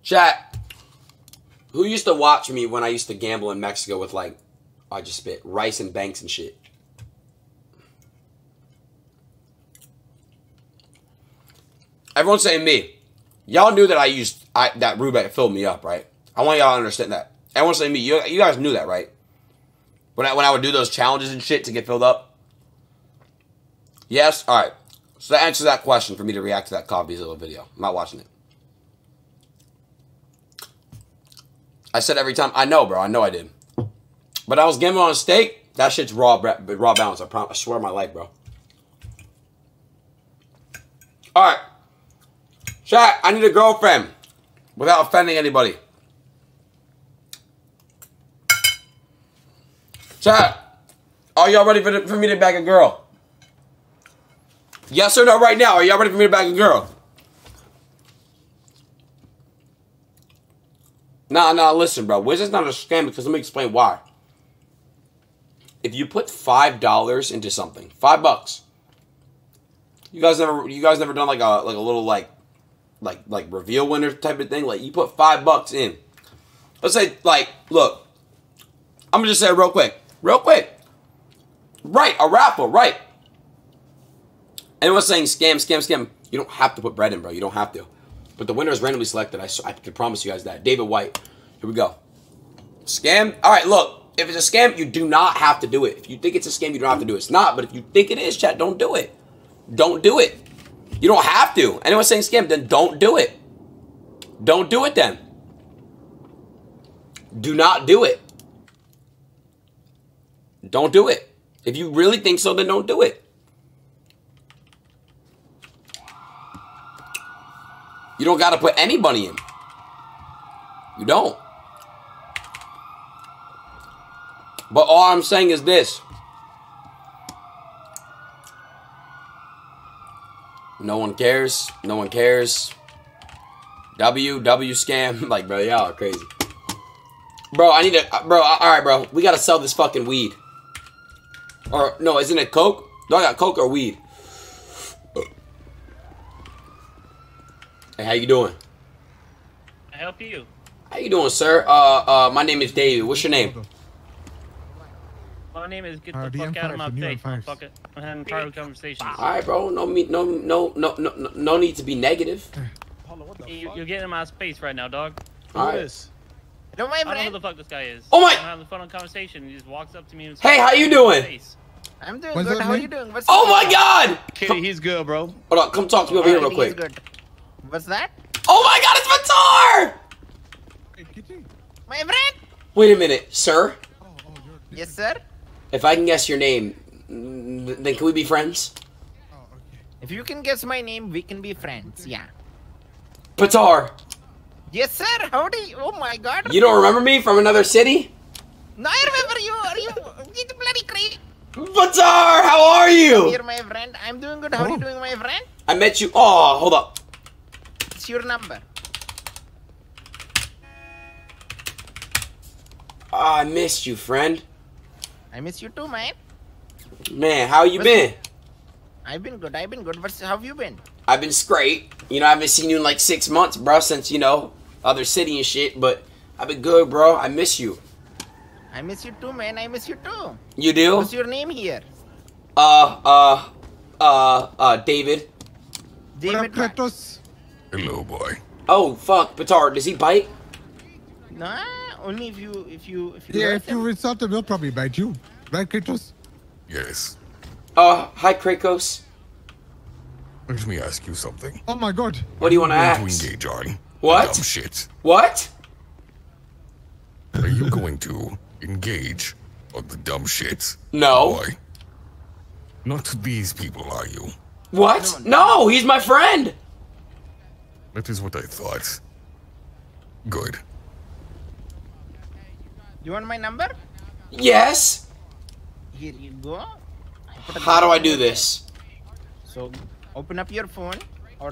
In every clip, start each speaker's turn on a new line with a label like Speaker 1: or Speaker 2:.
Speaker 1: Chat, who used to watch me when I used to gamble in Mexico with, like, I just spit, rice and banks and shit? Everyone's saying me. Y'all knew that that roulette filled me up, right? I want y'all to understand that. Everyone's saying me. You guys knew that, right? When I would do those challenges and shit to get filled up? Yes? Alright. So that answers that question for me to react to that Coffee little video. I'm not watching it. I said every time, I know, bro. I know I did. But I was gambling on a steak. That shit's raw balance. I swear on my life, bro. Alright. Chat, I need a girlfriend. Without offending anybody. Chat, are y'all ready for me to bag a girl? Yes or no right now? Are y'all ready for me to bag a girl? Nah, listen, bro. Wiz is not a scam because let me explain why. If you put $5 into something, $5, you guys never done like a little like reveal winner type of thing. Like you put $5 in. Let's say like, look, I'm gonna just say it real quick. Right, a raffle, right? Anyone's saying scam. You don't have to put bread in, bro. You don't have to. But the winner is randomly selected. I can promise you guys that. David White. Here we go. Scam. All right, look. If it's a scam, you do not have to do it. If you think it's a scam, you don't have to do it. It's not. But if you think it is, chat, don't do it. Don't do it. You don't have to. Anyone's saying scam, then don't do it. Don't do it then. Do not do it. Don't do it. If you really think so, then don't do it. You don't got to put any money in. You don't. But all I'm saying is this. No one cares. No one cares. W scam. Like, bro, y'all are crazy. Bro, I need to... Bro, alright, bro. We got to sell this fucking weed. Or, no, isn't it coke? Do I got coke or weed? Hey, how you doing?
Speaker 2: I help you.
Speaker 1: How you doing, sir? My name is David. What's your name?
Speaker 2: My name is get the fuck out of my face, motherfucker. I'm having private conversations.
Speaker 1: Alright, bro. No need to be negative.
Speaker 2: You're getting in my space right now, dog.
Speaker 1: Alright.
Speaker 2: I don't know who the fuck this guy is.
Speaker 1: Oh my!
Speaker 2: I'm having a fun conversation. He just walks up to me and
Speaker 1: hey, how you doing?
Speaker 3: I'm doing good. How are you doing? What's
Speaker 1: oh my god!
Speaker 4: Kitty, he's good, bro.
Speaker 1: Hold on, come talk to me over here real quick.
Speaker 3: Good. What's that?
Speaker 1: Oh my god, it's Vatar!
Speaker 3: My friend!
Speaker 1: Wait a minute, sir?
Speaker 3: Yes, sir?
Speaker 1: If I can guess your name, then can we be friends?
Speaker 3: If you can guess my name, we can be friends, yeah.
Speaker 1: Vatar!
Speaker 3: Yes, sir. Howdy. Oh my god.
Speaker 1: You don't remember me from another city?
Speaker 3: No, I remember you. Are you bloody crazy?
Speaker 1: Vatar, how are you?
Speaker 3: Here, my friend. I'm doing good. How are you doing, my friend?
Speaker 1: I met you. Oh, hold up.
Speaker 3: It's your number.
Speaker 1: Oh, I missed you, friend.
Speaker 3: I miss you too, man.
Speaker 1: Man, how you been?
Speaker 3: I've been good. How have you been?
Speaker 1: I've been straight. You know, I haven't seen you in like 6 months, bro, since, you know, other city and shit, but I've been good, bro. I miss you.
Speaker 3: I miss you too, man. I miss you too.
Speaker 1: You do?
Speaker 3: What's your name here?
Speaker 1: David.
Speaker 3: David
Speaker 5: Kratos.
Speaker 4: Hello, boy.
Speaker 1: Oh, fuck, Vatar, does he bite?
Speaker 3: Nah, only if you
Speaker 5: Yeah, if you insult him, he'll probably bite you. Right, Kratos?
Speaker 4: Yes.
Speaker 1: Hi, Krakos.
Speaker 4: Let me ask you something.
Speaker 5: Oh my god.
Speaker 1: What do you want to
Speaker 4: Are you
Speaker 1: ask?
Speaker 4: going to engage on?
Speaker 1: What?
Speaker 4: Dumb shit.
Speaker 1: What?
Speaker 4: Are you going to engage on the dumb shit?
Speaker 1: No.
Speaker 4: Boy? Not these people, are you?
Speaker 1: What? No, he's my friend.
Speaker 4: That is what I thought. Good.
Speaker 3: You want my number?
Speaker 1: Yes.
Speaker 3: Here you go.
Speaker 1: How do I do this?
Speaker 3: So, open up your phone or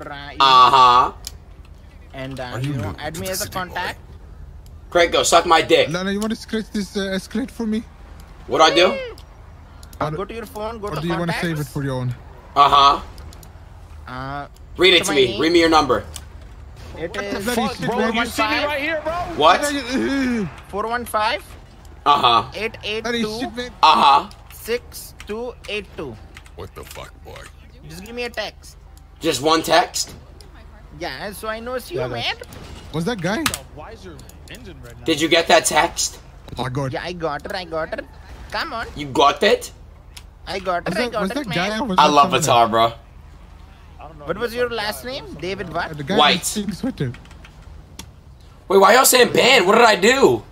Speaker 3: and you know, add me as a contact.
Speaker 1: Krakos, suck my dick.
Speaker 5: Lana, you want to scratch this Escalade for me?
Speaker 1: What do I do?
Speaker 3: Go to your phone, go to
Speaker 5: contacts. Or do you want to save it for your own?
Speaker 1: Read it to me. Read me your number.
Speaker 3: It is
Speaker 5: Fuck,
Speaker 6: Bro, you see me right here, bro?
Speaker 1: What?
Speaker 3: 415
Speaker 1: Uh-huh.
Speaker 3: 882
Speaker 1: Uh-huh.
Speaker 3: 6282.
Speaker 4: What the fuck, boy?
Speaker 3: Just give me a text.
Speaker 1: Just one text?
Speaker 3: Yeah, so I know it's you,
Speaker 6: Yeah,
Speaker 3: man.
Speaker 5: Was that guy?
Speaker 6: Why is your engine red now?
Speaker 1: Did you get that text?
Speaker 5: Oh god.
Speaker 3: Yeah, I got it. I got it. Come on.
Speaker 1: You got it?
Speaker 3: I got
Speaker 5: Was
Speaker 3: it. I
Speaker 5: that,
Speaker 3: got
Speaker 5: was
Speaker 3: it,
Speaker 5: that
Speaker 3: man.
Speaker 5: guy? Or was
Speaker 1: I
Speaker 5: that
Speaker 1: love
Speaker 5: someone
Speaker 1: Vitar, bro.
Speaker 6: I don't know.
Speaker 3: What was your last name? David what?
Speaker 5: else? The guy
Speaker 1: White.
Speaker 5: with the pink sweater.
Speaker 1: Wait, why y'all saying ban? What did I do?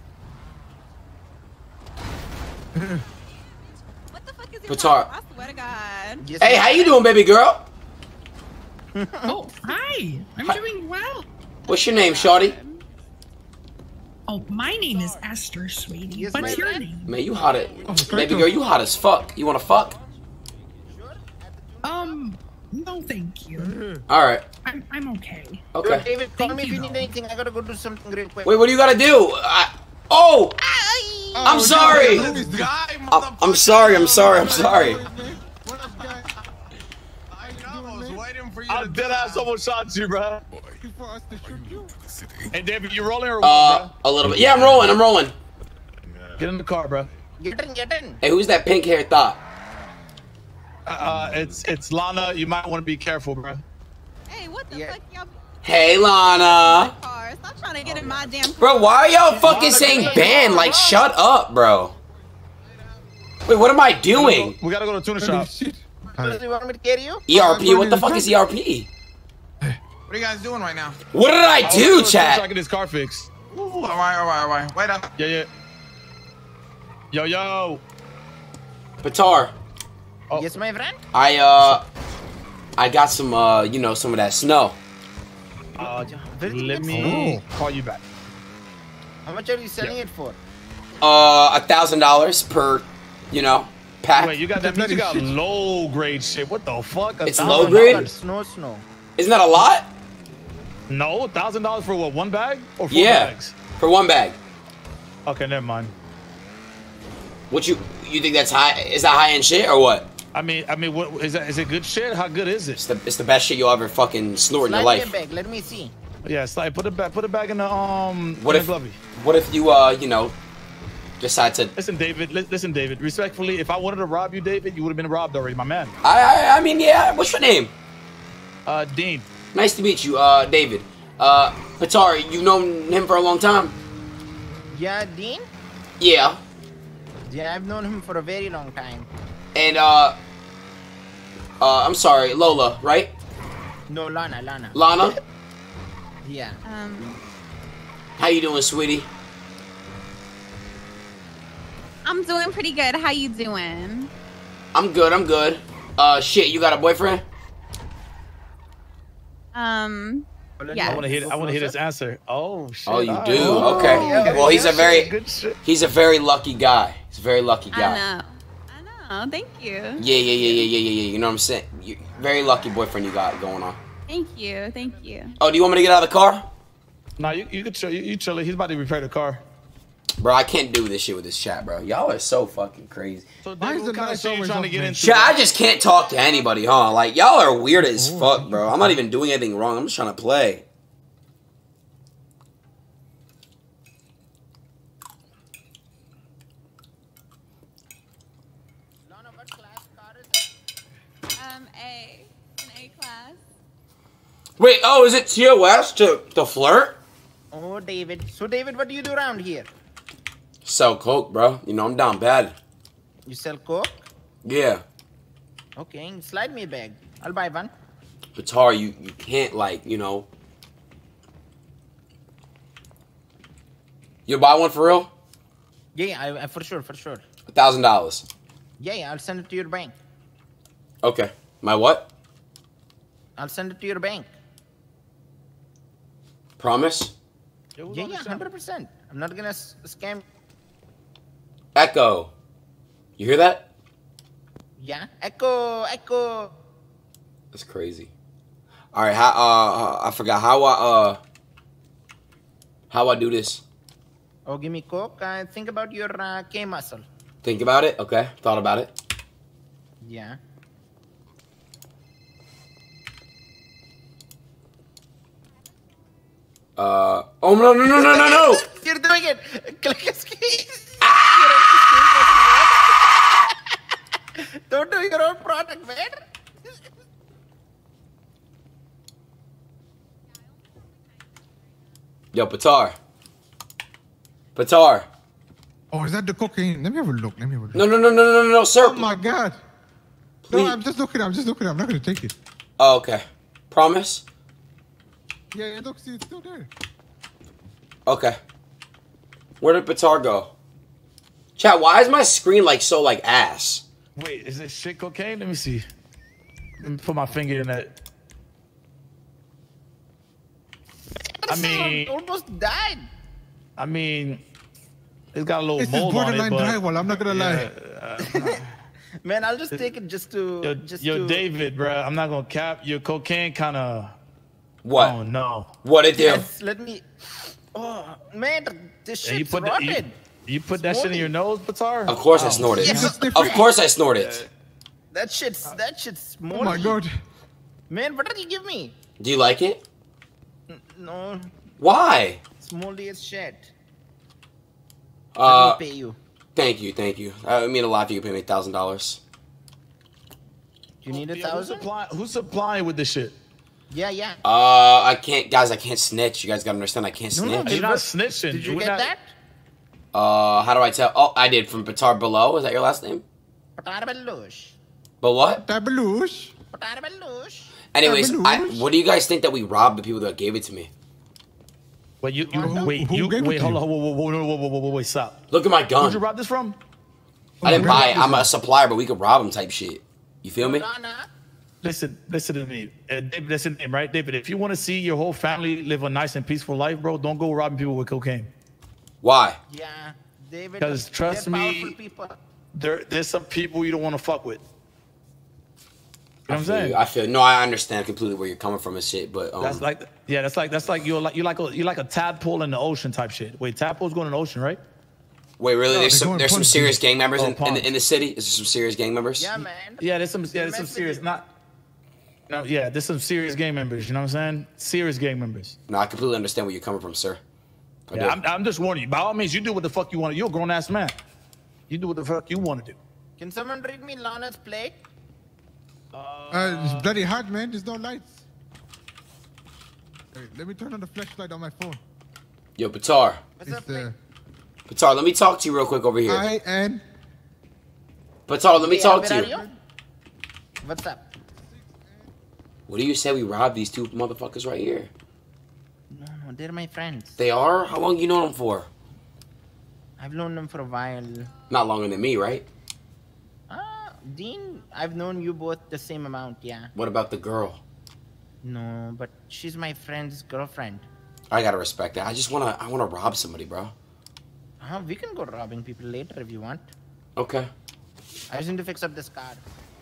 Speaker 7: What the fuck is
Speaker 1: Vitar.
Speaker 7: your problem? I swear to God.
Speaker 3: Yes,
Speaker 1: Hey,
Speaker 3: ma'am.
Speaker 1: how you doing, baby girl?
Speaker 8: Oh, hi. I'm
Speaker 1: Hi.
Speaker 8: doing well.
Speaker 1: What's your name, shorty?
Speaker 8: Oh, my name is Esther, sweetie.
Speaker 3: Yes,
Speaker 8: What's
Speaker 3: my
Speaker 8: your
Speaker 3: friend.
Speaker 8: name?
Speaker 1: Man, you hot as...
Speaker 5: Kratos.
Speaker 1: Baby girl, you hot as fuck. You wanna fuck?
Speaker 8: No, thank you.
Speaker 1: Alright.
Speaker 8: I'm okay.
Speaker 3: Yo,
Speaker 1: Okay.
Speaker 3: David, call
Speaker 8: Thank
Speaker 3: me if
Speaker 8: you,
Speaker 3: you need
Speaker 8: though.
Speaker 3: anything. I gotta go do something real quick.
Speaker 1: Wait, what do you gotta do? Oh! I'm sorry!
Speaker 5: Guy,
Speaker 1: I'm sorry, I'm sorry, I'm sorry.
Speaker 5: What up, guy?
Speaker 6: I was waiting for you. I'm dead ass almost shot you, bro.
Speaker 4: Boy,
Speaker 5: For us to shoot you?
Speaker 4: the city.
Speaker 6: Hey, David, you rolling or what,
Speaker 1: A little bit. Yeah, I'm rolling, I'm rolling.
Speaker 6: bro? Get in the car, bro.
Speaker 3: Get in, get in.
Speaker 1: Hey, who's that pink hair thought?
Speaker 6: It's Lana. You might want to be careful, bro.
Speaker 7: Hey, what the
Speaker 3: Yeah.
Speaker 7: fuck, y'all?
Speaker 1: Hey, Lana.
Speaker 7: Car. Stop trying to get in my damn car.
Speaker 1: Bro, why are y'all fucking saying ban? Like, shut up, bro. Wait, what am I doing?
Speaker 6: We gotta go to tuna
Speaker 5: Holy
Speaker 6: shop.
Speaker 5: shit.
Speaker 3: Do you want me to carry you?
Speaker 1: ERP? What the fuck is ERP?
Speaker 9: What are you guys doing right now?
Speaker 1: What did I do, chat?
Speaker 6: Get his car fixed.
Speaker 9: All right. Wait up.
Speaker 6: Yeah. Yo.
Speaker 1: Batar,
Speaker 6: Oh.
Speaker 3: Yes, my friend.
Speaker 1: I got some, you know, some of that snow.
Speaker 6: Let me call you back.
Speaker 3: How much are you selling it for?
Speaker 1: $1,000 per, you know, pack.
Speaker 6: Wait, you got that? You got low grade shit. What the fuck?
Speaker 1: It's
Speaker 6: $1,000?
Speaker 1: low grade?
Speaker 3: Snow.
Speaker 1: Isn't that a lot?
Speaker 6: No, $1,000 for what? One bag or 4
Speaker 1: Yeah,
Speaker 6: bags?
Speaker 1: for one bag.
Speaker 6: Okay, never mind.
Speaker 1: What you think that's high? Is that high end shit or what?
Speaker 6: I mean, what is that? Is it good shit? How good is it?
Speaker 1: It's the best shit you'll ever fucking snort in your
Speaker 3: Slide me a
Speaker 1: life.
Speaker 3: bag. Let me see.
Speaker 6: Yeah, it's like put it back in the
Speaker 1: What
Speaker 6: in
Speaker 1: if
Speaker 6: the glovey.
Speaker 1: what if you you know, decide to?
Speaker 6: Listen, David. Listen, David. Respectfully, if I wanted to rob you, David, you would have been robbed already, my man.
Speaker 1: I mean, yeah. What's your name?
Speaker 6: Dean.
Speaker 1: Nice to meet you, David. Patari, you've known him for a long time?
Speaker 3: Yeah, Dean?
Speaker 1: Yeah.
Speaker 3: Yeah, I've known him for a very long time.
Speaker 1: And, I'm sorry, Lola, right?
Speaker 3: No, Lana.
Speaker 1: Lana?
Speaker 3: Yeah.
Speaker 1: How you doing, sweetie?
Speaker 7: I'm doing pretty good. How you doing?
Speaker 1: I'm good. Shit, you got a boyfriend?
Speaker 7: Yeah.
Speaker 6: I want to hear this answer. Oh shit.
Speaker 1: Oh, you
Speaker 6: all
Speaker 1: do?
Speaker 6: right.
Speaker 1: Okay. Well, he's a
Speaker 6: Good
Speaker 1: he's a very lucky guy. He's a very lucky guy.
Speaker 7: I know. Thank you.
Speaker 1: Yeah. You know what I'm saying? Very lucky boyfriend you got going on.
Speaker 7: Thank you.
Speaker 1: Oh, do you want me to get out of the car?
Speaker 6: Nah, you could chill. You chill. He's about to repair the car.
Speaker 1: Bro, I can't do this shit with this chat, bro. Y'all are so fucking crazy.
Speaker 6: So,
Speaker 5: Why is
Speaker 6: what
Speaker 5: the
Speaker 6: kind of
Speaker 5: lights
Speaker 6: shit you
Speaker 5: always
Speaker 6: trying to
Speaker 5: off,
Speaker 6: get
Speaker 5: man?
Speaker 6: into?
Speaker 1: Chat, I just can't talk to anybody, huh? Like, y'all are weird as fuck, bro. I'm not even doing anything wrong. I'm just trying to play.
Speaker 3: Lana, what class car is it?
Speaker 7: An A class.
Speaker 1: Wait, oh, is it TOS to flirt?
Speaker 3: Oh, David. So, David, what do you do around here?
Speaker 1: Sell coke, bro. You know, I'm down bad.
Speaker 3: You sell coke?
Speaker 1: Yeah.
Speaker 3: Okay, slide me a bag. I'll buy one.
Speaker 1: Guitar, you can't, like, you know. You'll buy one for real?
Speaker 3: Yeah, I for sure.
Speaker 1: $1,000.
Speaker 3: Yeah, I'll send it to your bank.
Speaker 1: Okay. My what?
Speaker 3: I'll send it to your bank.
Speaker 1: Promise?
Speaker 3: Yeah, 100%. I'm not gonna scam.
Speaker 1: Echo. You hear that?
Speaker 3: Yeah, Echo.
Speaker 1: That's crazy. All right, I forgot how I do this.
Speaker 3: Oh, give me coke. Think about your K muscle.
Speaker 1: Think about it. Okay, thought about it.
Speaker 3: Yeah.
Speaker 1: Oh no no no no no no!
Speaker 3: You're doing it. Click escape. Don't do your own product, man.
Speaker 1: Yo, Patar. Patar.
Speaker 5: Oh, is that the cocaine? Let me have a look. Let me have a look.
Speaker 1: No no no no no no no, sir.
Speaker 5: Oh my God.
Speaker 1: Please.
Speaker 5: No, I'm just looking. I'm just looking. I'm not gonna take it.
Speaker 1: Oh, okay. Promise.
Speaker 5: Yeah, look, see, it's still there.
Speaker 1: Okay. Where did Patar go? Chat, why is my screen like so like ass?
Speaker 6: Wait, is this shit cocaine? Let me see. Let me put my finger in that. I mean,
Speaker 3: almost died.
Speaker 6: I mean, it's got a little
Speaker 5: It's
Speaker 6: mold on it,
Speaker 5: borderline
Speaker 6: but
Speaker 5: drywall. I'm not gonna lie.
Speaker 3: Man, I'll just take it just to.
Speaker 6: Yo, David, bro, I'm not gonna cap. Your cocaine kind of.
Speaker 1: What?
Speaker 6: Oh no.
Speaker 1: What it do?
Speaker 3: Yes, let me. Oh man, this
Speaker 6: And
Speaker 3: shit's rotted.
Speaker 6: You put that shit in your nose, Patar?
Speaker 1: Of course I snorted.
Speaker 3: Yes.
Speaker 1: Of course I snorted.
Speaker 3: That shit's moldy.
Speaker 5: Oh my God.
Speaker 3: Man, what did you give me?
Speaker 1: Do you like it?
Speaker 3: No,
Speaker 1: Why?
Speaker 3: it's moldy as shit. Let me pay you.
Speaker 1: Thank you, thank you. I mean a lot if you could pay me $1,000.
Speaker 3: You need
Speaker 6: Yeah,
Speaker 3: 1,000?
Speaker 6: who's supplying with this shit?
Speaker 3: Yeah, yeah.
Speaker 1: I can't, guys. I can't snitch. You guys gotta understand. I can't
Speaker 3: No, no,
Speaker 1: snitch.
Speaker 6: You're not snitching.
Speaker 3: Did you
Speaker 6: We're
Speaker 3: get
Speaker 6: not-
Speaker 3: that?
Speaker 1: How do I tell? Oh, I did from Patar Below. Is that your last name?
Speaker 3: Patarabalush.
Speaker 1: But what?
Speaker 5: Tabalouche.
Speaker 3: Patarabalush.
Speaker 1: Anyways,
Speaker 5: Tabalouche.
Speaker 1: what do you guys think that we robbed the people that gave it to me?
Speaker 6: Wait,
Speaker 5: Who gave it to
Speaker 6: hold
Speaker 5: you?
Speaker 6: on, wait, stop.
Speaker 1: Look at my
Speaker 6: Where'd
Speaker 1: gun.
Speaker 6: you rob this from?
Speaker 1: I didn't
Speaker 5: where
Speaker 1: buy
Speaker 5: is
Speaker 1: it. I'm
Speaker 5: it?
Speaker 1: a supplier, but we could rob them type shit. You feel me?
Speaker 6: Listen to me. David, listen to him, right? David, if you want to see your whole family live a nice and peaceful life, bro, don't go robbing people with cocaine.
Speaker 1: Why?
Speaker 3: Yeah, David.
Speaker 6: 'Cause trust
Speaker 3: they're
Speaker 6: me-
Speaker 3: powerful people.
Speaker 6: There's some people you don't want to fuck with. You know what I'm saying?
Speaker 1: I feel. No, I understand completely where you're coming from and shit. But
Speaker 6: That's like you're like a tadpole in the ocean type shit. Wait, tadpoles going in the ocean, right?
Speaker 1: wait, really?
Speaker 5: No,
Speaker 1: There's
Speaker 5: they're
Speaker 1: some.
Speaker 5: going
Speaker 1: There's some
Speaker 5: punch
Speaker 1: serious
Speaker 5: you.
Speaker 1: gang members
Speaker 6: Oh,
Speaker 1: in
Speaker 6: punch.
Speaker 1: the city. Is there some serious gang members?
Speaker 3: Yeah, man.
Speaker 6: Yeah, there's some serious there's some serious gang members. You know what I'm saying? Serious gang members.
Speaker 1: No, I completely understand where you're coming from, sir. I do.
Speaker 6: Yeah, I'm just warning you. By all means, you do what the fuck you want to. You're a grown ass man. You do what the fuck you want to do.
Speaker 3: Can someone read me Lana's plate?
Speaker 5: It's bloody hard, man. There's no lights. Hey, let me turn on the flashlight on my phone.
Speaker 1: Yo, Patar.
Speaker 3: What's
Speaker 5: It's
Speaker 3: up, plate?
Speaker 1: Patar, let me talk to you real quick over here.
Speaker 5: I-N.
Speaker 1: Patar, let me
Speaker 3: Hey,
Speaker 1: talk
Speaker 3: where
Speaker 1: to
Speaker 3: are
Speaker 1: you.
Speaker 3: What's up?
Speaker 1: What do you say we robbed these two motherfuckers right here?
Speaker 3: No, they're my friends.
Speaker 1: They are? How long you known them for?
Speaker 3: I've known them for a while.
Speaker 1: Not longer than me, right?
Speaker 3: Dean, I've known you both the same amount, yeah.
Speaker 1: What about the girl?
Speaker 3: No, but she's my friend's girlfriend.
Speaker 1: I gotta respect that. I wanna rob somebody, bro.
Speaker 3: We can go robbing people later if you want.
Speaker 1: Okay.
Speaker 3: I just need to fix up this car.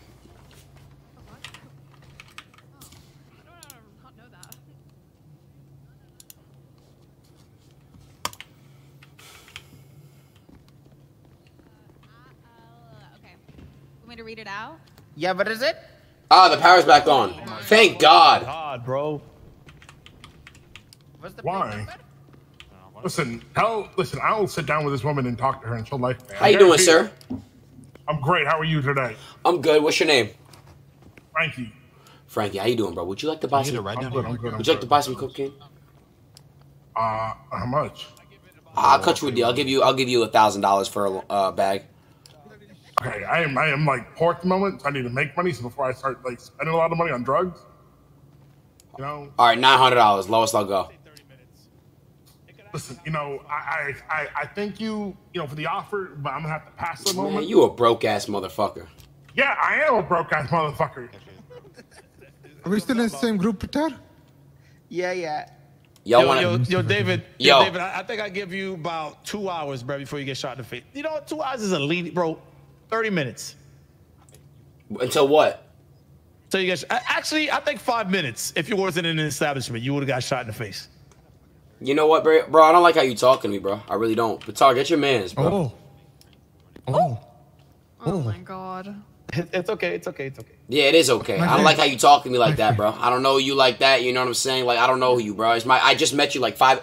Speaker 7: Okay. Want me to read it out?
Speaker 3: Yeah, what is it?
Speaker 1: Ah, the power's back on. Thank God.
Speaker 6: God, bro.
Speaker 3: What's the
Speaker 10: Why?
Speaker 3: plate number?
Speaker 10: Listen, I'll sit down with this woman and talk to her and she'll like me.
Speaker 1: How you doing, sir?
Speaker 10: I'm great. How are you today?
Speaker 1: I'm good. What's your name?
Speaker 10: Frankie.
Speaker 1: Frankie, how you doing, bro? Would you like to buy some?
Speaker 10: I'm good.
Speaker 1: Would you like to buy some cocaine?
Speaker 10: How much?
Speaker 1: I'll cut you a deal. I'll give you $1,000 for a bag.
Speaker 10: Okay, I am like poor at the moment. So I need to make money so before I start like spending a lot of money on drugs. You know.
Speaker 1: All right, $900. Lowest I'll go.
Speaker 10: Listen, you know, I thank you, for the offer, but I'm gonna have to pass the moment.
Speaker 1: Man, you a broke ass motherfucker.
Speaker 10: Yeah, I am a broke ass motherfucker.
Speaker 5: Are we still in the same group, Patar?
Speaker 3: Yeah.
Speaker 1: Y'all wanna?
Speaker 6: Yo, David.
Speaker 1: Yo.
Speaker 6: David, I think I give you about 2 hours, bro, before you get shot in the face. You know what? 2 hours is a lead, bro. 30 minutes.
Speaker 1: Until what?
Speaker 6: So you get. Actually, I think 5 minutes. If you wasn't in an establishment, you would have got shot in the face.
Speaker 1: You know what, bro? I don't like how you talking to me, bro. I really don't. Patar, get your mans, bro.
Speaker 5: Oh.
Speaker 7: Oh my God.
Speaker 6: It's okay. It's okay. It's okay.
Speaker 1: Yeah, it is okay. I don't like how you talk to me like that, bro. I don't know you like that. You know what I'm saying? Like, I don't know you, bro. I just met you like 5.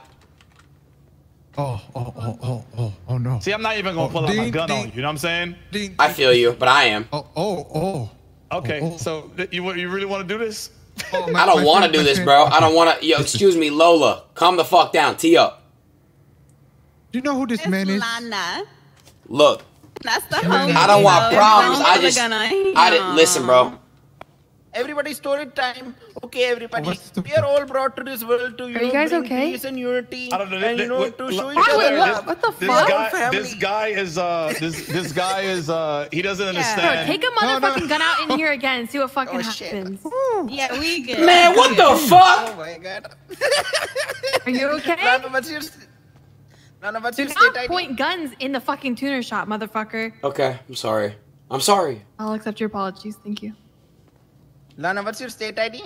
Speaker 5: Oh no.
Speaker 6: See, I'm not even gonna pull out my gun on you. You know what I'm saying?
Speaker 1: I feel you, but I am.
Speaker 6: Okay, so you really want to do this?
Speaker 1: I don't want to do this, bro. I don't want to. Yo, excuse me, Lola. Calm the fuck down. Tee up.
Speaker 5: Do you know who this man is?
Speaker 7: Lana.
Speaker 1: Look.
Speaker 7: That's the homie.
Speaker 1: I don't want problems. I didn't listen, bro.
Speaker 3: Everybody, story time. Okay, everybody. We are all brought to this world to
Speaker 11: you guys okay?
Speaker 3: Peace and unity.
Speaker 6: I don't know.
Speaker 3: And to show each other.
Speaker 11: What the fuck?
Speaker 6: This guy is he doesn't understand.
Speaker 11: Bro, take a motherfucking gun out in here again and see what fucking happens.
Speaker 7: Yeah, we good.
Speaker 1: Man, what the fuck?
Speaker 3: Oh my god.
Speaker 11: Are you okay?
Speaker 3: None of us
Speaker 11: Do not point guns in the fucking tuner shop, motherfucker.
Speaker 1: Okay, I'm sorry. I'm sorry.
Speaker 11: I'll accept your apologies. Thank you.
Speaker 3: Lana, what's your state ID?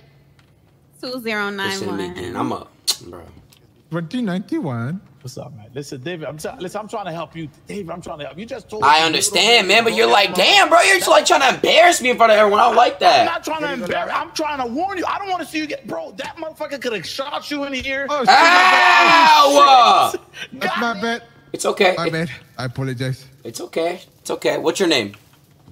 Speaker 7: 2091.
Speaker 1: I'm up, bro.
Speaker 5: 2091.
Speaker 6: What's up, man? Listen, David, I'm trying to help you. David, I'm trying to help you. Just told
Speaker 1: I understand, man, but you're like, damn, bro, you're just like trying to embarrass me in front of everyone. I don't like that.
Speaker 6: I'm not trying to embarrass. I'm trying to warn you. I don't want to see you get, bro. That motherfucker could have shot you in here.
Speaker 5: Oh,
Speaker 1: ow!
Speaker 5: That's my bad.
Speaker 1: It's okay.
Speaker 5: My bad. I apologize.
Speaker 1: It's okay. It's okay. What's your name?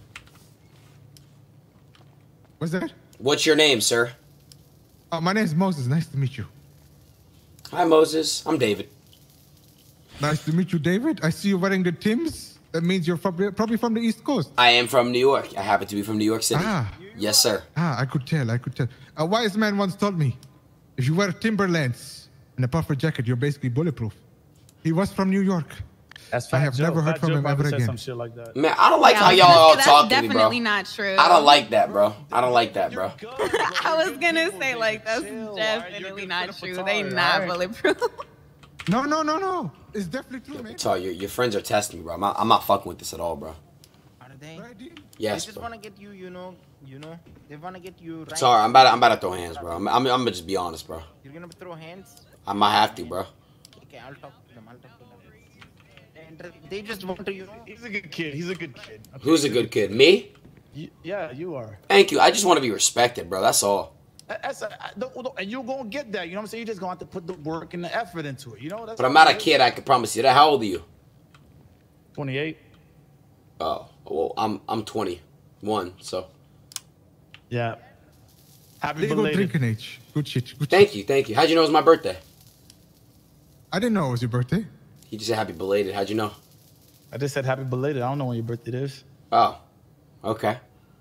Speaker 5: What's that?
Speaker 1: What's your name, sir?
Speaker 5: Oh, my name is Moses. Nice to meet you.
Speaker 1: Hi, Moses. I'm David.
Speaker 5: Nice to meet you, David. I see you wearing the Timbs. That means you're probably from the East Coast.
Speaker 1: I am from New York. I happen to be from New York City. Yes, sir.
Speaker 5: I could tell. A wise man once told me, if you wear Timberlands and a puffer jacket, you're basically bulletproof. He was from New York.
Speaker 6: That's
Speaker 5: I have never heard from him ever again.
Speaker 6: Some shit like that.
Speaker 1: Man, I don't like how y'all all talk to me, bro.
Speaker 7: That's definitely not true.
Speaker 1: I don't like that, bro. I don't like that, bro.
Speaker 7: I was gonna say, like, that's definitely not true. They not bulletproof.
Speaker 5: No. It's definitely true, man.
Speaker 1: Sorry, your friends are testing me, bro. I'm not fucking with this at all, bro.
Speaker 3: Are they?
Speaker 1: Yes,
Speaker 3: they just
Speaker 1: bro.
Speaker 3: want to get you, you know. They want to get you right.
Speaker 1: Sorry, I'm about to throw hands, bro. I'm gonna just be honest, bro.
Speaker 3: You're gonna throw hands?
Speaker 1: I might have to, bro.
Speaker 3: Okay, I'll talk to them. And they just want to, you know.
Speaker 6: He's a good kid. Okay.
Speaker 1: Who's a good kid? Me?
Speaker 6: Yeah, you are.
Speaker 1: Thank you. I just want to be respected, bro. That's all.
Speaker 6: And you're gonna get that. You know what I'm saying? You just gonna have to put the work and the effort into it. You know.
Speaker 1: But I'm not a kid. I can promise you that. How old are you?
Speaker 6: 28.
Speaker 1: Oh, well, I'm 21. So.
Speaker 6: Yeah. Happy
Speaker 5: Legal
Speaker 6: belated.
Speaker 5: drinking age. Good shit.
Speaker 1: Thank you. How'd you know it was my birthday?
Speaker 5: I didn't know it was your birthday.
Speaker 1: He just said happy belated. How'd you know?
Speaker 6: I just said happy belated. I don't know when your birthday is.
Speaker 1: Oh, okay.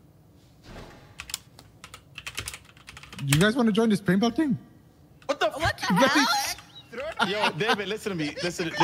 Speaker 5: You guys want to join this paintball thing?
Speaker 6: What the hell? Yo, David, listen to me. This ain't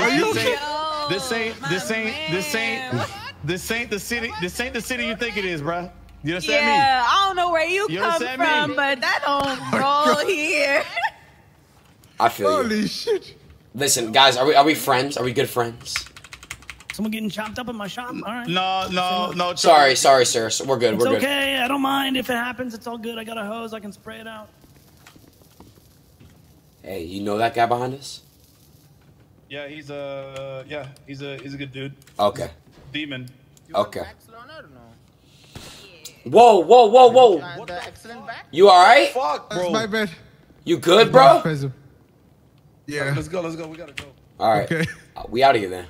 Speaker 6: the city. This ain't the city you think it is, bruh. You understand me?
Speaker 7: Yeah, I don't know where you come
Speaker 6: understand
Speaker 7: from,
Speaker 6: me?
Speaker 7: but that don't roll here.
Speaker 1: I feel you.
Speaker 5: Holy shit.
Speaker 1: Listen, guys, are we friends? Are we good friends?
Speaker 2: Someone getting chopped up in my shop? All right.
Speaker 6: No.
Speaker 1: Sorry, sir. We're good.
Speaker 2: It's okay. I don't mind if it happens. It's all good. I got a hose. I can spray it out.
Speaker 1: Hey, you know that guy behind us?
Speaker 6: Yeah, he's a good dude.
Speaker 1: Okay.
Speaker 6: Demon.
Speaker 1: Okay. Whoa. You all right?
Speaker 6: Fuck, bro.
Speaker 5: That's my bad.
Speaker 1: You good, bro?
Speaker 5: Yeah.
Speaker 6: Let's go. We gotta go.
Speaker 1: All right.
Speaker 5: Okay.
Speaker 1: We out of here then.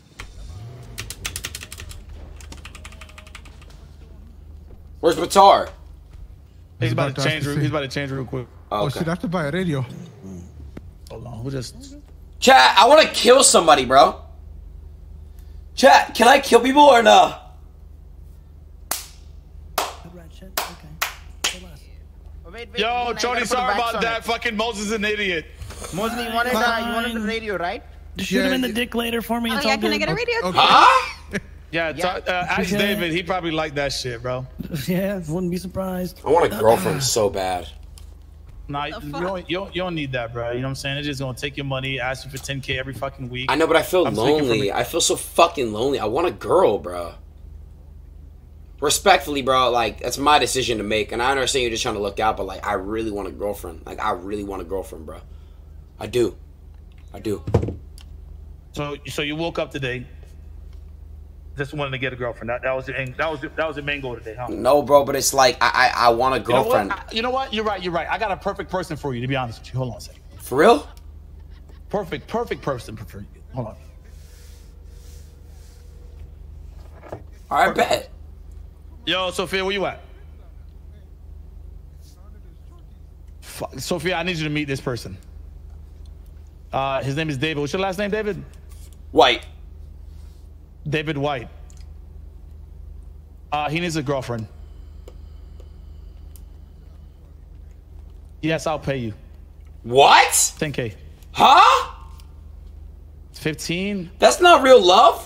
Speaker 1: Where's Batar?
Speaker 6: He's about to change. He's about to change real quick.
Speaker 5: Oh, shit, I have to buy a radio.
Speaker 6: Hold on. We'll just.
Speaker 1: Chat, I want to kill somebody, bro. Chat, can I kill people or no?
Speaker 6: Yo, Tony, sorry about that. Fucking Moses is an idiot.
Speaker 3: Moses, you wanted the radio, right?
Speaker 2: Shoot him in the dick later for me. It's all
Speaker 7: can I
Speaker 2: good.
Speaker 7: get a radio?
Speaker 5: Okay.
Speaker 1: Huh?
Speaker 6: Yeah, ask David. He probably liked that shit, bro.
Speaker 2: Yeah, wouldn't be surprised.
Speaker 1: I want a girlfriend so bad.
Speaker 6: Nah, you don't need that, bro. You know what I'm saying? It's just gonna take your money, ask you for 10K every fucking week.
Speaker 1: I know, but I feel lonely. I feel so fucking lonely. I want a girl, bro. Respectfully, bro, like, that's my decision to make. And I understand you're just trying to look out, but, like, I really want a girlfriend. Like, I really want a girlfriend, bro. I do.
Speaker 6: So you woke up today. Just wanted to get a girlfriend. That was the main goal today, huh?
Speaker 1: No, bro, but it's like I want a girlfriend.
Speaker 6: You know what? You're right. I got a perfect person for you, to be honest with you. Hold on a second.
Speaker 1: For real?
Speaker 6: Perfect person for you. Hold on.
Speaker 1: All right, bet.
Speaker 6: Yo, Sophia, where you at? Sophia, I need you to meet this person. His name is David. What's your last name, David?
Speaker 1: White.
Speaker 6: David White. He needs a girlfriend. Yes, I'll pay you.
Speaker 1: What?
Speaker 6: 10K.
Speaker 1: Huh?
Speaker 6: 15.
Speaker 1: That's not real love.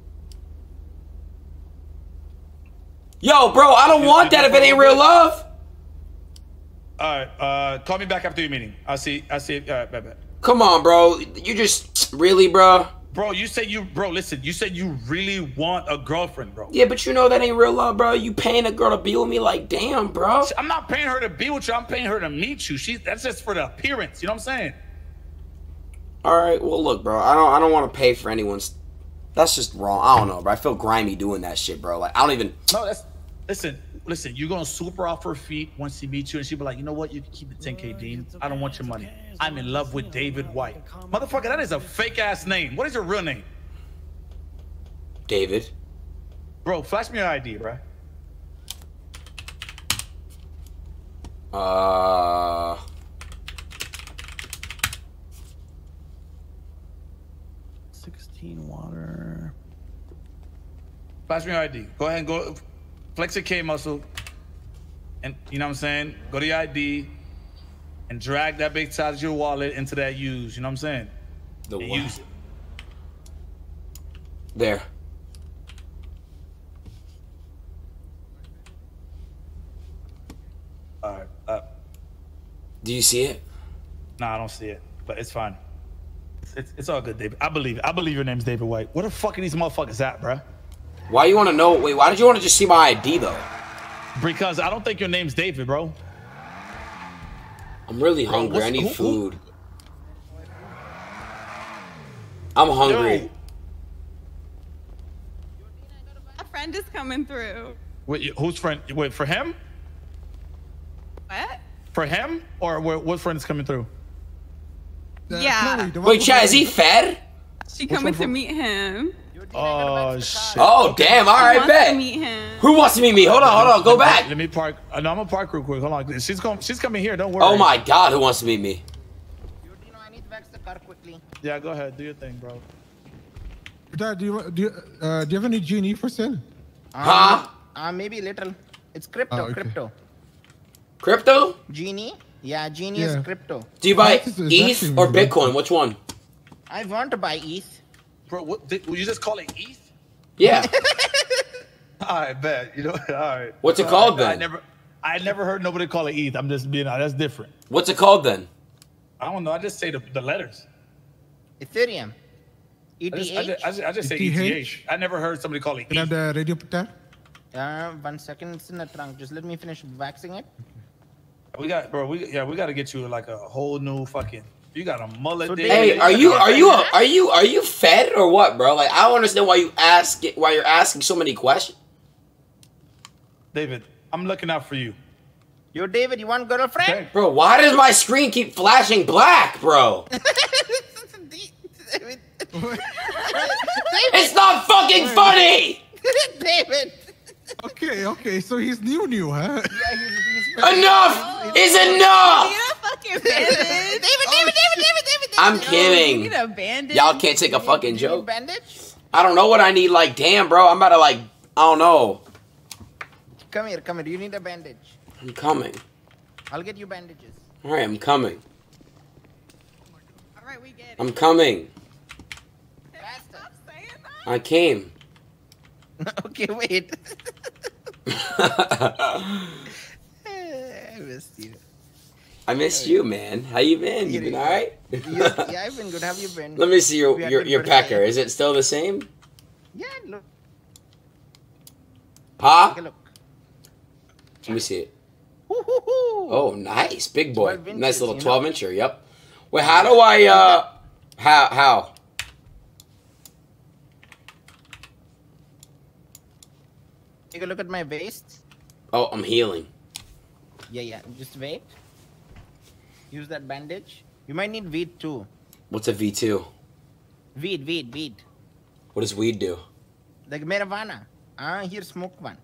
Speaker 1: Yo, bro, I don't want that if it ain't real love.
Speaker 6: All right, call me back after your meeting. I'll see. All right, bet.
Speaker 1: Come on, bro. You just really, bro.
Speaker 6: Bro, listen. You said you really want a girlfriend, bro.
Speaker 1: Yeah, but you know that ain't real love, bro. You paying a girl to be with me, like, damn, bro.
Speaker 6: I'm not paying her to be with you. I'm paying her to meet you. That's just for the appearance. You know what I'm saying?
Speaker 1: All right. Well, look, bro. I don't want to pay for anyone's. That's just wrong. I don't know, bro. I feel grimy doing that shit, bro. Like, I don't even.
Speaker 6: No, listen. You're gonna super off her feet once she meets you, and she'll be like, you know what? You can keep the 10K, Dean. I don't want your money. I'm in love with David White. Motherfucker, that is a fake ass name. What is your real name?
Speaker 1: David.
Speaker 6: Bro, flash me your ID, bro. 16 water. Flash me your ID. Go ahead and go. Flex your K muscle. And you know what I'm saying? Go to your ID and drag that big size of your wallet into that use. You know what I'm saying?
Speaker 1: The
Speaker 6: and
Speaker 1: what?
Speaker 6: use it.
Speaker 1: There.
Speaker 6: All right.
Speaker 1: Do you see it?
Speaker 6: Nah, I don't see it, but it's fine. It's all good, David. I believe it. I believe your name's David White. Where the fuck are these motherfuckers at, bruh?
Speaker 1: Why you want to know? Wait, why did you want to just see my ID, though?
Speaker 6: Because I don't think your name's David, bro.
Speaker 1: I'm really hungry. I need food. I'm hungry.
Speaker 6: Yo.
Speaker 7: A friend is coming through.
Speaker 6: Wait, whose friend? Wait, for him?
Speaker 7: What?
Speaker 6: For him? Or what friend is coming through?
Speaker 7: Yeah.
Speaker 1: Wait, Chad, is he fed?
Speaker 7: She coming to meet him.
Speaker 6: Oh, shit.
Speaker 1: Oh, damn. All right,
Speaker 7: wants
Speaker 1: bet.
Speaker 7: to meet him.
Speaker 1: Who wants to meet me? Hold on. Go back.
Speaker 6: Let me park. No, I'm gonna park real quick. Hold on. She's coming here. Don't worry.
Speaker 1: Oh, my God. Who wants to meet me?
Speaker 3: I need to wax the car quickly.
Speaker 6: Yeah, go ahead. Do your thing, bro.
Speaker 5: Dad, do you have any genie for sale?
Speaker 1: Huh?
Speaker 3: Maybe little. It's crypto.
Speaker 5: Okay.
Speaker 1: Crypto?
Speaker 3: Genie? Yeah, Genie is crypto.
Speaker 1: Do you buy
Speaker 5: Is
Speaker 1: ETH or Bitcoin? Which one?
Speaker 3: I want to buy ETH.
Speaker 6: Bro, will you just call it ETH?
Speaker 1: Yeah.
Speaker 6: All right, bet. You know, all right.
Speaker 1: What's it called then?
Speaker 6: I never heard nobody call it ETH. I'm just being honest. That's different.
Speaker 1: What's it called then?
Speaker 6: I don't know. I just say the letters.
Speaker 3: Ethereum. ETH?
Speaker 6: I just say
Speaker 5: ETH?
Speaker 6: ETH. I never heard somebody call it
Speaker 5: Can I have
Speaker 6: ETH.
Speaker 5: the radio there?
Speaker 3: 1 second. It's in the trunk. Just let me finish waxing it.
Speaker 6: We got to get you like a whole new fucking. You got a mullet.
Speaker 3: So
Speaker 6: there.
Speaker 1: Hey, are you fed or what, bro? Like, I don't understand why you're asking so many questions.
Speaker 6: David, I'm looking out for you.
Speaker 3: Yo, David, you want girlfriend?
Speaker 6: Okay.
Speaker 1: Bro, why does my screen keep flashing black, bro? It's not fucking funny!
Speaker 3: David!
Speaker 5: Okay, so he's new, huh?
Speaker 3: Yeah, he's
Speaker 1: Enough is enough!
Speaker 7: You need a fucking bandage. David.
Speaker 1: I'm kidding.
Speaker 7: You need a bandage.
Speaker 1: Y'all can't take a fucking
Speaker 3: You need
Speaker 1: joke.
Speaker 3: bandage?
Speaker 1: I don't know what I need. Like, damn, bro. I'm about to, like, I don't know.
Speaker 3: Come here. You need a bandage.
Speaker 1: I'm coming.
Speaker 3: I'll get you bandages.
Speaker 1: All right, I'm coming.
Speaker 7: All right, we get it.
Speaker 1: I'm coming.
Speaker 7: Stop saying that.
Speaker 1: I came.
Speaker 3: Okay, wait. I missed you.
Speaker 1: I missed you, man. How you been? You been all right?
Speaker 3: Yeah, I've been good. How have you been?
Speaker 1: Let me see
Speaker 3: We had good
Speaker 1: your
Speaker 3: birthday.
Speaker 1: pecker. Is it still the same?
Speaker 3: Yeah, look.
Speaker 1: Huh?
Speaker 3: Take a look.
Speaker 1: Let me see it.
Speaker 3: Woo-hoo-hoo.
Speaker 1: Oh, nice. Big boy.
Speaker 3: 12 inches,
Speaker 1: Nice little
Speaker 3: you know?
Speaker 1: 12-incher. Yep. Wait, how do I, how?
Speaker 3: Take a look at my waist.
Speaker 1: Oh, I'm healing.
Speaker 3: Yeah. Just wait. Use that bandage. You might need weed too.
Speaker 1: What's a V2?
Speaker 3: Weed.
Speaker 1: What does weed do?
Speaker 3: Like marijuana. Here, smoke one.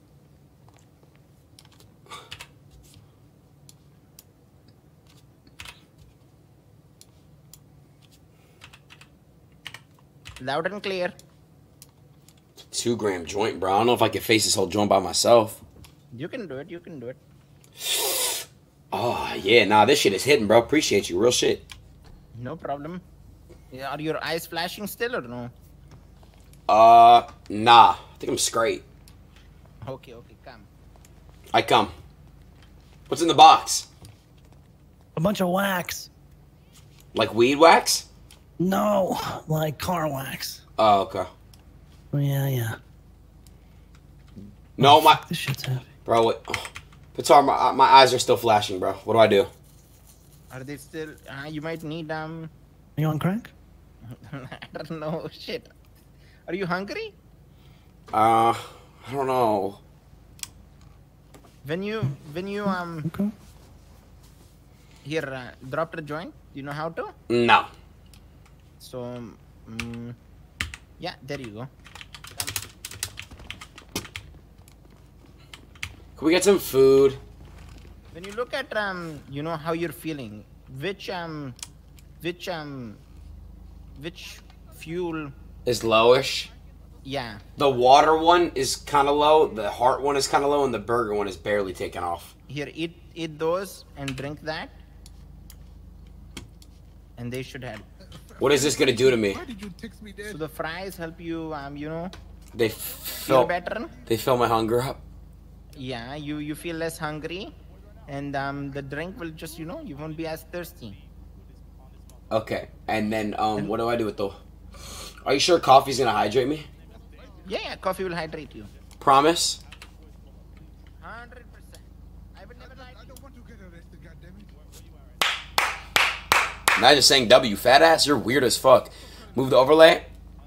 Speaker 3: Loud and clear.
Speaker 1: 2 gram joint, bro. I don't know if I can face this whole joint by myself.
Speaker 3: You can do it.
Speaker 1: Oh, yeah. Nah, this shit is hitting, bro. Appreciate you. Real shit.
Speaker 3: No problem. Yeah, are your eyes flashing still or no?
Speaker 1: Nah. I think I'm straight.
Speaker 3: Okay, come.
Speaker 1: I come. What's in the box?
Speaker 2: A bunch of wax.
Speaker 1: Like weed wax?
Speaker 2: No, like car wax.
Speaker 1: Oh, okay.
Speaker 2: Yeah.
Speaker 1: No,
Speaker 2: This shit's heavy.
Speaker 1: Bro, what? Pitar, my eyes are still flashing, bro. What do I do?
Speaker 3: Are they still? You might need
Speaker 2: Are you on crack?
Speaker 3: I don't know. Shit. Are you hungry?
Speaker 1: I don't know.
Speaker 3: When you
Speaker 2: Okay.
Speaker 3: here drop the joint. Do you know how to?
Speaker 1: No.
Speaker 3: So yeah, there you go.
Speaker 1: Can we get some food?
Speaker 3: When you look at you know how you're feeling, which fuel
Speaker 1: Is lowish.
Speaker 3: Yeah.
Speaker 1: The water one is kind of low. The heart one is kind of low, and the burger one is barely taken off.
Speaker 3: Here, eat those and drink that, and they should help.
Speaker 1: What is this gonna do to me?
Speaker 5: Why did you text me that?
Speaker 3: So the fries help you, you know,
Speaker 1: They
Speaker 3: feel
Speaker 1: fill
Speaker 3: better.
Speaker 1: They fill my hunger up.
Speaker 3: Yeah, you feel less hungry, and the drink will just, you know, you won't be as thirsty.
Speaker 1: Okay, and then what do I do with the? Are you sure coffee's gonna hydrate me?
Speaker 3: Yeah, coffee will hydrate you.
Speaker 1: Promise.
Speaker 3: 100%. I would never lie.
Speaker 5: I don't want to get arrested, goddammit.
Speaker 1: Imagine saying W, fat ass. You're weird as fuck. Move the overlay.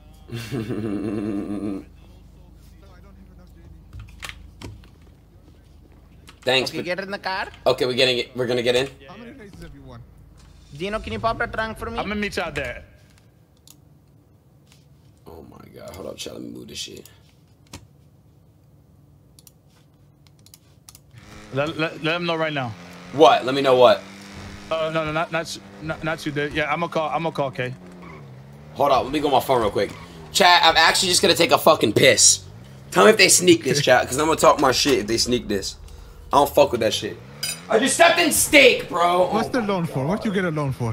Speaker 1: Thanks.
Speaker 3: Okay, get in the car.
Speaker 1: Okay, we're getting it. We're gonna get in.
Speaker 5: How many races have you won?
Speaker 3: Dino, can you pop the trunk for me?
Speaker 6: I'm gonna meet you out there.
Speaker 1: Oh my god, hold up, chat. Let me move this shit.
Speaker 6: Let them know right now.
Speaker 1: What? Let me know what.
Speaker 6: No, not you. There. Yeah, I'm gonna call Kay.
Speaker 1: Hold on, let me go on my phone real quick. Chat, I'm actually just gonna take a fucking piss. Tell me if they sneak this, chat, because I'm gonna talk my shit if they sneak this. I don't fuck with that shit. I just stepped in steak, bro.
Speaker 5: What's the loan for? What you get a loan for?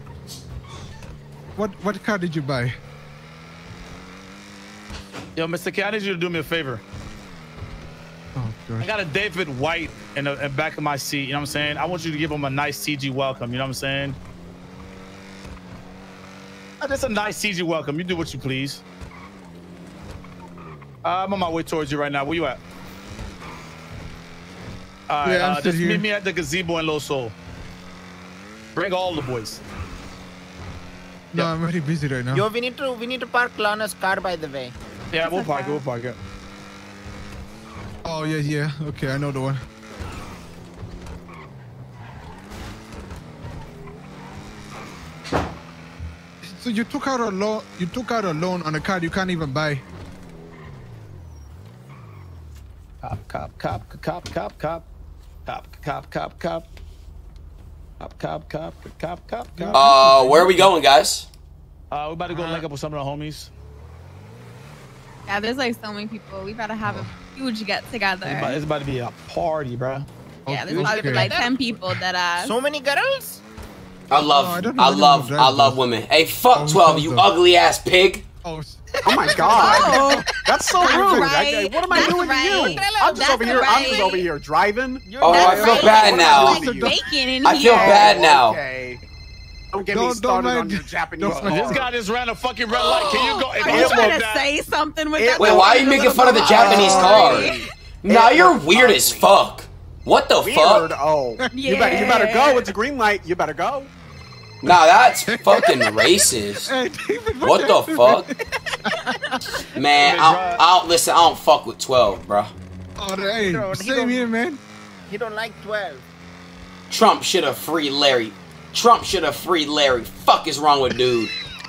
Speaker 5: What car did you buy?
Speaker 6: Yo, Mr. K, I need you to do me a favor.
Speaker 5: Oh, gosh.
Speaker 6: I got a David White in the back of my seat. You know what I'm saying? I want you to give him a nice CG welcome. You know what I'm saying? Just a nice CG welcome. You do what you please. I'm on my way towards you right now. Where you at? All right,
Speaker 5: Yeah, I'm still
Speaker 6: just
Speaker 5: here.
Speaker 6: meet me at the gazebo in Los Sol. Bring all the boys.
Speaker 5: No, I'm very busy right now.
Speaker 3: Yo, we need to park Lana's car, by the way.
Speaker 6: Yeah, we'll park it. We'll park it.
Speaker 5: Oh, yeah. Okay, I know the one. So you took out a loan. You took out a loan on a car you can't even buy.
Speaker 6: Cop.
Speaker 1: Where are we going, guys?
Speaker 6: We're about to go link up with some of the homies.
Speaker 7: Yeah, there's like so many people. We better have a huge get together.
Speaker 6: It's about to be a party, bro.
Speaker 7: Yeah, there's about to be like 10 people that
Speaker 3: So many girls?
Speaker 1: I love women. Hey, fuck 12, you ugly ass pig.
Speaker 5: Oh
Speaker 12: my god.
Speaker 7: Oh,
Speaker 12: That's so
Speaker 7: that's
Speaker 12: rude.
Speaker 7: right.
Speaker 12: What am I
Speaker 7: That's
Speaker 12: doing
Speaker 7: right.
Speaker 12: to you? I'm just over here. I'm just
Speaker 7: right.
Speaker 12: over here driving.
Speaker 1: Oh, I feel bad now.
Speaker 7: Like bacon in
Speaker 1: I
Speaker 7: here.
Speaker 1: feel bad now.
Speaker 12: Okay. Don't get me started on your Japanese.
Speaker 6: This guy just ran a fucking red light. Can you go?
Speaker 7: Are you trying to say something with that?
Speaker 1: Wait, why are you making fun of the Japanese car? Nah, you're weird as fuck. What the
Speaker 12: Weird.
Speaker 1: fuck?
Speaker 12: Oh, you better go. It's a green light. You better go.
Speaker 1: Nah, that's fucking racist. What the fuck? Man, I don't listen. I don't fuck with 12, bro.
Speaker 5: Oh, hey, same here, man.
Speaker 3: He don't like 12.
Speaker 1: Trump should have freed Larry. Trump should have freed Larry. Fuck is wrong with dude?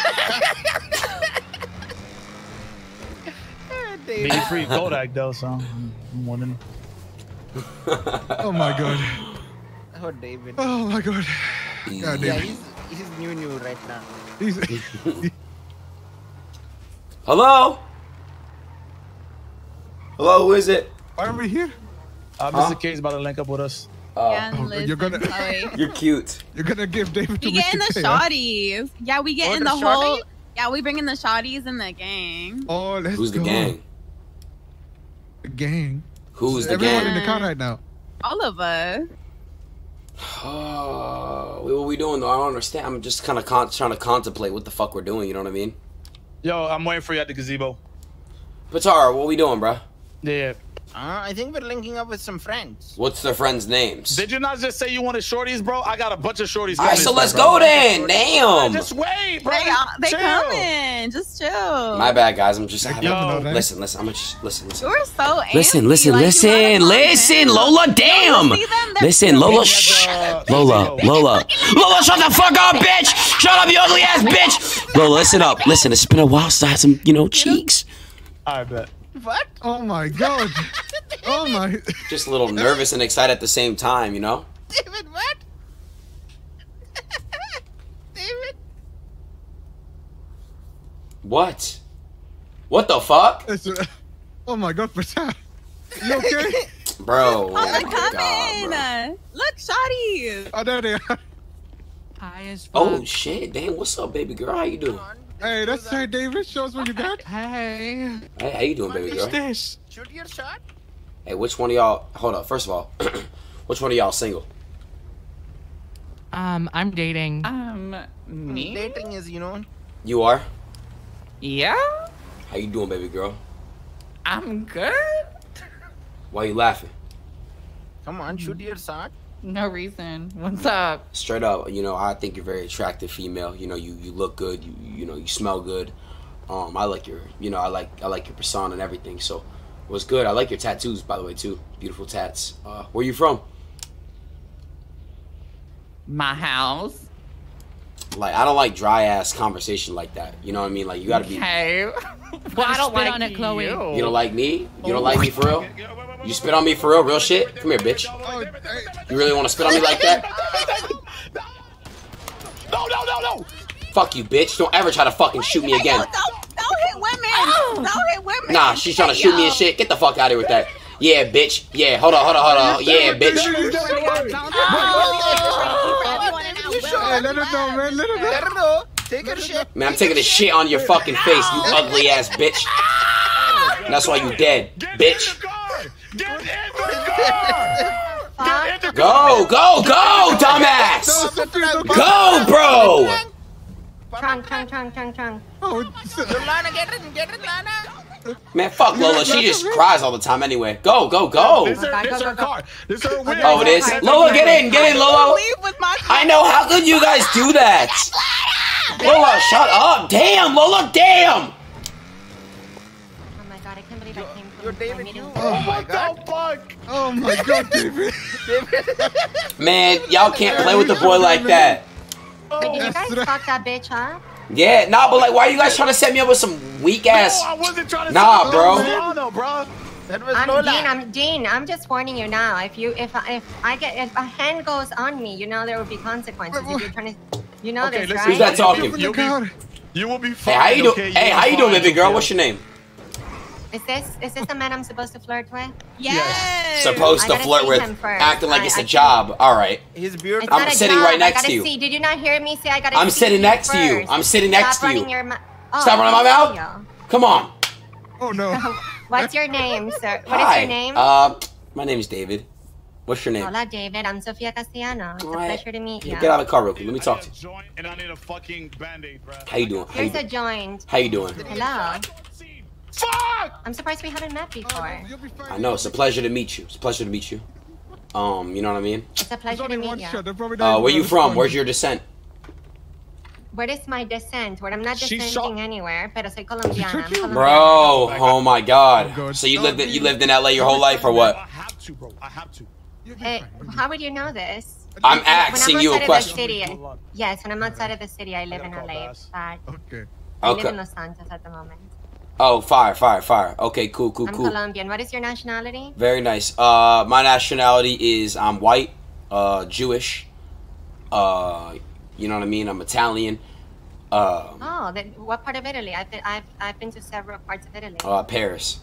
Speaker 6: He free Kodak though, so I'm wondering.
Speaker 5: Oh my god.
Speaker 3: Oh, David.
Speaker 5: Oh my god. God,
Speaker 3: Yeah,
Speaker 5: David.
Speaker 3: he's new right now.
Speaker 5: He's
Speaker 1: Hello? Hello, who is it?
Speaker 5: Why are we here?
Speaker 6: Mr. K's about to link up with us.
Speaker 5: You're gonna.
Speaker 1: You're cute.
Speaker 5: You're gonna give David to
Speaker 7: We get in the
Speaker 5: Mr. K, huh?
Speaker 7: shotties. Yeah, we get in the whole. Yeah, we bring in the shotties in the gang.
Speaker 5: Oh, let's
Speaker 1: Who's the
Speaker 5: go.
Speaker 1: gang?
Speaker 5: The gang.
Speaker 1: Who's the
Speaker 5: Everyone
Speaker 1: gang?
Speaker 5: in the car right now.
Speaker 7: All of us.
Speaker 1: What are we doing though? I don't understand. I'm just kind of trying to contemplate what the fuck we're doing. You know what I mean?
Speaker 6: Yo, I'm waiting for you at the gazebo.
Speaker 1: Patara, what we doing, bruh?
Speaker 6: Yeah.
Speaker 3: I think we're linking up with some friends.
Speaker 1: What's their friends' names?
Speaker 6: Did you not just say you wanted shorties, bro? I got a bunch of shorties.
Speaker 1: All right, so
Speaker 6: coming,
Speaker 1: let's
Speaker 6: bro.
Speaker 1: go then. Damn.
Speaker 6: Just wait, bro.
Speaker 7: They
Speaker 6: Chill.
Speaker 7: coming. Just chill.
Speaker 1: My bad, guys. I'm just.
Speaker 6: Yo.
Speaker 1: Listen. I'm gonna just listen.
Speaker 7: You're so antsy.
Speaker 1: Listen,
Speaker 7: Like,
Speaker 1: Lola, damn! Listen, Lola, shh! Lola, shut the fuck up, bitch! Shut up, you ugly ass bitch! Lola, listen up. Listen, it's been a while since I had some, cheeks.
Speaker 6: I bet.
Speaker 3: What?
Speaker 5: Oh my god. Oh my.
Speaker 1: Just a little nervous and excited at the same time, you know?
Speaker 3: David, what? David?
Speaker 1: What? What the fuck?
Speaker 5: Oh my god, Prasad. You okay?
Speaker 1: Bro,
Speaker 7: Oh, they're coming. Look, shotties.
Speaker 5: Oh, there they are.
Speaker 8: High as fuck.
Speaker 1: Oh shit, damn, what's up, baby girl? How you doing?
Speaker 5: Hey, that's right, David. Show us what you got.
Speaker 8: Hey.
Speaker 1: Hey, how you doing, baby girl?
Speaker 8: What's this?
Speaker 3: Shoot your shot.
Speaker 1: Hey, which one of y'all, hold up, first of all, which one of y'all single?
Speaker 8: I'm dating.
Speaker 3: Me? Dating is,
Speaker 1: You are?
Speaker 8: Yeah?
Speaker 1: How you doing, baby girl?
Speaker 8: I'm good.
Speaker 1: Why you laughing?
Speaker 3: Come on, shoot your shot.
Speaker 8: No reason. What's up?
Speaker 1: Straight up, I think you're a very attractive female. You look good. You smell good. I like your, I like your persona and everything. So, what's good? I like your tattoos, by the way, too. Beautiful tats. Where you from?
Speaker 8: My house.
Speaker 1: Like, I don't like dry ass conversation like that. You know what I mean? Like, you gotta be.
Speaker 8: Okay. Well, I don't like on it, Chloe.
Speaker 1: You don't like me? You don't like me for real? You spit on me for real? Real shit? Come here, bitch. You really want to spit on me like that?
Speaker 6: No.
Speaker 1: Fuck you, bitch. Don't ever try to fucking shoot me again.
Speaker 7: Don't hit women. Don't hit women.
Speaker 1: Nah, she's trying to shoot me and shit. Get the fuck out of here with that. Yeah, bitch. Yeah, hold on. Yeah, bitch.
Speaker 5: Hey, let her know, man. Let her know.
Speaker 3: Take her shit.
Speaker 1: Man, I'm taking a shit on your fucking face, you ugly ass bitch. That's why you dead, bitch. Go, dumbass. Go, bro.
Speaker 11: Chung.
Speaker 5: Oh,
Speaker 3: Lana, get it, Lana.
Speaker 1: Man, fuck Lola. She just cries all the time anyway. Go.
Speaker 6: This is her car. This is her window.
Speaker 1: Oh, it is? Lola, get in, Lola.
Speaker 7: Leave with my car.
Speaker 1: I know. How could you guys do that? Lola, shut up. Damn, Lola, damn.
Speaker 11: Oh my god, I can't believe I came from
Speaker 3: You're David, you.
Speaker 5: Oh
Speaker 3: my god.
Speaker 5: oh my god, David.
Speaker 1: Man, y'all can't play with the boy like that.
Speaker 11: Wait, did you guys fuck that bitch, huh?
Speaker 1: Yeah, nah, but like, why are you guys trying to set me up with some weak ass?
Speaker 6: No, I wasn't trying to.
Speaker 1: Nah, bro.
Speaker 6: Bro.
Speaker 3: That was Lola.
Speaker 11: Dean, I'm just warning you now. If a hand goes on me, there will be consequences. If you're trying to,
Speaker 6: Okay,
Speaker 11: this,
Speaker 6: listen,
Speaker 11: right?
Speaker 1: Who's that talking?
Speaker 6: You will be
Speaker 1: Hey,
Speaker 6: fine.
Speaker 1: how you doing?
Speaker 6: Okay?
Speaker 1: Hey, how you doing, baby girl? What's your name?
Speaker 11: Is this the man I'm supposed to flirt with?
Speaker 7: Yes.
Speaker 1: Supposed
Speaker 11: I
Speaker 1: to
Speaker 11: gotta
Speaker 1: flirt
Speaker 11: see
Speaker 1: with,
Speaker 11: him first.
Speaker 1: acting like it's
Speaker 11: I
Speaker 1: a job. All right.
Speaker 3: He's
Speaker 11: It's
Speaker 3: beautiful.
Speaker 11: not a
Speaker 1: sitting
Speaker 11: job.
Speaker 1: right next
Speaker 11: I gotta
Speaker 1: to you.
Speaker 11: see. Did you not hear me say I gotta
Speaker 1: I'm
Speaker 11: see
Speaker 1: sitting
Speaker 11: you
Speaker 1: next to you.
Speaker 11: first?
Speaker 1: I'm sitting next
Speaker 11: Stop
Speaker 1: to you.
Speaker 11: running your
Speaker 1: Stop running my mouth. Come on.
Speaker 5: Oh no.
Speaker 11: What's your name, sir? What is
Speaker 1: Hi.
Speaker 11: your name?
Speaker 1: My name is David. What's your name?
Speaker 11: Hola, David. I'm Sofia Castellano. It's a
Speaker 1: Alright.
Speaker 11: pleasure to meet you.
Speaker 1: Get out of the car real quick. Let me talk to you.
Speaker 6: Joint and I need a fucking band-aid, bro.
Speaker 1: How you doing?
Speaker 11: Here's a joint.
Speaker 1: How you doing?
Speaker 11: Hello.
Speaker 6: Fuck!
Speaker 11: I'm surprised we haven't met before.
Speaker 5: You'll be fine.
Speaker 1: I know. It's a pleasure to meet you. It's a pleasure to meet you. You know what I mean?
Speaker 11: It's a
Speaker 5: There's
Speaker 11: pleasure
Speaker 5: only
Speaker 11: to
Speaker 5: one
Speaker 11: meet
Speaker 5: shot.
Speaker 11: you.
Speaker 5: They're probably not even
Speaker 1: Where you
Speaker 5: gonna
Speaker 1: from?
Speaker 5: respond.
Speaker 1: Where's your descent?
Speaker 11: What is my descent? Where I'm not descending anywhere, pero soy colombiana. I'm
Speaker 1: Bro, oh my God. So you lived in LA your whole life or what?
Speaker 10: I have to, bro. I have to.
Speaker 11: How would you know this?
Speaker 1: I'm asking you a question.
Speaker 11: Yes, when I'm outside of the city, I live in LA. But
Speaker 5: okay.
Speaker 11: I live in Los Santos at the moment.
Speaker 1: Oh, fire. Okay, cool.
Speaker 11: I'm Colombian. What is your nationality?
Speaker 1: Very nice. My nationality is I'm white, Jewish. You know what I mean? I'm Italian.
Speaker 11: What part of Italy? I've been to several parts of Italy.
Speaker 1: Paris.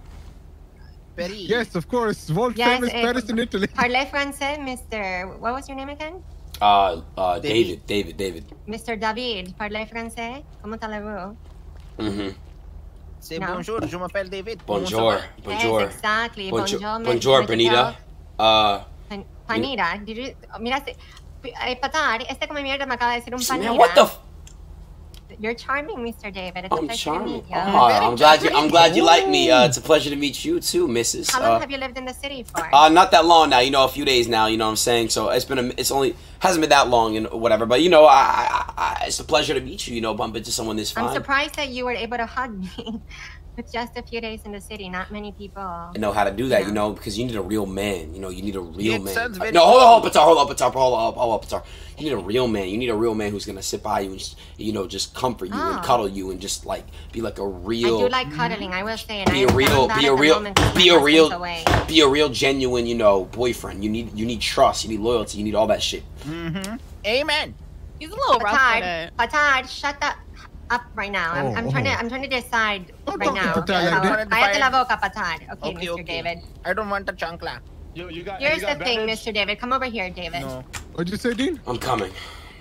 Speaker 5: Yes, of course. World famous Paris in Italy.
Speaker 11: Parlez français, Mr. What was your name again?
Speaker 1: David.
Speaker 11: Mr. David, parlez français? Comment allez-vous?
Speaker 3: Say bonjour, je m'appelle David.
Speaker 1: Bonjour.
Speaker 11: Yes, exactly.
Speaker 1: Bonjour, Benita.
Speaker 11: Panita. Did you... Mira, Patar, come mierda me acaba de decir un panita.
Speaker 1: Man, what the
Speaker 11: You're charming, Mr. David. It's a
Speaker 1: I'm
Speaker 11: pleasure
Speaker 1: charming.
Speaker 11: to meet you.
Speaker 1: I'm glad you like me. It's a pleasure to meet you too, Mrs.
Speaker 11: How long have you lived in the city for?
Speaker 1: Not that long now. You know, a few days now. You know what I'm saying? So it's only hasn't been that long and whatever. But you know, it's a pleasure to meet you. You know, bump into someone this fine.
Speaker 11: I'm surprised that you were able to hug me. With just a few days in the city, not many people
Speaker 1: know how to do that, you know, because you need a real man. You know, you need a real man.
Speaker 3: No,
Speaker 1: hold up, Patar. You need a real man. You need a real man who's gonna sit by you and just, you know, just comfort you and cuddle you and just like be like a real.
Speaker 11: I do like cuddling. I will say,
Speaker 1: be a real, genuine, you know, boyfriend. You need trust. You need loyalty. You need all that shit.
Speaker 3: Amen.
Speaker 7: He's a little rough with it.
Speaker 11: Patard, shut up right now. I'm trying to decide right now. Cállate la boca, Patard. Okay, Mr. David.
Speaker 3: I don't want a chancla.
Speaker 11: Here's the thing, Mr. David. Come over here, David.
Speaker 3: No.
Speaker 5: What'd you say, Dean?
Speaker 1: I'm coming.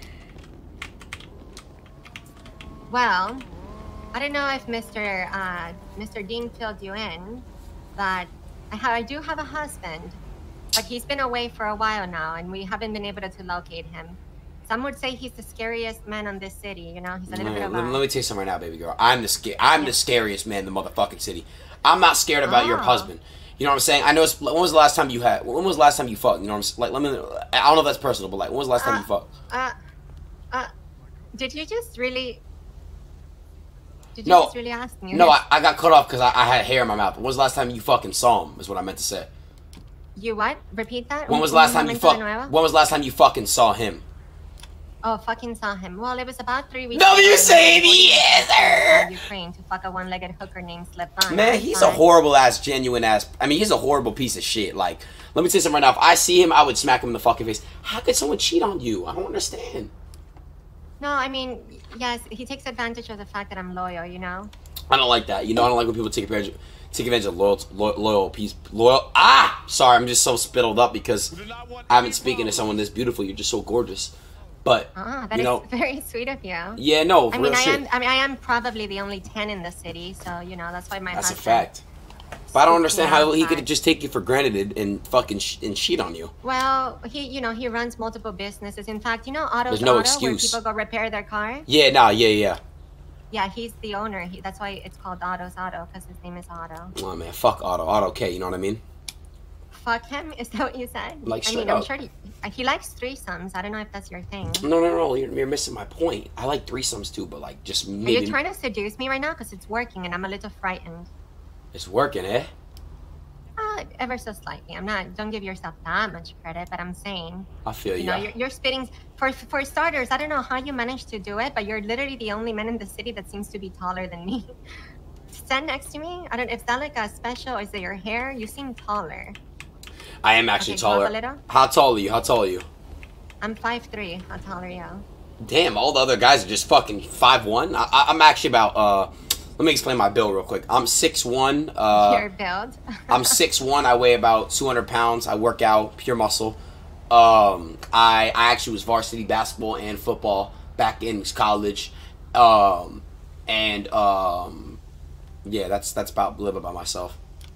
Speaker 11: Well, I don't know if Mr. Dean filled you in, but I do have a husband, but he's been away for a while now, and we haven't been able to locate him. Some would say he's the scariest man on this city. You know, he's a little bit of a...
Speaker 1: Let me tell you something right now, baby girl. I'm the scariest man in the motherfucking city. I'm not scared about your husband. You know what I'm saying? I know. When was the last time you fucked? You know what I'm saying? Like, I don't know if that's personal, but like, when was the last time you fucked?
Speaker 11: Did you just really? Did you
Speaker 1: No.
Speaker 11: just really ask me?
Speaker 1: No, I got cut off because I had hair in my mouth. When was the last time you fucking saw him? Is what I meant to say.
Speaker 11: You what? Repeat that.
Speaker 1: When was the last time you fucked? When was the last time you fucking saw him?
Speaker 11: Oh, fucking saw him. Well, it was about 3 weeks.
Speaker 1: No, you say the answer.
Speaker 11: Ukraine to fuck a one-legged hooker named Slepan.
Speaker 1: Man, he's a horrible ass, genuine ass. I mean, he's a horrible piece of shit. Like, let me tell you something right now. If I see him, I would smack him in the fucking face. How could someone cheat on you? I don't understand.
Speaker 11: No, I mean, yes, he takes advantage of the fact that I'm loyal. You know.
Speaker 1: I don't like that. You know, I don't like when people take advantage of loyal. Sorry, I'm just so spittled up because I've been speaking to someone this beautiful. You're just so gorgeous. But
Speaker 11: that
Speaker 1: you know,
Speaker 11: is very sweet of you.
Speaker 1: Yeah, no,
Speaker 11: I mean, I am probably the only 10 in the city, so you know that's why my.
Speaker 1: That's a fact. But I don't understand how he could just take you for granted and fucking cheat on you.
Speaker 11: Well, he runs multiple businesses. In fact, you know,
Speaker 1: There's no
Speaker 11: where
Speaker 1: excuse.
Speaker 11: people go repair their car.
Speaker 1: Yeah, yeah.
Speaker 11: Yeah, he's the owner. That's why it's called Otto's Auto, because his name is Otto.
Speaker 1: Oh man, fuck Otto. Otto K. You know what I mean?
Speaker 11: Fuck him? Is that what you said?
Speaker 1: Like,
Speaker 11: I mean, I'm sure he likes threesomes. I don't know if that's your thing.
Speaker 1: No. You're missing my point. I like threesomes too, but like just maybe.
Speaker 11: Are you trying to seduce me right now? Because it's working, and I'm a little frightened.
Speaker 1: It's working, eh?
Speaker 11: Ever so slightly. I'm not. Don't give yourself that much credit, but I'm saying.
Speaker 1: I feel you.
Speaker 11: You know, you're spitting. For starters, I don't know how you managed to do it, but you're literally the only man in the city that seems to be taller than me. Stand next to me. I don't. Is that like a special? Is it your hair? You seem taller.
Speaker 1: I am actually taller.
Speaker 11: A little?
Speaker 1: How tall are you?
Speaker 11: I'm 5'3". How tall are you?
Speaker 1: Damn, all the other guys are just fucking 5'1". I'm actually about let me explain my build real quick. I'm 6'1".
Speaker 11: Your build?
Speaker 1: I'm 6'1". I weigh about 200 pounds. I work out, pure muscle. I actually was varsity basketball and football back in college. Yeah, that's about a little bit about myself.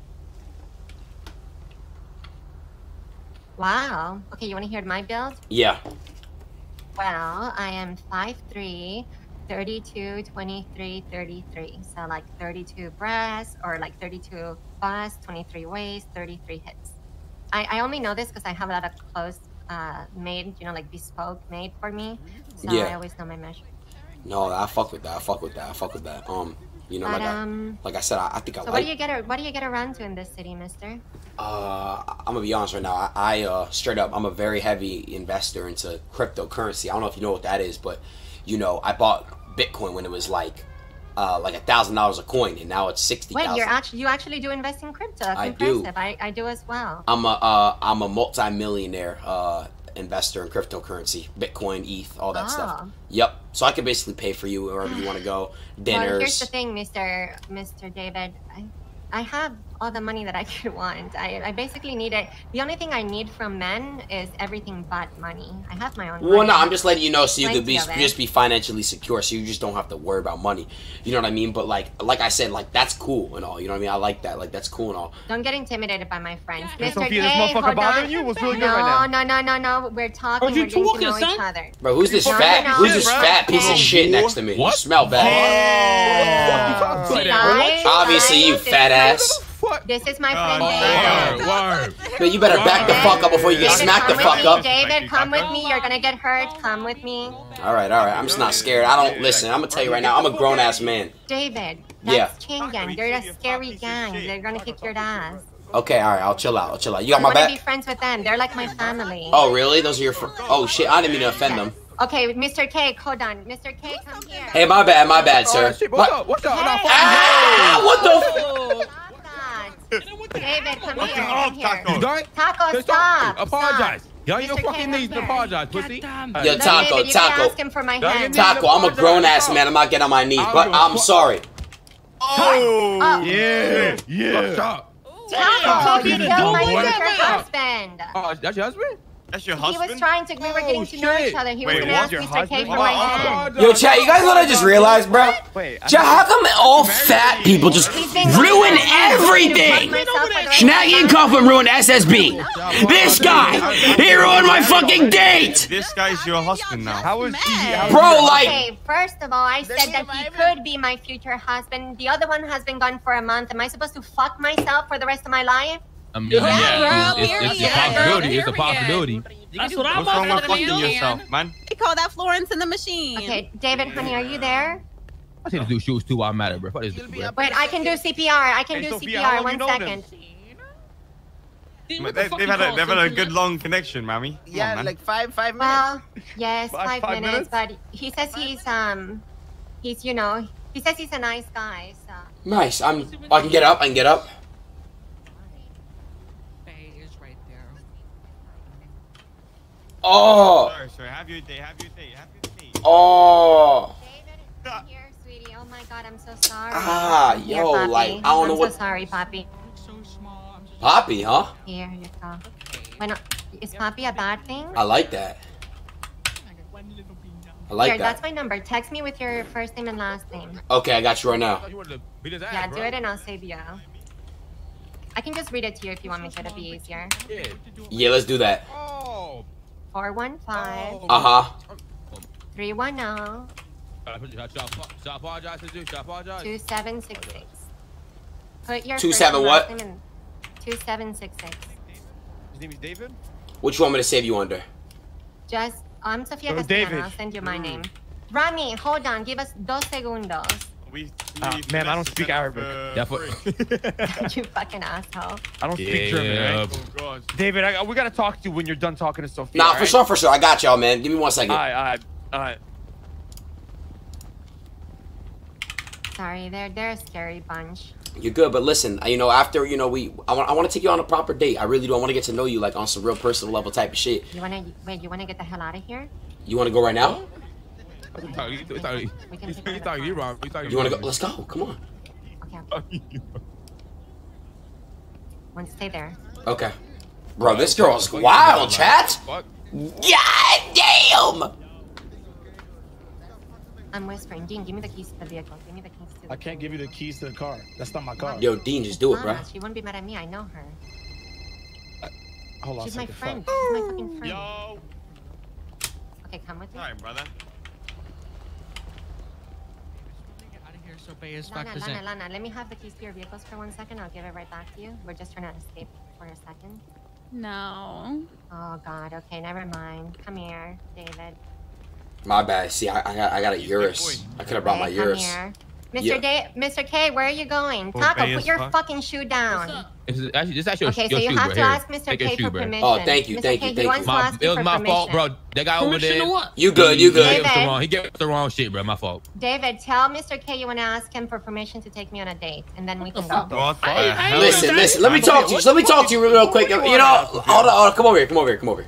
Speaker 11: Wow. Okay, you want to hear my build?
Speaker 1: Yeah.
Speaker 11: Well, I am 5'3", 32, 23, 33. So like 32 breasts or like 32 bust, 23 waist, 33 hips. I only know this because I have a lot of clothes made, you know, like bespoke made for me. So
Speaker 1: yeah.
Speaker 11: I always know my measure.
Speaker 1: No, I fuck with that. I fuck with that. I fuck with that. You know,
Speaker 11: But,
Speaker 1: like I said, I think I
Speaker 11: so
Speaker 1: like.
Speaker 11: what do you get around to in this city, mister?
Speaker 1: I'm gonna be honest right now. I straight up, I'm a very heavy investor into cryptocurrency. I don't know if you know what that is, but you know, I bought Bitcoin when it was like $1,000 a coin, and now it's 60,000.
Speaker 11: Wait, you actually do invest in crypto? That's impressive. I do as well.
Speaker 1: I'm a multi-millionaire investor in cryptocurrency, Bitcoin, ETH, all that stuff. Yep. So I can basically pay for you wherever you want to go, dinners.
Speaker 11: Well, here's the thing, Mr. David. I have all the money that I could want. I basically need it. The only thing I need from men is everything but money. I have my own money.
Speaker 1: Well, no, I'm just letting you know so you could just be financially secure, so you just don't have to worry about money. You know what I mean? But like I said, like that's cool and all. You know what I mean? I like that. Like that's cool and all.
Speaker 11: Don't get intimidated by my friends.
Speaker 13: Hey,
Speaker 11: Mr.
Speaker 13: Sophia,
Speaker 11: K,
Speaker 13: this motherfucker bothering you? What's really good right now?
Speaker 11: No. We're talking. We're getting to know each other.
Speaker 1: Bro, who's this fat? Who's this fat piece of shit next to me? What? You smell bad. Obviously, you fat ass.
Speaker 11: This is my friend David.
Speaker 1: But you better back the fuck up before you get smacked the fuck up.
Speaker 11: David, come with me. You're gonna get hurt. Come with me.
Speaker 1: All right. I'm just not scared. I don't listen. I'm gonna tell you right now. I'm a grown ass man.
Speaker 11: David, that's Chain Gang. They're a scary gang. They're gonna kick your ass.
Speaker 1: Okay. All right. I'll chill out. You got
Speaker 11: I
Speaker 1: my
Speaker 11: wanna
Speaker 1: back?
Speaker 11: be friends with them. They're like my family.
Speaker 1: Oh really? Those are your oh shit. I didn't mean to offend them.
Speaker 11: Okay, Mr. K, hold on. Mr. K, come here.
Speaker 1: Hey, my bad, sir.
Speaker 13: What's up? What's up?
Speaker 1: What the?
Speaker 11: David, come here. Come here.
Speaker 13: You done?
Speaker 11: Taco, stop.
Speaker 13: Apologize. Y'all ain't no
Speaker 11: Mr. K,
Speaker 13: fucking need to apologize, pussy.
Speaker 1: Yo, Taco.
Speaker 11: You can ask him for my hand.
Speaker 1: Taco, I'm a grown ass man. I'm not getting on my knees, but I'm sorry.
Speaker 11: Oh.
Speaker 13: Yeah.
Speaker 11: Taco, you killed my future husband.
Speaker 13: Oh, that's your husband?
Speaker 9: That's your
Speaker 11: He
Speaker 9: husband?
Speaker 11: was trying to, we were getting to know each other. He was
Speaker 9: Wait,
Speaker 11: gonna
Speaker 9: what?
Speaker 11: ask
Speaker 9: Your
Speaker 11: Mr. K
Speaker 9: husband?
Speaker 11: for my hand.
Speaker 1: Yo, chat, you guys know what I just realized, bro? Chat, how come all fat people just ruin everything? Snaggy and Coughlin ruined SSB. This guy, he ruined my fucking date.
Speaker 9: This guy's your husband now.
Speaker 13: How is he?
Speaker 1: Bro, like...
Speaker 11: Okay, first of all, I said that he could be my future husband. The other one has been gone for a month. Am I supposed to fuck myself for the rest of my life?
Speaker 14: I mean, it's a possibility. It's a possibility.
Speaker 2: That's what
Speaker 9: What's wrong with fucking yourself, man?
Speaker 7: We call that Florence in the machine.
Speaker 11: Okay, David, honey, are you there?
Speaker 14: I need to do shoes too while I'm at it, bro. Fuck this, bro.
Speaker 11: Wait, I can do CPR. I can do CPR. 1 second.
Speaker 9: They've had a good long connection, Mammy. Come
Speaker 3: Yeah,
Speaker 9: on, man.
Speaker 3: like five minutes.
Speaker 11: Well, yes, 5
Speaker 3: 5
Speaker 11: minutes, but he says he's you know, he says he's a nice guy, so.
Speaker 1: Nice. I can get up. Oh.
Speaker 9: Sorry. Have your day.
Speaker 1: Oh.
Speaker 11: David, here, sweetie. Oh my God, I'm so sorry.
Speaker 1: Yo,
Speaker 11: Papi.
Speaker 1: like, I don't know
Speaker 11: I'm
Speaker 1: what...
Speaker 11: so sorry, Papi.
Speaker 1: Poppy, huh?
Speaker 11: Here you go. Bueno, is Papi a bad thing?
Speaker 1: I like that.
Speaker 11: Here, that's my number. Text me with your first name and last name.
Speaker 1: Okay, I got you right now.
Speaker 11: Yeah, do it and I'll save you. I can just read it to you if you want me to. It'll be easier.
Speaker 1: Yeah, let's do that.
Speaker 11: 415. 310. 2766. Put your
Speaker 1: 27 what?
Speaker 11: 2766.
Speaker 13: His name is David?
Speaker 1: Which you want me to save you under?
Speaker 11: Just, I'm Sofia
Speaker 13: Oh,
Speaker 11: Castellano.
Speaker 13: David.
Speaker 11: I'll send you my name. Rami, hold on. Give us 2 segundos.
Speaker 13: Man, I don't speak Arabic.
Speaker 11: You fucking asshole.
Speaker 13: I don't speak German, right? David, we gotta talk to you when you're done talking to Sophia.
Speaker 1: Nah, for sure. I got y'all, man. Give me 1 second.
Speaker 13: Alright.
Speaker 11: Sorry, they're a scary bunch.
Speaker 1: You're good, but listen, you know, after, you know, I want to take you on a proper date. I really do. I want to get to know you, like, on some real personal level type of shit.
Speaker 11: You wanna get the hell out of here?
Speaker 1: You want to go right now?
Speaker 14: You want
Speaker 1: to go? Let's go. Come on.
Speaker 11: Okay. Want to stay there?
Speaker 1: Okay. Bro, this girl's wild, chat. God damn.
Speaker 11: I'm whispering. Dean, give me the keys to the vehicle. Give me the keys to the
Speaker 6: I can't give you the keys to the car. That's not my car.
Speaker 1: Yo, Dean, just do it, bro.
Speaker 11: Mama, she won't be mad at me. I know her.
Speaker 6: Hold on.
Speaker 11: She's my friend. She's my fucking friend.
Speaker 9: Yo.
Speaker 11: Okay, come with me.
Speaker 9: Sorry, brother.
Speaker 11: Lana, let me have the keys to your vehicles for 1 second. I'll give it right back to you. We're just trying to escape for a second.
Speaker 7: No.
Speaker 11: Oh, God. Okay, never mind. Come here, David.
Speaker 1: My bad. See, I got a Urus. I could have brought my Urus.
Speaker 11: Mr. K, where are you going? Taco, put your fucking shoe down.
Speaker 14: This is actually
Speaker 11: Okay,
Speaker 14: your
Speaker 11: so you
Speaker 14: shoe,
Speaker 11: have
Speaker 14: bro.
Speaker 11: to
Speaker 14: Here.
Speaker 11: ask Mr.
Speaker 14: Take your
Speaker 11: K
Speaker 14: shoe,
Speaker 11: for
Speaker 14: bro.
Speaker 11: permission.
Speaker 1: Oh, thank you,
Speaker 11: Mr.
Speaker 1: thank
Speaker 11: K,
Speaker 1: you,
Speaker 11: he wants to ask
Speaker 14: It
Speaker 11: you
Speaker 14: was
Speaker 11: for
Speaker 14: my fault,
Speaker 11: permission.
Speaker 14: bro. That guy over there.
Speaker 1: You good, you good.
Speaker 14: He gave us the wrong shit, bro. My fault.
Speaker 11: David, tell Mr. K you want to ask him for permission to take me on a date, and then we can go.
Speaker 1: Listen. Let me talk to you. Let me talk to you real quick. You know, hold on. Come over here.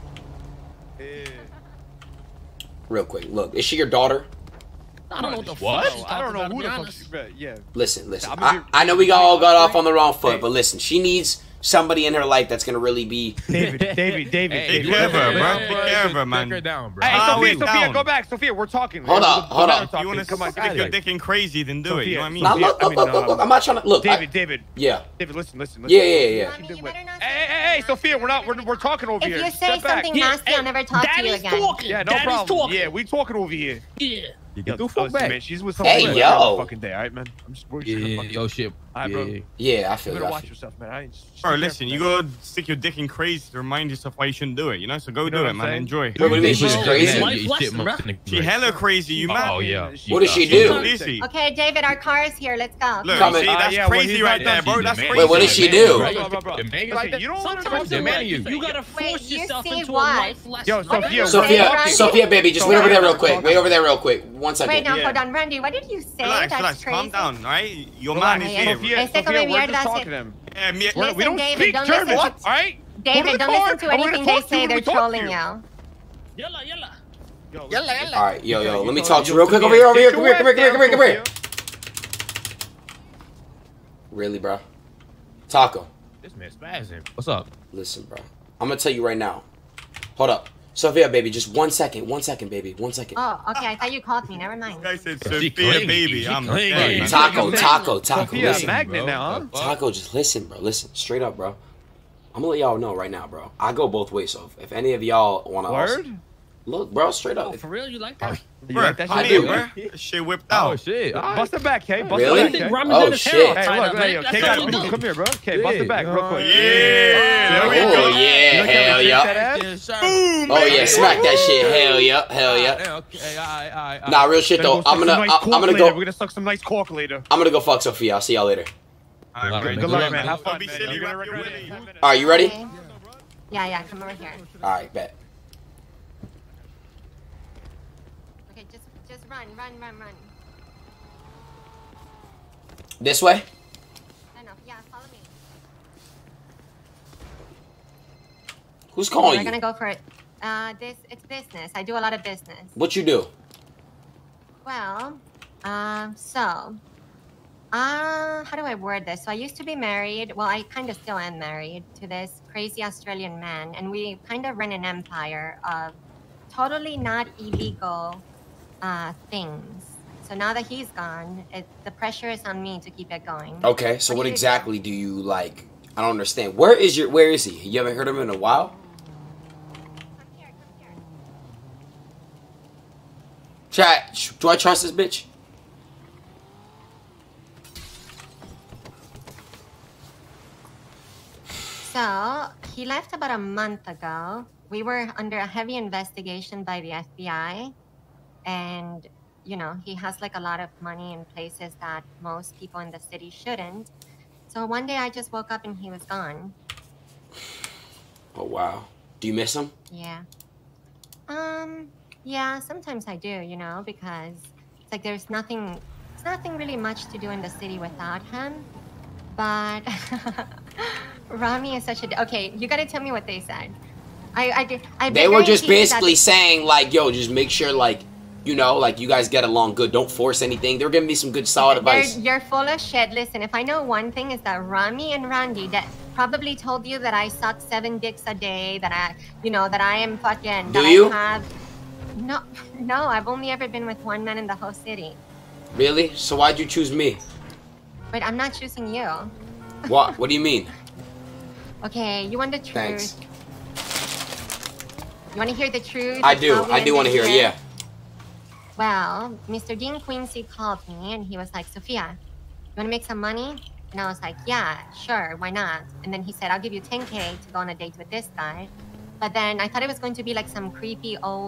Speaker 1: Real quick. Look, is she your daughter?
Speaker 13: I don't know what the fuck. I don't know who the fuck she bet. Yeah.
Speaker 1: Listen. I know we all got off on the wrong foot, but listen, she needs somebody in her life that's gonna really be.
Speaker 13: David.
Speaker 9: Take care of her, bro. Take care of her, man.
Speaker 13: Hey, Sophia, go back. Sophia, we're talking.
Speaker 1: Hold up.
Speaker 9: You want to come on? If you're dicking crazy, then do it. You know what I mean?
Speaker 1: Now, look. I'm not trying to look.
Speaker 13: David.
Speaker 1: Yeah.
Speaker 13: David, listen.
Speaker 1: Yeah.
Speaker 13: Hey, Sophia, we're talking over here.
Speaker 11: If you say something nasty, I'll never talk to you again.
Speaker 13: Yeah, no problem. Yeah, we talking over here.
Speaker 14: Yeah.
Speaker 13: Listen, man, she's with
Speaker 1: Hey,
Speaker 13: somebody
Speaker 1: yo.
Speaker 13: fucking day, all right, man? I'm just worried.
Speaker 14: Yo, shit.
Speaker 1: Yeah, I feel
Speaker 13: you.
Speaker 1: you.
Speaker 13: Better watch yourself, man.
Speaker 9: Bro, listen, you gotta stick your dick in crazy to remind yourself why you shouldn't do it, you know? So go do it, man. Enjoy.
Speaker 1: Wait, what do you mean she's crazy?
Speaker 9: She hella crazy, you mad?
Speaker 14: Oh, yeah.
Speaker 1: What does she do?
Speaker 11: Okay, David, our car is here. Let's go.
Speaker 9: Look,
Speaker 1: Come
Speaker 9: see,
Speaker 1: in.
Speaker 9: that's crazy right there, bro. That's crazy.
Speaker 1: Wait, what does she do?
Speaker 8: You gotta force yourself into a life lesson.
Speaker 13: Yo,
Speaker 1: Sophia, baby, just wait over there real quick. 1 second.
Speaker 11: Wait, now, hold on. Randy, what did you say?
Speaker 9: Relax, calm down, alright? Your man is here.
Speaker 13: Sophia, we're just talking to them. We don't speak German, alright?
Speaker 11: David, don't listen to anything they say. They're trolling you.
Speaker 8: Yalla.
Speaker 1: Alright, yo, let me talk to you real quick. Over here. Come here. Really, bro? Taco.
Speaker 14: This man's spazzing. What's up?
Speaker 1: Listen, bro. I'm gonna tell you right now. Hold up. Sophia, baby, just 1 second, baby. 1 second.
Speaker 11: Oh, okay. I thought you called me. Never mind.
Speaker 9: I said Sophia, baby. I'm
Speaker 1: Taco.
Speaker 13: Sophia,
Speaker 1: Listen,
Speaker 13: magnet now, huh?
Speaker 1: Taco, just listen, bro. Listen, straight up, bro. I'm gonna let y'all know right now, bro. I go both ways, so if any of y'all wanna look, bro, straight up.
Speaker 8: Oh, for real? You like that?
Speaker 13: You like that shit?
Speaker 1: I do,
Speaker 9: bro. Shit whipped out.
Speaker 14: Oh, shit.
Speaker 13: Bust it back, K.
Speaker 1: Really?
Speaker 13: Oh,
Speaker 1: shit.
Speaker 13: Hey, look, K got it. Come here, bro. K, bust it back real quick.
Speaker 9: Yeah.
Speaker 1: Oh, yeah. Hell yeah. Oh, yeah. Smack that shit. Hell yeah.
Speaker 14: Okay,
Speaker 1: Nah, real shit, though. I'm gonna go.
Speaker 13: We're gonna suck some nice cork later.
Speaker 1: I'm gonna go fuck Sophia. I'll see y'all later.
Speaker 13: Good luck, man. Have fun,
Speaker 9: Be
Speaker 13: man.
Speaker 9: silly,
Speaker 13: You're gonna
Speaker 9: wrap your
Speaker 13: regret it.
Speaker 9: willy.
Speaker 1: Alright, you ready?
Speaker 11: Okay. Yeah. Come over here.
Speaker 1: Alright, bet.
Speaker 11: Okay, just run.
Speaker 1: This way?
Speaker 11: No. Yeah, follow me.
Speaker 1: Who's calling
Speaker 11: We're
Speaker 1: you?
Speaker 11: gonna go for it. It's business. I do a lot of business.
Speaker 1: What you do?
Speaker 11: Well, how do I word this? So I used to be married. Well, I kind of still am married to this crazy Australian man, and we kind of run an empire of totally not illegal things. So now that he's gone, the pressure is on me to keep it going.
Speaker 1: Okay, so what exactly do you like? I don't understand. Where is he? You haven't heard of him in a while?
Speaker 11: Come here.
Speaker 1: Chat, do I trust this bitch?
Speaker 11: So he left about a month ago. We were under a heavy investigation by the FBI, and he has like a lot of money in places that most people in the city shouldn't. So one day I just woke up and he was gone.
Speaker 1: Oh wow. Do you miss him?
Speaker 11: Yeah. Yeah, sometimes I do, because it's like there's nothing really much to do in the city without him. But Rami is such a... Okay, you gotta tell me what they said.
Speaker 1: They were just basically saying, like, yo, just make sure, like, you guys get along good. Don't force anything. They were giving me some good, solid advice.
Speaker 11: You're full of shit. Listen, if I know one thing is that Rami and Randy that probably told you that I suck 7 dicks a day, that I am fucking...
Speaker 1: Do you?
Speaker 11: No, I've only ever been with one man in the whole city.
Speaker 1: Really? So why'd you choose me?
Speaker 11: But I'm not choosing you.
Speaker 1: What? What do you mean?
Speaker 11: Okay, you want the truth?
Speaker 1: Thanks.
Speaker 11: You want to hear the truth?
Speaker 1: I do want to hear it, yeah.
Speaker 11: Well, Mr. Dean Quincy called me and he was like, Sophia, you want to make some money? And I was like, yeah, sure, why not? And then he said, I'll give you $10K to go on a date with this guy. But then I thought it was going to be like some creepy old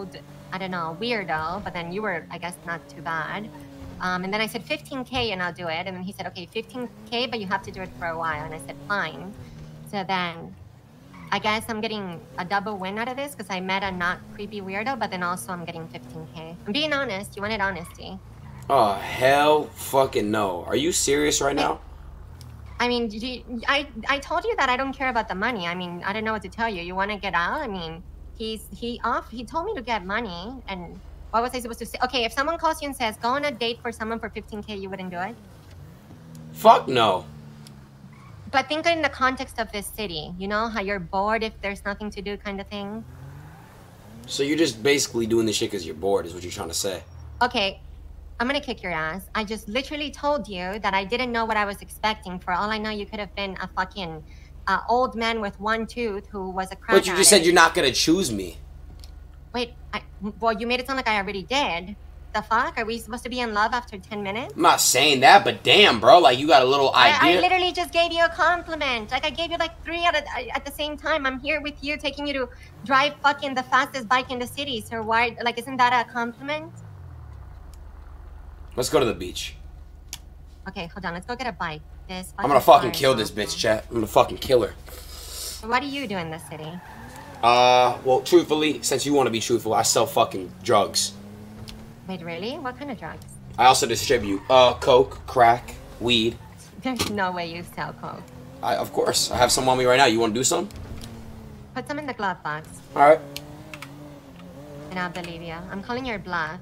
Speaker 11: I don't know, weirdo, but then you were, I guess, not too bad. And then I said 15K and I'll do it. And then he said, okay, 15K, but you have to do it for a while. And I said, fine. So then I guess I'm getting a double win out of this because I met a not creepy weirdo, but then also I'm getting 15K. I'm being honest. You wanted honesty.
Speaker 1: Oh, hell fucking no. Are you serious right now?
Speaker 11: I mean, I told you that I don't care about the money. I mean, I don't know what to tell you. You want to get out? I mean, he told me to get money, and what was I supposed to say? Okay, if someone calls you and says, go on a date for someone for 15K, you wouldn't do it?
Speaker 1: Fuck no.
Speaker 11: But think in the context of this city. You know, how you're bored if there's nothing to do kind of thing?
Speaker 1: So you're just basically doing this shit because you're bored is what you're trying to say.
Speaker 11: Okay, I'm gonna kick your ass. I just literally told you that I didn't know what I was expecting. For all I know, you could have been a fucking old man with one tooth who was a crack
Speaker 1: But you just said you're not gonna choose me.
Speaker 11: Wait, well, you made it sound like I already did. The fuck? Are we supposed to be in love after 10 minutes?
Speaker 1: I'm not saying that, but damn, bro, like you got a little idea.
Speaker 11: I literally just gave you a compliment. Like I gave you like 3 at the same time. I'm here with you, taking you to drive fucking the fastest bike in the city. So why, like, isn't that a compliment?
Speaker 1: Let's go to the beach.
Speaker 11: Okay, hold on. Let's go get a bike.
Speaker 1: I'm gonna fucking kill this bitch, chat. I'm gonna fucking kill her.
Speaker 11: What do you do in the city?
Speaker 1: Well, truthfully, since you want to be truthful, I sell fucking drugs.
Speaker 11: Wait, really? What kind of drugs?
Speaker 1: I also distribute, coke, crack, weed.
Speaker 11: There's no way you sell coke.
Speaker 1: Of course. I have some on me right now. You want to do some?
Speaker 11: Put some in the glove box.
Speaker 1: Alright.
Speaker 11: And I'll believe you. I'm calling your bluff.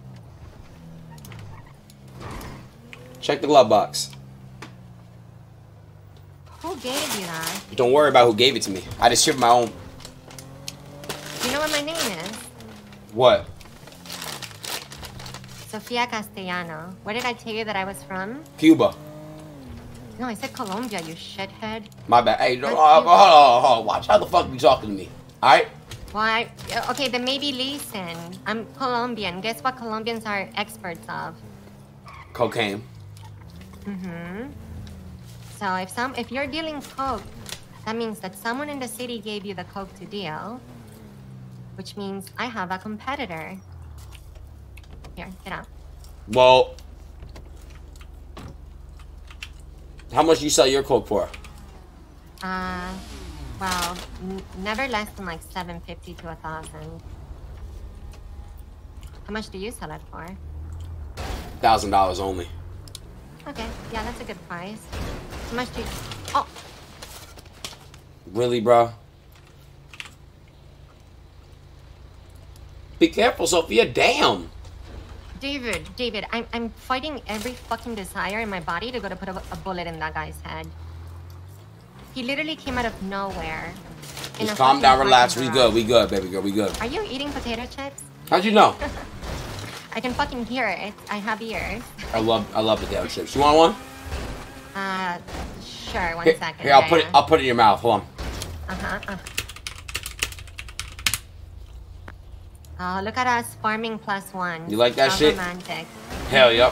Speaker 1: Check the glove box.
Speaker 11: Who gave you that?
Speaker 1: Don't worry about who gave it to me. I distribute my own.
Speaker 11: You know what my name is?
Speaker 1: What?
Speaker 11: Sofia Castellano. Where did I tell you that I was from?
Speaker 1: Cuba.
Speaker 11: No, I said Colombia, you shithead.
Speaker 1: My bad. Hey, hold on. Watch how the fuck you talking to me. Alright?
Speaker 11: Why? Okay, then maybe listen. I'm Colombian. Guess what Colombians are experts of?
Speaker 1: Cocaine.
Speaker 11: Mm-hmm. So if you're dealing coke, that means that someone in the city gave you the coke to deal, which means I have a competitor. Here, get out.
Speaker 1: Well, how much do you sell your coke for?
Speaker 11: Well, never less than like $750 to $1,000. How much do you sell it for?
Speaker 1: $1,000 only.
Speaker 11: Okay, yeah, that's a good price. How much do you... Oh!
Speaker 1: Really, bro? Be careful, Sophia. Damn.
Speaker 11: David, I'm fighting every fucking desire in my body to go to put a bullet in that guy's head. He literally came out of nowhere.
Speaker 1: Just calm down, relax. We good, baby girl, we good.
Speaker 11: Are you eating potato chips?
Speaker 1: How'd you know?
Speaker 11: I can fucking hear it. I have ears.
Speaker 1: I love potato chips. You want one?
Speaker 11: Sure. One second.
Speaker 1: Here, I'll put it in your mouth. Hold on.
Speaker 11: Oh, look at us farming +1.
Speaker 1: You like that
Speaker 11: so
Speaker 1: shit?
Speaker 11: Romantic.
Speaker 1: Hell, yep.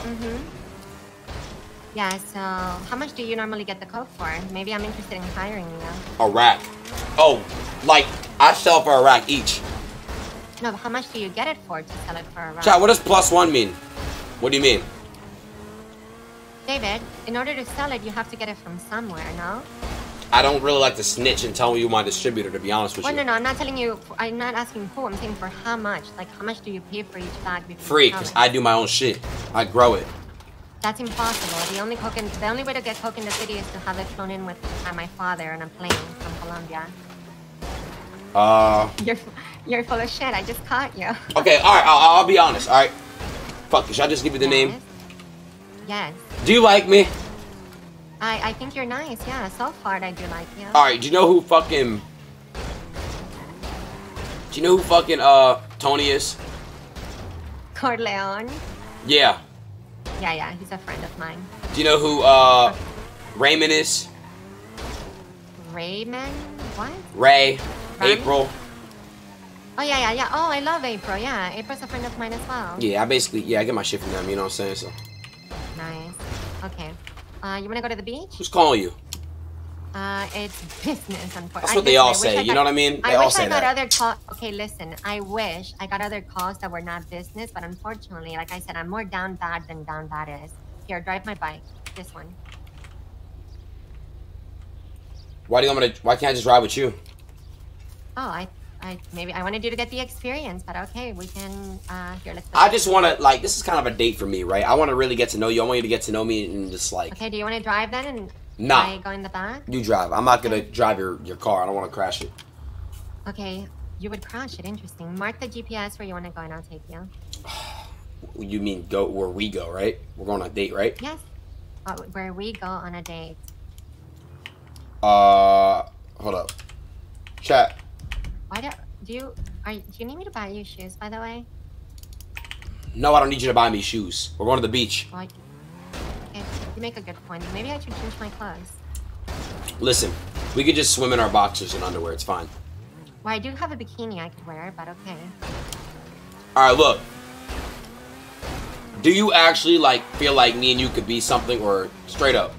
Speaker 11: Yeah, so how much do you normally get the coke for? Maybe I'm interested in hiring you.
Speaker 1: A rack. Oh, like, I sell for a rack each.
Speaker 11: No, but how much do you get it for to sell it for a rack?
Speaker 1: Chat, what does +1 mean? What do you mean?
Speaker 11: David, in order to sell it, you have to get it from somewhere, no?
Speaker 1: I don't really like to snitch and tell you my distributor, to be honest with you.
Speaker 11: No, I'm not telling you, I'm not asking who, I'm saying for how much. Like, how much do you pay for each bag before
Speaker 1: Free,
Speaker 11: you sell
Speaker 1: because
Speaker 11: it?
Speaker 1: I do my own shit. I grow it.
Speaker 11: That's impossible. The only way to get coke in the city is to have it flown in with my father on a plane from Colombia. You're full of shit. I just caught you.
Speaker 1: Okay, alright, I'll be honest, alright? Fuck, should I just give you the name?
Speaker 11: Yes.
Speaker 1: Do you like me?
Speaker 11: I think you're nice, yeah. So far, I do like you.
Speaker 1: Alright, do you know who fucking... Tony is?
Speaker 11: Corleone?
Speaker 1: Yeah.
Speaker 11: Yeah, he's a friend of mine.
Speaker 1: Do you know who, Raymond is?
Speaker 11: Raymond? What?
Speaker 1: Ray.
Speaker 11: Raymond?
Speaker 1: April.
Speaker 11: Oh, yeah. Oh, I love April, yeah. April's a friend of mine as well.
Speaker 1: Yeah, I get my shit from them, you know what I'm saying? So.
Speaker 11: Nice. Okay. You wanna go to the beach?
Speaker 1: Who's calling you?
Speaker 11: It's business, unfortunately.
Speaker 1: That's what they all say. You know what I mean? They all say that.
Speaker 11: I wish I got other calls. Okay, listen. I wish I got other calls that were not business, but unfortunately, like I said, I'm more down bad than down bad is. Here, drive my bike. This one.
Speaker 1: Why do you want me to? Why can't I just ride with you?
Speaker 11: Oh, maybe I wanted you to get the experience, but okay, we can. Here, let's.
Speaker 1: I just want to like. This is kind of a date for me, right? I want to really get to know you. I want you to get to know me and just like.
Speaker 11: Okay, do you want to drive then and?
Speaker 1: Nah.
Speaker 11: I go in the back?
Speaker 1: You drive. I'm not gonna drive your car. I don't want to crash it.
Speaker 11: Okay, you would crash it. Interesting. Mark the GPS where you want to go, and I'll take you.
Speaker 1: You mean go where we go, right? We're going on a date, right?
Speaker 11: Yes. Where we go on a date.
Speaker 1: Hold up. Chat.
Speaker 11: Why do you need me to buy you shoes, by the way?
Speaker 1: No, I don't need you to buy me shoes. We're going to the beach.
Speaker 11: Well, okay, you make a good point. Maybe I should change my clothes.
Speaker 1: Listen, we could just swim in our boxers and underwear. It's fine.
Speaker 11: Well, I do have a bikini I could wear, but okay.
Speaker 1: All right, look. Do you actually like feel like me and you could be something, or straight up?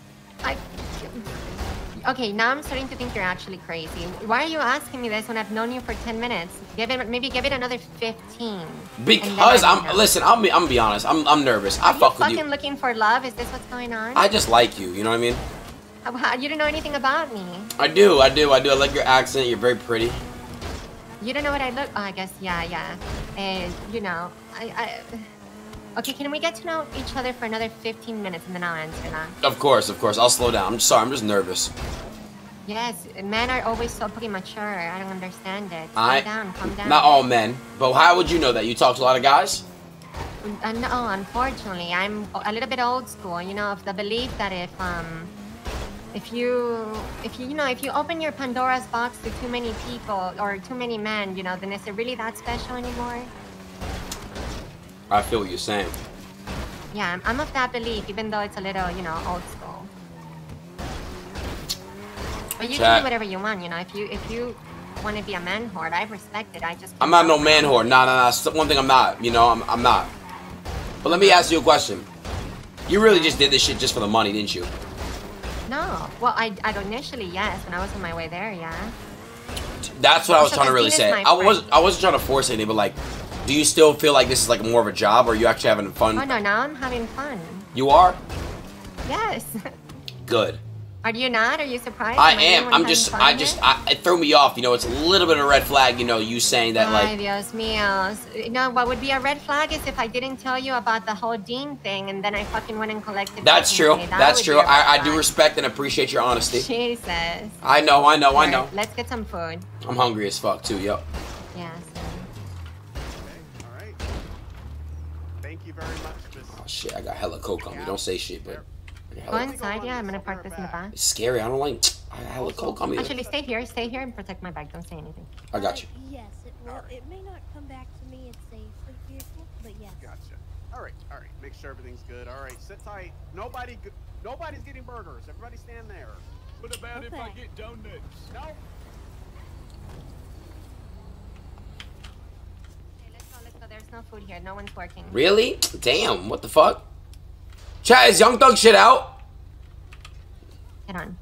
Speaker 11: Okay, now I'm starting to think you're actually crazy. Why are you asking me this when I've known you for 10 minutes? Maybe give it another 15.
Speaker 1: Because listen, I'm gonna be honest. I'm nervous. I fuck with you.
Speaker 11: Fucking looking for love? Is this what's going on?
Speaker 1: I just like you. You know what I mean?
Speaker 11: You don't know anything about me.
Speaker 1: I do. I like your accent. You're very pretty.
Speaker 11: You don't know what I look. Oh, I guess yeah. And you know, Okay, can we get to know each other for another 15 minutes and then I'll answer that?
Speaker 1: Of course. I'll slow down. I'm sorry. I'm just nervous.
Speaker 11: Yes, men are always so premature. I don't understand it. Calm down.
Speaker 1: Not all men, but how would you know that? You talk to a lot of guys?
Speaker 11: No, unfortunately, I'm a little bit old school. You know, of the belief that if you open your Pandora's box to too many people or too many men, you know, then is it really that special anymore?
Speaker 1: I feel what you're saying.
Speaker 11: Yeah, I'm of that belief, even though it's a little, you know, old school. But you can do whatever you want, you know. If you want to be a man horde, I respect it.
Speaker 1: I'm not no man horde. Nah. One thing I'm not. You know, I'm not. But let me ask you a question. You really just did this shit just for the money, didn't you?
Speaker 11: No. Well, I initially, yes. When I was on my way there, yeah.
Speaker 1: That's what I was trying to really say. I wasn't trying to force anything, but like, do you still feel like this is like more of a job, or are you actually having fun?
Speaker 11: Oh no, now I'm having fun.
Speaker 1: You are?
Speaker 11: Yes.
Speaker 1: Good.
Speaker 11: Are you not? Are you surprised?
Speaker 1: I am. It threw me off. You know, it's a little bit of a red flag. You know, you saying that like.
Speaker 11: Ay, Dios mío. No, what would be a red flag is if I didn't tell you about the whole Dean thing, and then I fucking went and collected.
Speaker 1: That's true. That's true. I do respect and appreciate your honesty.
Speaker 11: Jesus.
Speaker 1: I know.
Speaker 11: Right, let's get some food.
Speaker 1: I'm hungry as fuck too. Yep.
Speaker 11: Yeah.
Speaker 12: All right. Thank you very much.
Speaker 1: Oh shit! I got hella coke on me. Don't say shit, but.
Speaker 11: Go inside, yeah. I'm gonna park this in the back.
Speaker 1: It's scary. I don't like. I have a coke on me.
Speaker 11: Actually, stay here and protect my bag. Don't say anything.
Speaker 1: I got you.
Speaker 15: Yes, it may not come back to me. It's a fleet vehicle, but yes.
Speaker 12: Gotcha. All right. Make sure everything's good. All right, sit tight. Nobody's getting burgers. Everybody stand there.
Speaker 15: What about if I
Speaker 12: get donuts? No.
Speaker 11: Okay, let's go. There's no food here. No one's working.
Speaker 1: Really? Damn. What the fuck? Chat, is Young Thug shit out?
Speaker 11: Get on.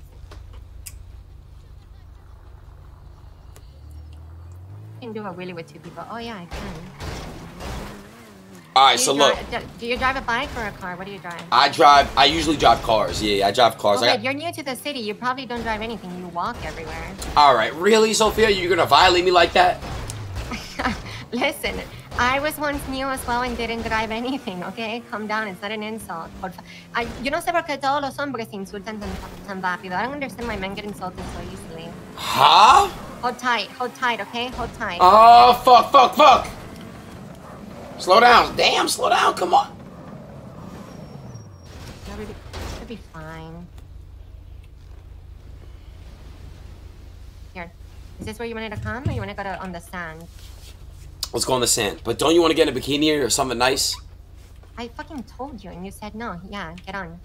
Speaker 11: You can do a wheelie with two people. Oh yeah, I can.
Speaker 1: Alright, so look.
Speaker 11: Do you drive a bike or a car? What do you drive?
Speaker 1: I usually drive cars. Yeah, I drive cars.
Speaker 11: Oh, wait, you're new to the city. You probably don't drive anything. You walk everywhere.
Speaker 1: Alright, really, Sophia? You're gonna violate me like that?
Speaker 11: Listen, I was once new as well and didn't drive anything, okay? Calm down, it's not an insult. Yo no sé por qué todos los hombres se insultan tan rápido. I don't understand why men get insulted so easily.
Speaker 1: Huh?
Speaker 11: Hold tight, okay? Hold tight.
Speaker 1: Oh, fuck. Slow down. Damn, slow down, come on.
Speaker 11: It'll be fine. Here, is this where you wanted to come or you want to go on the sand?
Speaker 1: Let's go on the sand. But don't you want to get in a bikini or something nice?
Speaker 11: I fucking told you and you said no. Yeah, get on.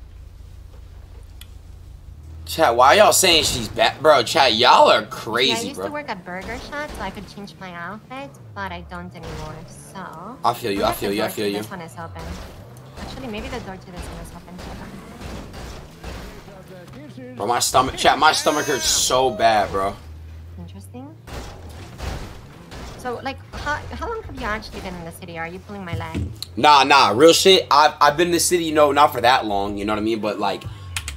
Speaker 1: Chat, why y'all saying she's bad? Bro, chat, y'all are crazy, bro.
Speaker 11: I used to work at Burger Shot, so I could change my outfit, but I don't anymore, so...
Speaker 1: I feel you.
Speaker 11: This one is open. Actually, maybe the door to this one is open.
Speaker 1: Bro, my stomach, chat, my stomach hurts so bad, bro.
Speaker 11: Interesting. So, like, how long have you actually been in the city? Are you pulling my leg?
Speaker 1: Nah, real shit. I've been in the city, you know, not for that long, you know what I mean? But, like,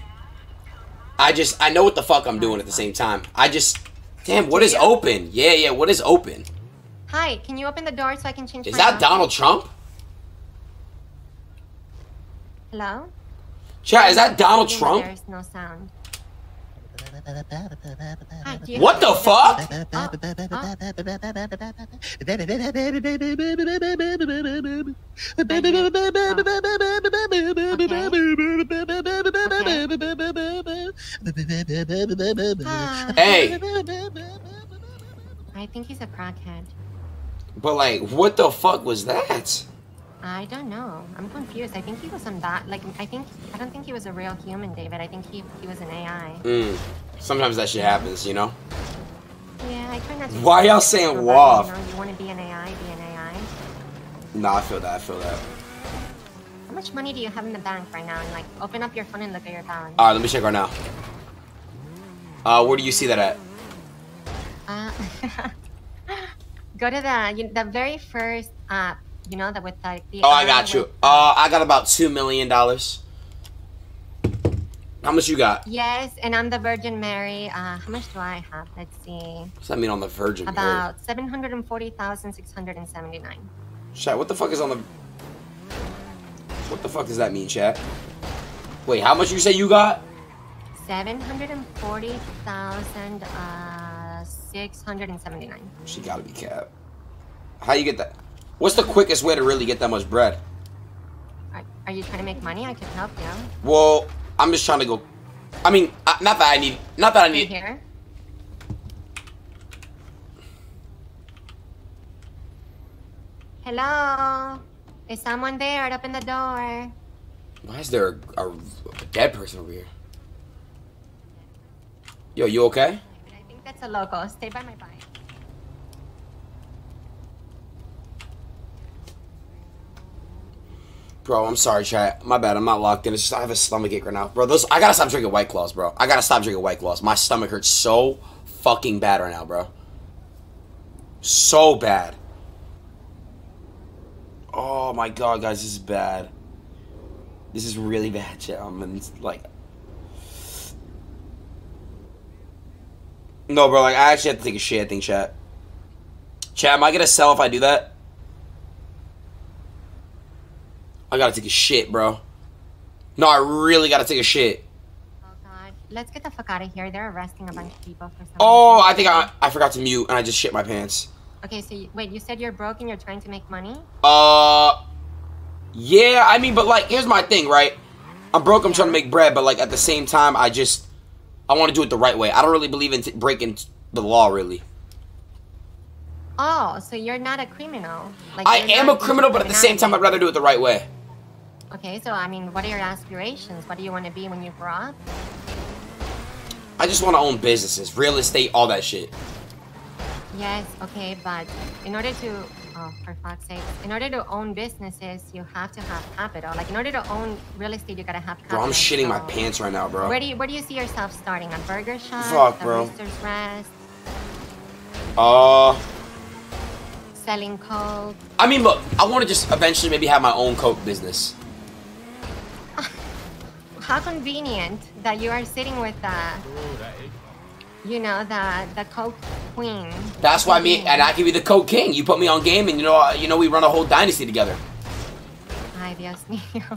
Speaker 1: I know what the fuck I'm doing at the same time. Damn, what is open? Yeah, what is open?
Speaker 11: Hi, can you open the door so I can change my
Speaker 1: Is that
Speaker 11: outfit?
Speaker 1: Donald Trump?
Speaker 11: Hello?
Speaker 1: Chat, is that Donald Trump?
Speaker 11: There's no sound. Hi, do you
Speaker 1: What the fuck? Hey.
Speaker 11: I think he's a crackhead.
Speaker 1: But like, what the fuck was that?
Speaker 11: I don't know. I'm confused. I think he was on that. Like, I don't think he was a real human, David. I think he was an AI.
Speaker 1: Sometimes that shit happens, you know?
Speaker 11: Yeah, I try not to.
Speaker 1: Why y'all saying
Speaker 11: but,
Speaker 1: WAF?
Speaker 11: You know, you want to be an AI, be an AI.
Speaker 1: Nah, I feel that.
Speaker 11: How much money do you have in the bank right now? And like, open up your phone and look at your balance.
Speaker 1: Alright, let me check right now. Where do you see that at?
Speaker 11: Go to the very first app. You know, that with like the.
Speaker 1: Oh, I got you. I got about $2 million. How much you got?
Speaker 11: Yes, and I'm the Virgin Mary. How much do I have? Let's see.
Speaker 1: What's that mean on the Virgin Mary?
Speaker 11: About 740,679.
Speaker 1: Chat, what the fuck is on the... What the fuck does that mean, chat? Wait, how much you say you got?
Speaker 11: 740,679.
Speaker 1: She gotta be capped. How you get that? What's the quickest way to really get that much bread?
Speaker 11: Are you trying to make money? I can help you.
Speaker 1: Well, I'm just trying to go... I mean, not that I need...
Speaker 11: Here. Hello? Is someone there? Open the door.
Speaker 1: Why is there a dead person over here? Yo, you okay?
Speaker 11: I think that's a local. Stay by my bike.
Speaker 1: Bro, I'm sorry, chat. My bad. I'm not locked in. It's just I have a stomach ache right now. Bro, I gotta stop drinking White Claws, bro. I gotta stop drinking White Claws. My stomach hurts so fucking bad right now, bro. So bad. Oh my god, guys, this is bad. This is really bad, chat. I'm like... No, bro, like, I actually have to take a shit, I think, chat. Chat, am I gonna sell if I do that? I gotta take a shit, bro. No, I really gotta take a shit.
Speaker 11: Oh, God. Let's get the fuck out of here. They're arresting a bunch of people for something.
Speaker 1: Oh, I think I forgot to mute, and I just shit my pants.
Speaker 11: Okay, so wait, you said you're broke and you're trying to make money?
Speaker 1: Yeah, I mean, but, like, here's my thing, right? I'm broke, I'm trying to make bread, but, like, at the same time, I want to do it the right way. I don't really believe in breaking the law, really.
Speaker 11: Oh, so you're not a criminal. Like,
Speaker 1: I am a criminal, but at the same time, I'd rather do it the right way.
Speaker 11: Okay, so, I mean, what are your aspirations? What do you want to be when you grow up?
Speaker 1: I just want to own businesses, real estate, all that shit.
Speaker 11: Yes, okay, but in order to, oh, for fuck's sake, in order to own businesses, you have to have capital. Like, in order to own real estate, you gotta have capital.
Speaker 1: Bro, I'm shitting my pants right now, bro.
Speaker 11: Where do you see yourself starting? A burger shop?
Speaker 1: Fuck, bro.
Speaker 11: Roaster's Rest? Selling coke?
Speaker 1: I mean, look, I want to just eventually maybe have my own coke business.
Speaker 11: How convenient that you are sitting with you know, the coke queen.
Speaker 1: That's why and I can be the coke king. You put me on game, and you know we run a whole dynasty together.
Speaker 11: Ay, Dios mío.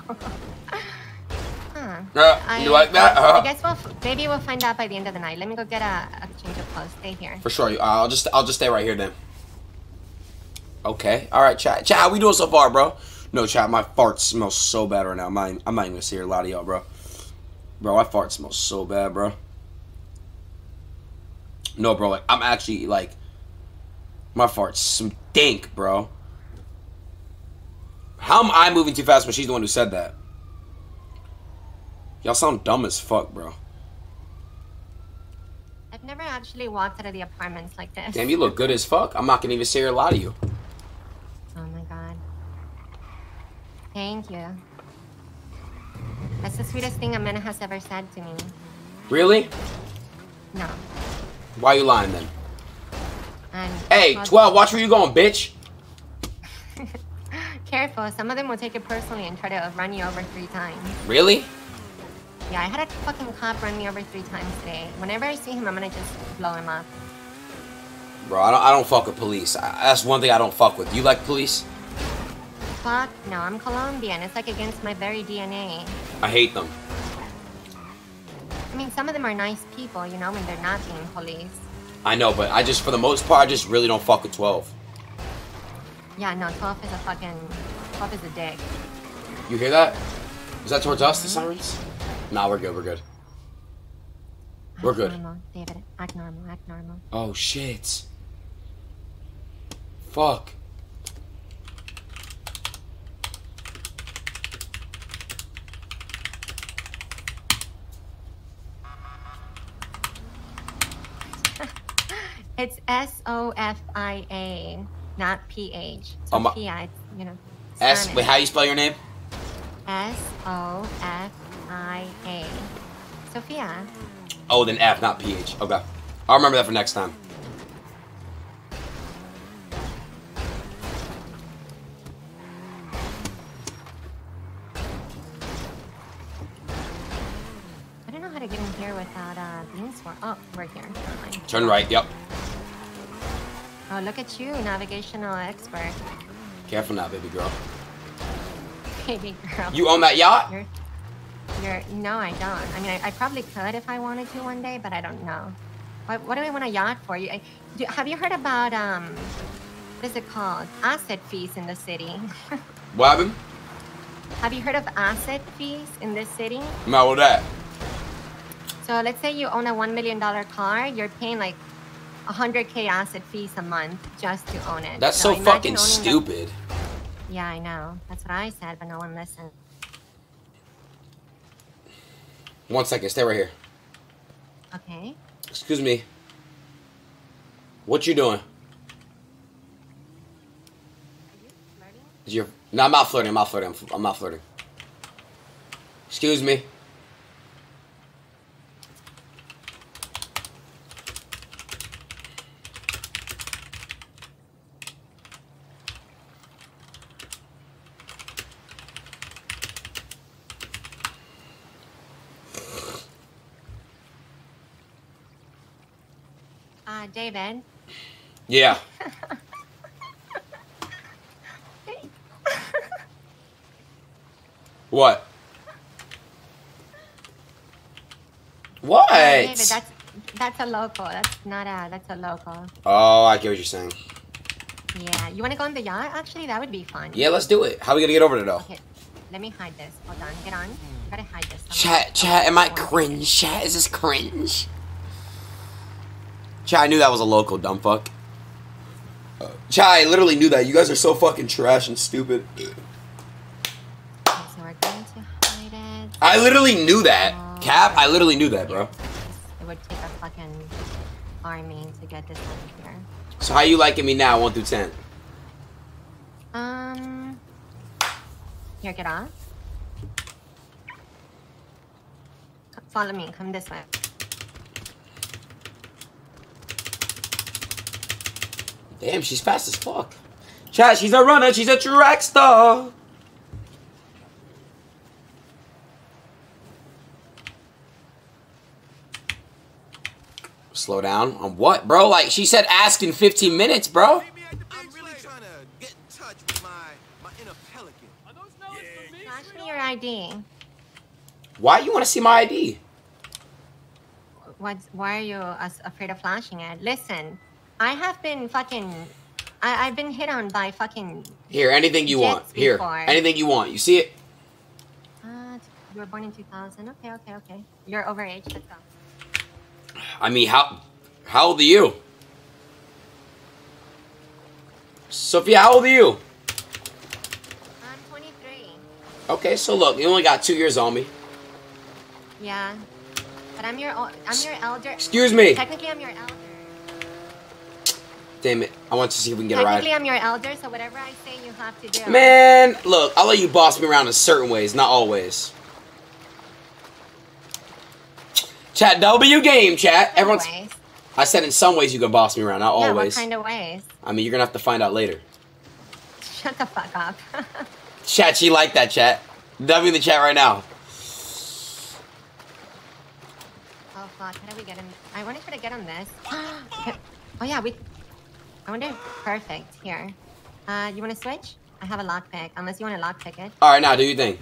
Speaker 1: You like that?
Speaker 11: I guess maybe we'll find out by the end of the night. Let me go get a change of clothes. Stay here.
Speaker 1: For sure. I'll just stay right here then. Okay. All right, chat. Chat, how we doing so far, bro? No, chat. My fart smells so bad right now. I'm not even gonna say a lot of y'all, bro. Bro, my fart smells so bad, bro. No, bro. Like, I'm actually like, my farts stink, bro. How am I moving too fast when she's the one who said that? Y'all sound dumb as fuck, bro.
Speaker 11: I've never actually walked out of the apartments like this.
Speaker 1: Damn, you look good as fuck. I'm not gonna even say a lot of you.
Speaker 11: Oh my god. Thank you. That's the sweetest thing a man has ever said to me.
Speaker 1: Really?
Speaker 11: No.
Speaker 1: Why are you lying then?
Speaker 11: And
Speaker 1: Hey, 12, watch where you going, bitch.
Speaker 11: Careful, some of them will take it personally and try to run you over 3 times.
Speaker 1: Really?
Speaker 11: Yeah, I had a fucking cop run me over 3 times today. Whenever I see him, I'm gonna just blow him up.
Speaker 1: Bro, I don't fuck with police. That's one thing I don't fuck with. You like police?
Speaker 11: Fuck no, I'm Colombian. It's like against my very DNA.
Speaker 1: I hate them.
Speaker 11: I mean, some of them are nice people, you know, when they're not being police.
Speaker 1: I know, but I just, for the most part, I just really don't fuck with 12.
Speaker 11: Yeah, no, 12 is a fucking... 12 is a dick.
Speaker 1: You hear that? Is that towards us, the sirens? Nah, we're good, we're good. We're good.
Speaker 11: Act normal, David. Act normal, act normal.
Speaker 1: Oh, shit. Fuck.
Speaker 11: It's Sofia, not PH.
Speaker 1: Oh, my-
Speaker 11: Sophia, it's, you know.
Speaker 1: S,
Speaker 11: Spanish.
Speaker 1: wait, how you spell your name?
Speaker 11: Sofia. Sophia.
Speaker 1: Oh, then F, not PH. Okay. I'll remember that for next time.
Speaker 11: I don't know how to get in here without being sworn. Oh, we're here. Never mind.
Speaker 1: Turn right, yep.
Speaker 11: Oh, look at you, navigational expert.
Speaker 1: Careful now, baby girl.
Speaker 11: Baby girl.
Speaker 1: You own that yacht?
Speaker 11: No, I don't. I mean, I probably could if I wanted to one day, but I don't know. What do I want a yacht for? Have you heard about, what is it called? Asset fees in the city.
Speaker 1: What happened?
Speaker 11: Have you heard of asset fees in this city?
Speaker 1: No, what that?
Speaker 11: So let's say you own a $1 million car, you're paying like 100K asset fees a month just to own it.
Speaker 1: That's so
Speaker 11: imagine
Speaker 1: fucking
Speaker 11: owning
Speaker 1: stupid.
Speaker 11: Yeah, I know. That's what I said, but no one listened.
Speaker 1: 1 second, stay right here.
Speaker 11: Okay.
Speaker 1: Excuse me. What you doing? Is your... No, I'm not flirting. I'm not flirting. I'm not flirting. Excuse me.
Speaker 11: David.
Speaker 1: Yeah. What? What?
Speaker 11: David, that's a local. That's not a. That's a local.
Speaker 1: Oh, I get what you're saying.
Speaker 11: Yeah. You want to go on the yacht? Actually, that would be fun.
Speaker 1: Yeah, let's do it. How are we gonna get over there, though?
Speaker 11: Okay. Let me hide this. Hold on. Get on. Gotta hide this.
Speaker 1: Chat, am I cringe? Chat, is this cringe? Chat, I knew that was a local, dumb fuck. Chat, I literally knew that. You guys are so fucking trash and stupid.
Speaker 11: Okay, so we're going to hide it.
Speaker 1: I literally knew that. Cap, I literally knew that, bro.
Speaker 11: It would take a fucking army to get this out of here.
Speaker 1: So how you liking me now, 1 through 10?
Speaker 11: Here, get off. Follow me. Come this way.
Speaker 1: Damn, she's fast as fuck. Chat, she's a runner. She's a track star. Slow down. On what, bro? Like, she said ask in 15 minutes, bro.
Speaker 11: Flash me your ID.
Speaker 1: Why you want to see my ID?
Speaker 11: Why are you afraid of flashing it? Listen, I have been fucking... I've been hit on by fucking...
Speaker 1: Here, anything you want. Here, anything you want. You see it?
Speaker 11: You were born in 2000. Okay. You're overage. Let's go.
Speaker 1: I mean, how old are you? Sophia, how old are you?
Speaker 11: I'm 23.
Speaker 1: Okay, so look, you only got 2 years on me.
Speaker 11: Yeah. But I'm your elder.
Speaker 1: Excuse me.
Speaker 11: Technically, I'm your elder.
Speaker 1: Damn it. I want to see if we can get a ride.
Speaker 11: Technically, I'm your elder, so whatever I say, you have to do.
Speaker 1: Man, look, I'll let you boss me around in certain ways, not always. Chat, W game, chat. Everyone's.
Speaker 11: Ways.
Speaker 1: I said in some ways you can boss me around, not
Speaker 11: Yeah,
Speaker 1: always.
Speaker 11: what kind of ways?
Speaker 1: I mean, you're gonna have to find out later.
Speaker 11: Shut the fuck up.
Speaker 1: Chat, she liked that, chat. W in the chat right now.
Speaker 11: Oh fuck, how do we get him? I want to try to get on this. Oh yeah, I wonder if perfect here. You want to switch? I have a lockpick, unless you want to lockpick it.
Speaker 1: All right, now do your thing.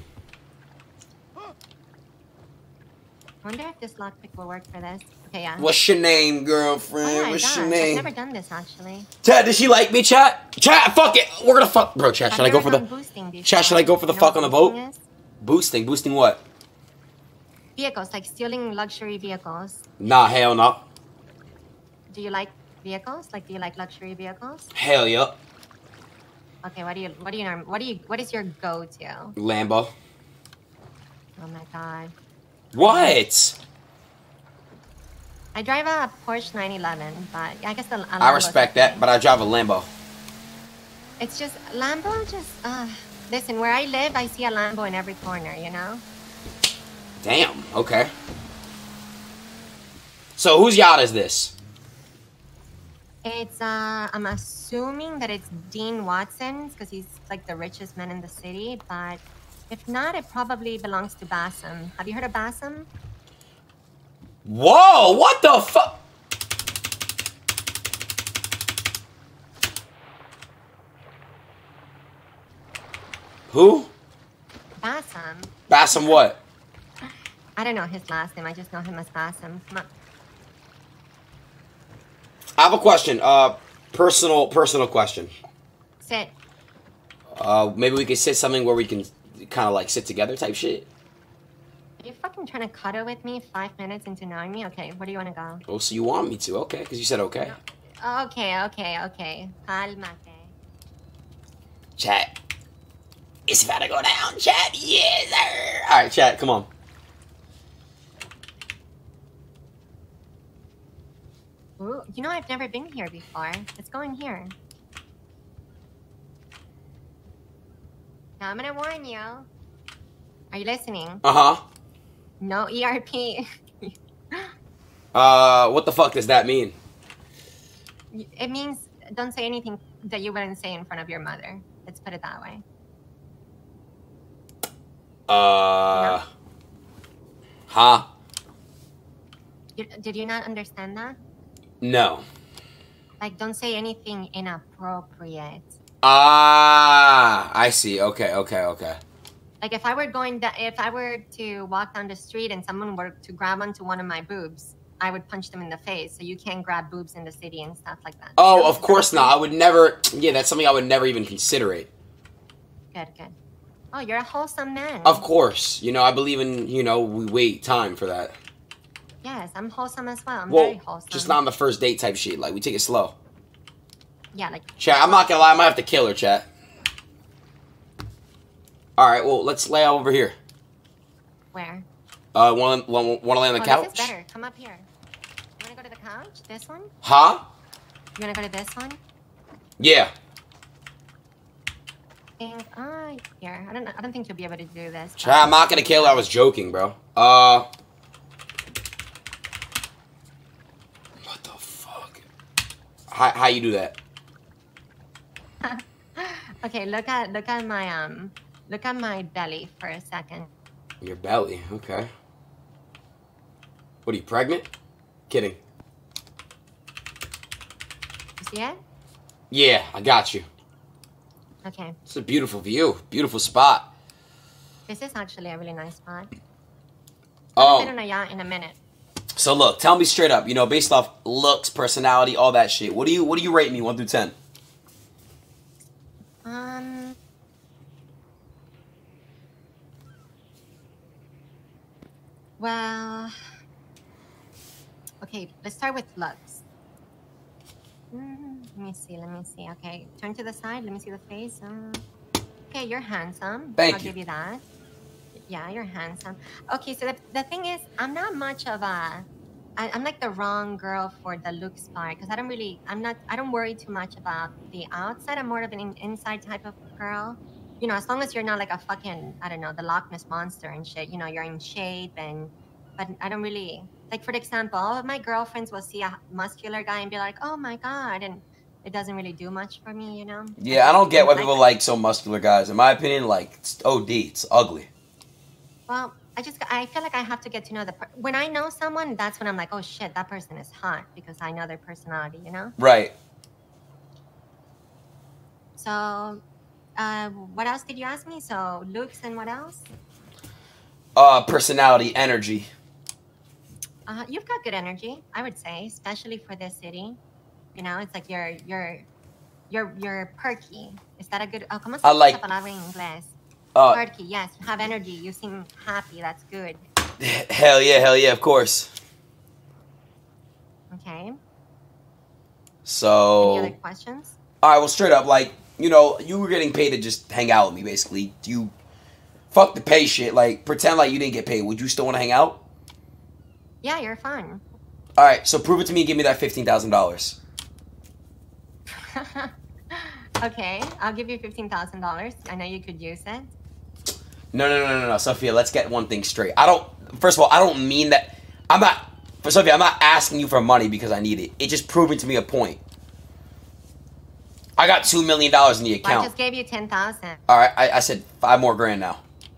Speaker 11: I wonder if this lockpick will work for this. Okay, yeah.
Speaker 1: What's your name, girlfriend?
Speaker 11: Oh my
Speaker 1: What's
Speaker 11: gosh,
Speaker 1: your name?
Speaker 11: I've never done this actually.
Speaker 1: Chat, does she like me, chat? Chat, fuck it. We're gonna fuck. Bro, chat, should I go for the. Chat, should I go for the fuck on the vote? Boosting? Boosting what?
Speaker 11: Vehicles, like stealing luxury vehicles.
Speaker 1: Nah, hell no.
Speaker 11: Do you like vehicles? Like, do you like luxury vehicles?
Speaker 1: Hell yeah.
Speaker 11: Okay, what is your go-to?
Speaker 1: Lambo.
Speaker 11: Oh my god.
Speaker 1: What?
Speaker 11: I drive a Porsche 911, but I guess the
Speaker 1: I respect that, but I drive a Lambo.
Speaker 11: It's just Lambo. Listen, where I live, I see a Lambo in every corner. You know.
Speaker 1: Damn. Okay. So whose yacht is this?
Speaker 11: It's I'm assuming that it's Dean Watson's because he's like the richest man in the city. But if not, it probably belongs to Bassam. Have you heard of Bassam?
Speaker 1: Whoa! What the fuck? Who?
Speaker 11: Bassam.
Speaker 1: Bassam what?
Speaker 11: I don't know his last name. I just know him as Bassam. Come on.
Speaker 1: I have a question. Personal question.
Speaker 11: Sit.
Speaker 1: Maybe we could sit something where we can kind of like sit together type shit.
Speaker 11: Are you fucking trying to cuddle with me 5 minutes into knowing me? Okay, where do you want to go?
Speaker 1: Oh, so you want me to? Okay, because you said okay.
Speaker 11: No. Okay. Calmate.
Speaker 1: Chat. It's about to go down, chat. Yes, sir. All right, chat, come on.
Speaker 11: Ooh, you know I've never been here before. Let's go in here. Now I'm gonna warn you. Are you listening?
Speaker 1: Uh-huh.
Speaker 11: No ERP.
Speaker 1: What the fuck does that mean?
Speaker 11: It means don't say anything that you wouldn't say in front of your mother. Let's put it that way.
Speaker 1: Huh?
Speaker 11: Did you not understand that?
Speaker 1: No.
Speaker 11: Like, don't say anything inappropriate.
Speaker 1: Ah, I see. Okay.
Speaker 11: Like, if I were to walk down the street and someone were to grab onto one of my boobs, I would punch them in the face. So you can't grab boobs in the city and stuff like that.
Speaker 1: Oh, of course not. I would never. Yeah, that's something I would never even consider it.
Speaker 11: Good. Oh, you're a wholesome man.
Speaker 1: Of course. You know, I believe in, we wait time for that.
Speaker 11: Yes, I'm wholesome as well. I'm
Speaker 1: Well,
Speaker 11: very wholesome.
Speaker 1: just not on the first date type shit. Like, we take it slow.
Speaker 11: Yeah, like...
Speaker 1: Chat, I'm not gonna lie. I might have to kill her, chat. Alright, well, let's lay over here.
Speaker 11: Where?
Speaker 1: Wanna lay on the couch?
Speaker 11: This is better. Come up here. You wanna go to the couch? This one?
Speaker 1: Huh?
Speaker 11: You wanna go to this one?
Speaker 1: Yeah.
Speaker 11: Here. I don't think you'll be able to do this.
Speaker 1: Chat, I'm not gonna kill her. I was joking, bro. What the fuck? How you do that?
Speaker 11: Okay, look at my belly for a second.
Speaker 1: Your belly, okay. What are you, pregnant? Kidding.
Speaker 11: You see it?
Speaker 1: Yeah, I got you.
Speaker 11: Okay.
Speaker 1: It's a beautiful view. Beautiful spot.
Speaker 11: This is actually a really nice spot.
Speaker 1: Oh.
Speaker 11: I've been on a yacht in a minute.
Speaker 1: So look, tell me straight up, based off looks, personality, all that shit. What do you rate me 1 through 10?
Speaker 11: Well, okay, let's start with looks. Let me see. Okay, turn to the side. Let me see the face. Okay, you're handsome.
Speaker 1: Thank
Speaker 11: I'll
Speaker 1: you.
Speaker 11: give you that. Yeah, you're handsome. Okay, so the thing is, I'm not much of a... I'm like the wrong girl for the looks part because I don't worry too much about the outside. I'm more of an inside type of girl. As long as you're not like a fucking, I don't know, the Loch Ness Monster and shit. You're in shape and but I don't really like. For example, all of my girlfriends will see a muscular guy and be like, "Oh my god," and it doesn't really do much for me, you know.
Speaker 1: Yeah, I don't get why people like so muscular guys. In my opinion, like it's OD. It's ugly.
Speaker 11: Well, I feel like I have to get to know when I know someone, that's when I'm like, oh shit, that person is hot because I know their personality, you know?
Speaker 1: Right.
Speaker 11: So, what else did you ask me? So, looks and what else?
Speaker 1: Personality, energy.
Speaker 11: You've got good energy, I would say, especially for this city. You know, it's like you're perky. Is that a good? Oh, ¿cómo se dice esa palabra en inglés? Perky, yes. You have energy. You seem happy. That's good.
Speaker 1: Hell yeah, of course.
Speaker 11: Okay.
Speaker 1: So.
Speaker 11: Any other questions?
Speaker 1: All right, well, straight up, like, you know, you were getting paid to just hang out with me, basically. You fuck the pay shit. Like, pretend like you didn't get paid. Would you still want to hang out?
Speaker 11: Yeah, you're fun.
Speaker 1: All right, so prove it to me and give me that $15,000.
Speaker 11: Okay, I'll give you $15,000. I know you could use it.
Speaker 1: No, Sophia, let's get one thing straight. First of all, I don't mean that. Sophia, I'm not asking you for money because I need it. It's just proving to me a point. I got $2 million in the account.
Speaker 11: Well, I just gave you $10,000.
Speaker 1: All right, I said $5 more grand now.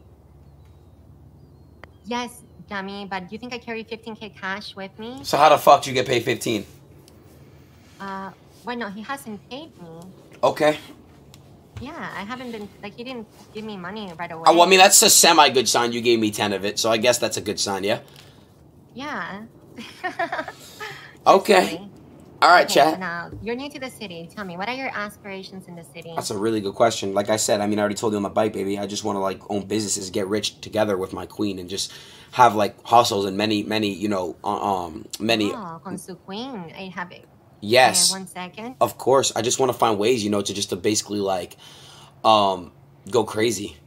Speaker 11: Yes, dummy, but do you think I carry $15K cash with me?
Speaker 1: So how the fuck do you get paid 15?
Speaker 11: Well, no, he hasn't paid me.
Speaker 1: Okay.
Speaker 11: Yeah, I haven't been, like, he didn't give me money right away.
Speaker 1: Well, I mean, that's a semi-good sign. You gave me 10 of it, so I guess that's a good sign, yeah?
Speaker 11: Yeah.
Speaker 1: Okay. All right,
Speaker 11: okay,
Speaker 1: chat.
Speaker 11: So now, you're new to the city. Tell me, what are your aspirations in the city?
Speaker 1: That's a really good question. Like I said, I mean, I already told you on the bike, baby. I just want to, like, own businesses, get rich together with my queen, and just have, like, hustles and many, you know, many...
Speaker 11: Oh, con su queen. I have it.
Speaker 1: Yes.
Speaker 11: 1 second.
Speaker 1: Of course. I just want to find ways, you know, to basically, like, go crazy.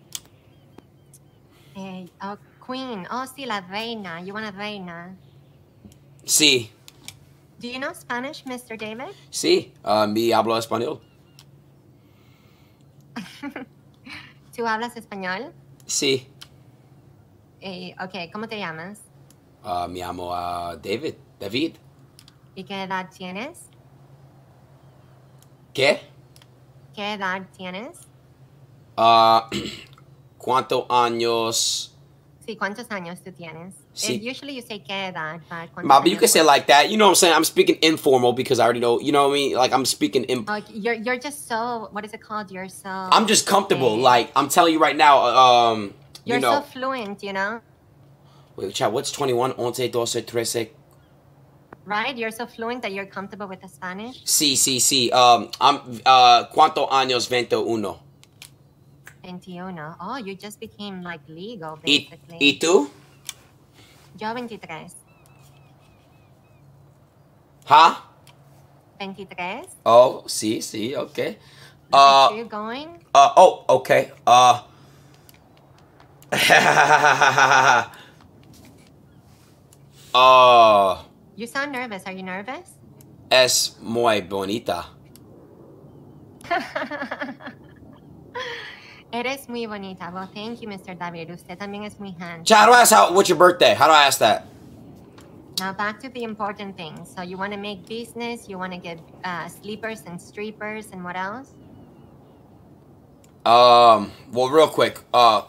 Speaker 11: Oh, queen. Oh, sí, la reina. You want a reina.
Speaker 1: Sí.
Speaker 11: Do you know Spanish, Mr. David?
Speaker 1: Sí. Mi hablo español.
Speaker 11: ¿Tú hablas español?
Speaker 1: Sí.
Speaker 11: Ok, ¿cómo te llamas?
Speaker 1: Me llamo David. David.
Speaker 11: ¿Y qué edad tienes?
Speaker 1: ¿Qué?
Speaker 11: ¿Qué edad tienes?
Speaker 1: ¿Cuántos años?
Speaker 11: Sí, ¿cuántos años tú tienes?
Speaker 1: Sí.
Speaker 11: Usually you say ¿qué edad?
Speaker 1: But you can say it like that. You know what I'm saying? I'm speaking informal because I already know, you know what I mean? Like, I'm speaking...
Speaker 11: You're just so... What is it called? You're so...
Speaker 1: I'm just comfortable. Like, I'm telling you right now,
Speaker 11: You're
Speaker 1: you know...
Speaker 11: so fluent, you know?
Speaker 1: Wait, chat, what's 21, 11, 12, 13?
Speaker 11: Right? You're so fluent that you're comfortable with the Spanish?
Speaker 1: Sí. ¿Cuántos años 21?
Speaker 11: 21. Oh, you just became, like, legal, basically.
Speaker 1: ¿Y tú?
Speaker 11: Yo 23.
Speaker 1: Huh?
Speaker 11: 23.
Speaker 1: Oh, sí, okay.
Speaker 11: Where you going?
Speaker 1: Okay.
Speaker 11: You sound nervous. Are you nervous?
Speaker 1: Es muy bonita.
Speaker 11: Eres muy bonita. Well, thank you, Mr. David. Usted también es muy handsome.
Speaker 1: Chat, how do I ask what's your birthday? How do I ask that?
Speaker 11: Now back to the important things. So you want to make business, you want to get sleepers and streepers, and what else?
Speaker 1: Well, real quick.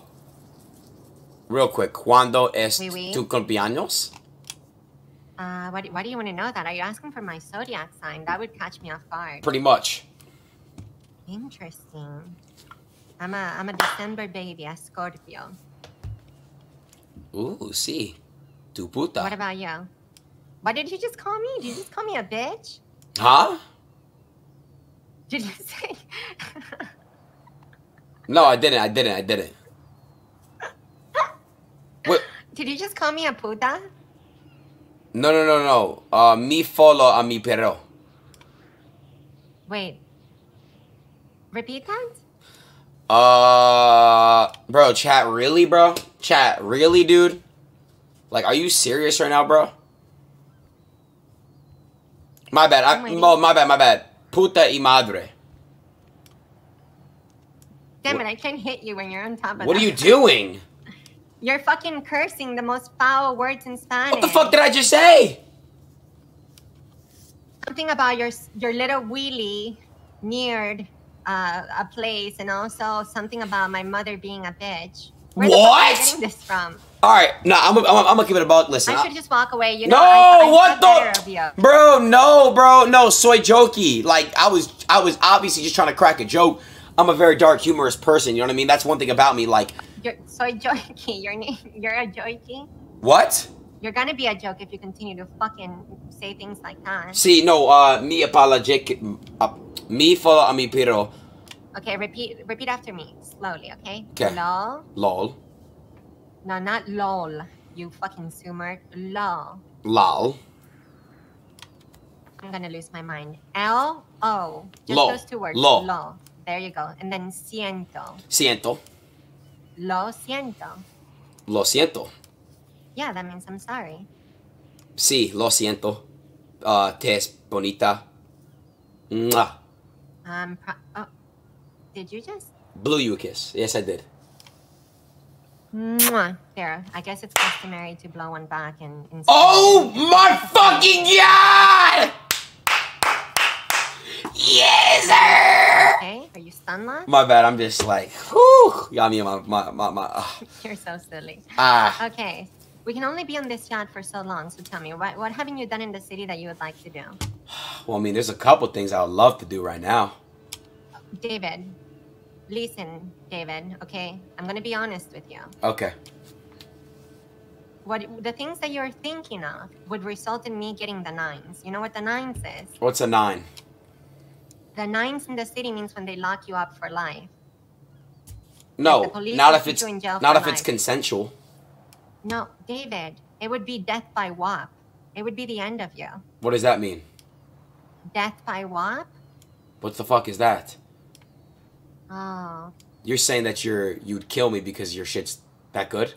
Speaker 1: ¿Cuándo es tu cumpleaños?
Speaker 11: Why do you want to know that? Are you asking for my zodiac sign? That would catch me off guard.
Speaker 1: Pretty much.
Speaker 11: Interesting. I'm a December baby, a Scorpio.
Speaker 1: Ooh, sí. Tu puta.
Speaker 11: What about you? What did you just call me? Did you just call me a bitch?
Speaker 1: Huh?
Speaker 11: Did you say?
Speaker 1: No, I didn't. What?
Speaker 11: Did you just call me a puta?
Speaker 1: No. Mi follow a mi perro.
Speaker 11: Wait. Repeat that?
Speaker 1: Bro, chat, really, bro? Chat, really, dude? Like, are you serious right now, bro? My bad. My bad. Puta y madre.
Speaker 11: Damn it, I can't hit you when you're on top of
Speaker 1: What are you doing?
Speaker 11: You're fucking cursing the most foul words in Spanish.
Speaker 1: What the fuck did I just say?
Speaker 11: Something about your little wheelie neared a place, and also something about my mother being a bitch. Where the fuck are you getting this from?
Speaker 1: All right, no, I'm gonna give it a buck. Listen,
Speaker 11: I should just walk away. You know,
Speaker 1: no,
Speaker 11: I
Speaker 1: what
Speaker 11: better of
Speaker 1: the,
Speaker 11: you.
Speaker 1: bro, no, soy jokey. Like I was obviously just trying to crack a joke. I'm a very dark, humorous person. You know what I mean? That's one thing about me. Like,
Speaker 11: You're soy jokey. You're a jokey.
Speaker 1: what?
Speaker 11: You're gonna be a joke if you continue to fucking say things like that.
Speaker 1: See, no, me apologic, me for a mi pero.
Speaker 11: Okay, repeat after me slowly. Okay.
Speaker 1: Okay.
Speaker 11: Lol.
Speaker 1: Lol.
Speaker 11: No, not lol. You fucking sumer. Lol.
Speaker 1: Lol.
Speaker 11: I'm gonna lose my mind. L-O. Just
Speaker 1: Lo.
Speaker 11: those two words.
Speaker 1: Lo.
Speaker 11: Lo. There you go. And then siento.
Speaker 1: Siento.
Speaker 11: Lo siento.
Speaker 1: Lo siento.
Speaker 11: Yeah, that means I'm sorry.
Speaker 1: Sí, lo siento. Te es bonita. Mwah.
Speaker 11: Oh, did you just?
Speaker 1: Blew you a kiss. Yes, I did.
Speaker 11: Mwah. There. I guess it's customary to blow one back and.
Speaker 1: Oh my fucking god! Yes, sir!
Speaker 11: Okay, are you stunned, lad?
Speaker 1: My bad. I'm just like, whew. Got me in my.
Speaker 11: You're so silly.
Speaker 1: Ah.
Speaker 11: Okay, we can only be on this yacht for so long. So tell me, what haven't you done in the city that you would like to do?
Speaker 1: Well, I mean, there's a couple things I would love to do right now.
Speaker 11: David, listen, David. Okay, I'm gonna be honest with you.
Speaker 1: Okay.
Speaker 11: The things that you're thinking of would result in me getting the 9s. You know what the 9s is?
Speaker 1: What's a 9?
Speaker 11: The 9s in the city means when they lock you up for life.
Speaker 1: No,
Speaker 11: Like the police
Speaker 1: not
Speaker 11: will
Speaker 1: if
Speaker 11: put
Speaker 1: it's
Speaker 11: you in jail
Speaker 1: not
Speaker 11: for
Speaker 1: if it's
Speaker 11: life.
Speaker 1: consensual.
Speaker 11: No, David, it would be death by WAP. It would be the end of you.
Speaker 1: What does that mean?
Speaker 11: Death by WAP?
Speaker 1: What the fuck is that?
Speaker 11: Oh.
Speaker 1: You're saying that you'd kill me because your shit's that good?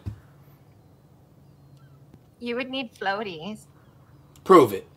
Speaker 11: You would need floaties.
Speaker 1: Prove it.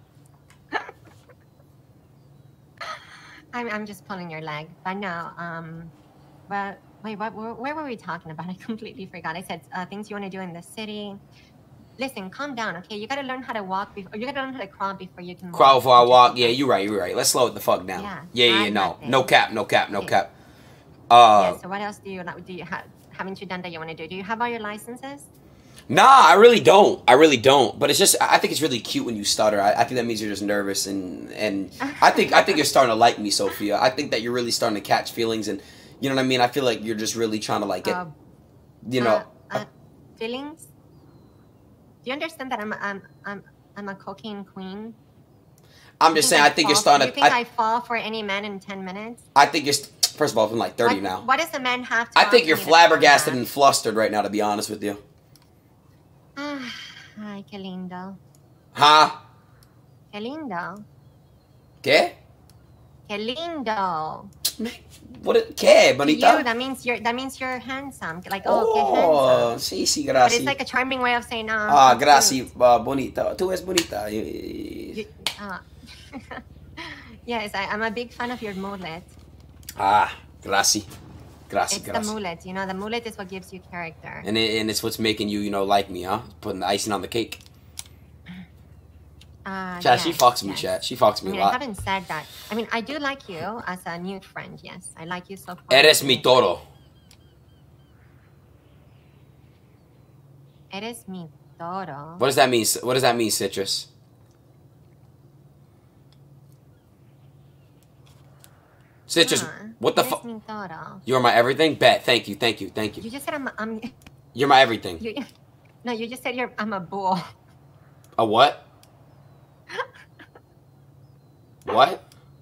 Speaker 11: I'm just pulling your leg. But no, well, wait, where were we talking about? I completely forgot. I said things you want to do in the city. Listen, calm down, okay? You gotta learn how to walk before, you gotta learn how to crawl before you can
Speaker 1: Crawl before I walk. Yeah, you're right. Let's slow it the fuck down.
Speaker 11: Yeah,
Speaker 1: No cap.
Speaker 11: Yeah, so what else do you haven't you done that you want to do? Do you have all your licenses?
Speaker 1: Nah, I really don't. But it's just, I think it's really cute when you stutter. I think that means you're just nervous, and I think you're starting to like me, Sophia. I think that you're really starting to catch feelings, and you know what I mean. I feel like you're just really trying to like get,
Speaker 11: feelings. Do you understand that I'm a cocaine queen?
Speaker 1: I'm just saying. I think you're starting to.
Speaker 11: Do you think I fall for any man in 10 minutes?
Speaker 1: I think you're. First of all, I'm like 30 now.
Speaker 11: What does a man have to?
Speaker 1: I think you're flabbergasted and flustered right now, to be honest with you.
Speaker 11: Ay, qué lindo.
Speaker 1: Huh?
Speaker 11: Qué lindo.
Speaker 1: ¿Qué?
Speaker 11: Qué lindo.
Speaker 1: What? ¿Qué, bonita?
Speaker 11: You, that means you're handsome. Like, qué handsome.
Speaker 1: Sí,
Speaker 11: But
Speaker 1: gracias.
Speaker 11: it's like a charming way of saying,
Speaker 1: Gracias, bonita. Tú es bonita.
Speaker 11: Yes, I'm a big fan of your mullet.
Speaker 1: Gracias.
Speaker 11: It's the mullet, you know. The mullet is what gives you character.
Speaker 1: And it's what's making you, like me, huh? Putting the icing on the cake. Chat, she fucks me, chat. She fucks me a lot.
Speaker 11: I haven't said that. I mean, I do like you as a new friend, yes. I like you so far.
Speaker 1: Eres mi toro.
Speaker 11: Eres mi toro.
Speaker 1: What does that mean? What does that mean, Citrus? Citrus, what the fuck? You're my everything? Bet. Thank you.
Speaker 11: You just said I'm
Speaker 1: You're my everything.
Speaker 11: No, you just said I'm a bull.
Speaker 1: A what? What?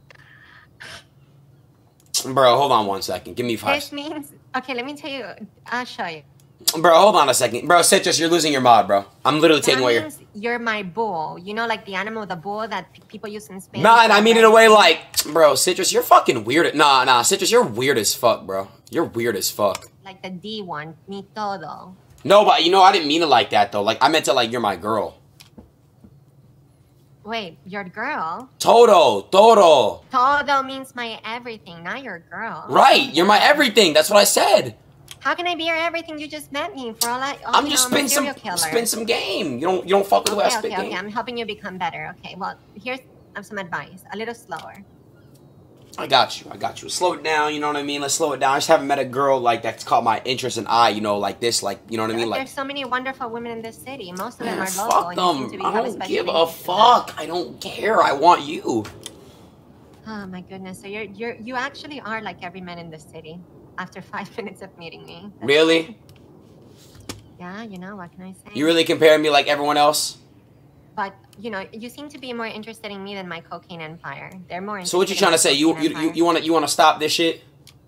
Speaker 1: Bro, hold on 1 second. Give me 5.
Speaker 11: This means, okay, let me tell you. I'll show you.
Speaker 1: Bro, hold on a second. Bro, Citrus, you're losing your mod, bro. I'm literally taking away your...
Speaker 11: You're my bull. You know, like the animal, the bull that people use in Spain?
Speaker 1: Nah, and I mean in a way like... Bro, Citrus, you're fucking weird. Nah, Citrus, you're weird as fuck, bro. You're weird as fuck.
Speaker 11: Like the D one. Mi todo.
Speaker 1: No, but I didn't mean it like that, though. Like, I meant to, like, you're my girl.
Speaker 11: Wait, your girl?
Speaker 1: Todo.
Speaker 11: Todo means my everything, not your girl.
Speaker 1: Right, you're my everything. That's what I said.
Speaker 11: How can I be your everything? You just met me for all that. Oh,
Speaker 1: I'm just spin some game. You don't fuck with the way I spit game.
Speaker 11: Okay. I'm helping you become better. Okay. Well, here's some advice. A little slower.
Speaker 1: I got you. Slow it down, you know what I mean? Let's slow it down. I just haven't met a girl like that's caught my interest and eye, you know, like this, like, you know what I mean? Like,
Speaker 11: there's so many wonderful women in this city. Most of them are local.
Speaker 1: Fuck them. I don't give a fuck. I don't care. I want you.
Speaker 11: Oh my goodness. So you actually are like every man in the city after 5 minutes of meeting me.
Speaker 1: Really?
Speaker 11: Yeah, you know, what can I say?
Speaker 1: You really compare me like everyone else?
Speaker 11: But, you know, you seem to be more interested in me than my cocaine empire. They're more interested.
Speaker 1: So what you trying to say? You want to stop this shit?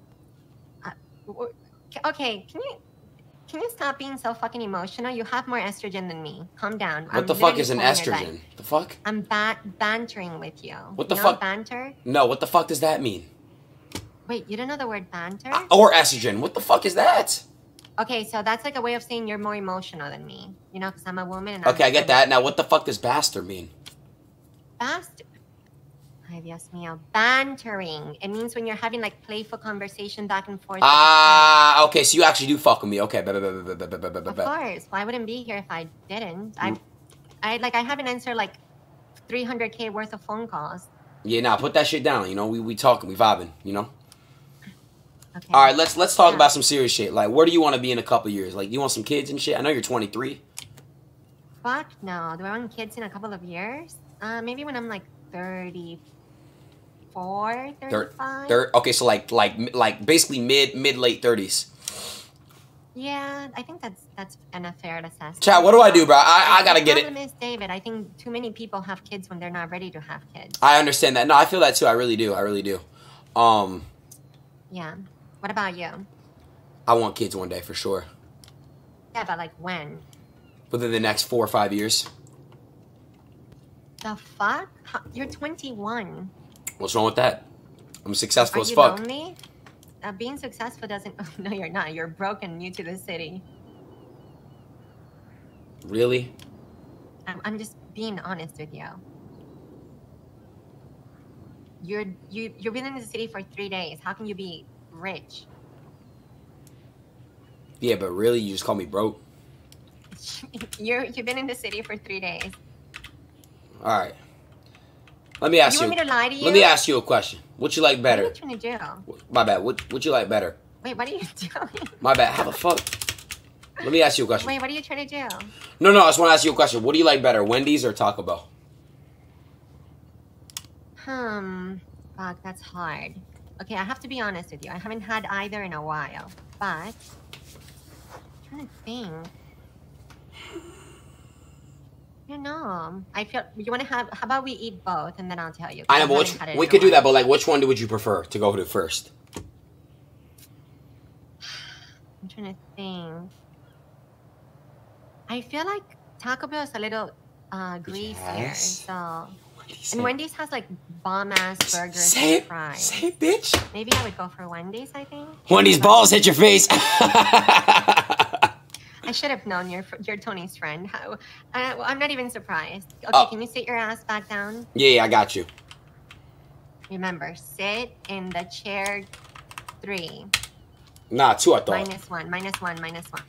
Speaker 11: Okay, can you stop being so fucking emotional? You have more estrogen than me. Calm down.
Speaker 1: What the fuck is an estrogen? The fuck?
Speaker 11: I'm bantering with you.
Speaker 1: What the fuck?
Speaker 11: Banter?
Speaker 1: No, what the fuck does that mean?
Speaker 11: Wait, you don't know the word banter?
Speaker 1: Or estrogen. What the fuck is that?
Speaker 11: Okay, so that's like a way of saying you're more emotional than me. You know, because I'm a woman and
Speaker 1: okay, I get that. Now, what the fuck does bastard mean?
Speaker 11: Bastard? Ay, Dios mío. Bantering. It means when you're having, like, playful conversation back and forth.
Speaker 1: Ah, okay, so you actually do fuck with me. Okay,
Speaker 11: Of course. Well, I wouldn't be here if I didn't. I haven't answered, like, 300K worth of phone calls.
Speaker 1: Yeah, nah, put that shit down. You know, we talking, we vibing, you know? Okay. All right, let's talk about some serious shit. Like, where do you want to be in a couple years? Like, you want some kids and shit? I know you're 23.
Speaker 11: Fuck no. Do I want kids in a couple of years? Maybe when I'm like 34, 35.
Speaker 1: Okay, so like basically mid late 30s.
Speaker 11: Yeah, I think that's a fair assessment.
Speaker 1: Chat, what do I do, bro? I gotta get it.
Speaker 11: The problem is, David, I think too many people have kids when they're not ready to have kids.
Speaker 1: I understand that. No, I feel that too. I really do.
Speaker 11: Yeah. What about you?
Speaker 1: I want kids one day for sure.
Speaker 11: Yeah, but like when?
Speaker 1: Within the next 4 or 5 years.
Speaker 11: The fuck? You're 21.
Speaker 1: What's wrong with that? I'm successful as
Speaker 11: Are
Speaker 1: fuck.
Speaker 11: you lonely? Being successful doesn't... Oh, no, you're not. You're broke and new to the city.
Speaker 1: Really?
Speaker 11: I'm just being honest with you. You've been in the city for 3 days. How can you be rich?
Speaker 1: Yeah, but really, you just call me broke?
Speaker 11: You've been in the city for 3 days.
Speaker 1: All right. Let me ask you.
Speaker 11: You want me to lie to you?
Speaker 1: Let me ask you a question. What you like better?
Speaker 11: What are you trying to do?
Speaker 1: My bad. What you like better?
Speaker 11: Wait, what are you doing?
Speaker 1: My bad. How the fuck? Let me ask you a question.
Speaker 11: Wait, what are you trying to do?
Speaker 1: No, I just want to ask you a question. What do you like better, Wendy's or Taco Bell?
Speaker 11: Fuck, that's hard. Okay, I have to be honest with you. I haven't had either in a while, but I'm trying to think. You know, I feel you want to have. How about we eat both, and then I'll tell you.
Speaker 1: I know, but we could do that. But like, which one would you prefer to go to first?
Speaker 11: I'm trying to think. I feel like Taco Bell is a little greasier, so. And Wendy's has like bomb ass burgers and fries.
Speaker 1: Say it, bitch.
Speaker 11: Maybe I would go for Wendy's. I think.
Speaker 1: Wendy's balls hit your face.
Speaker 11: I should have known you're Tony's friend. I'm not even surprised. Okay, can you sit your ass back down?
Speaker 1: Yeah, I got you.
Speaker 11: Remember, sit in the chair 3.
Speaker 1: Nah, 2 I thought.
Speaker 11: -1, -1.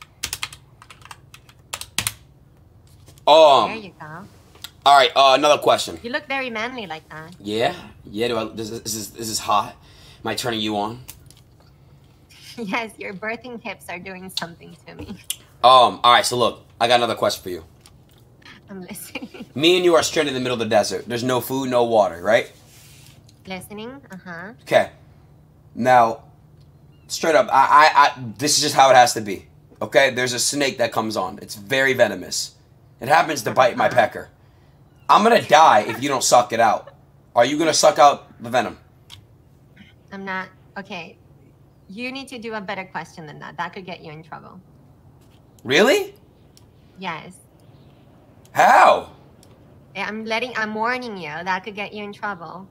Speaker 11: There you go.
Speaker 1: All right, another question.
Speaker 11: You look very manly like that.
Speaker 1: Yeah? Is this hot? Am I turning you on?
Speaker 11: Yes, your birthing hips are doing something to me.
Speaker 1: All right, so look, I got another question for you.
Speaker 11: I'm listening.
Speaker 1: Me and you are stranded in the middle of the desert. There's no food, no water, right?
Speaker 11: Listening? Uh-huh.
Speaker 1: Okay. Now, straight up, this is just how it has to be. Okay? There's a snake that comes on. It's very venomous. It happens to bite my pecker. I'm gonna die if you don't suck it out. Are you gonna suck out the venom?
Speaker 11: I'm not. Okay. You need to do a better question than that. That could get you in trouble.
Speaker 1: Really?
Speaker 11: Yes.
Speaker 1: How?
Speaker 11: I'm warning you. That could get you in trouble.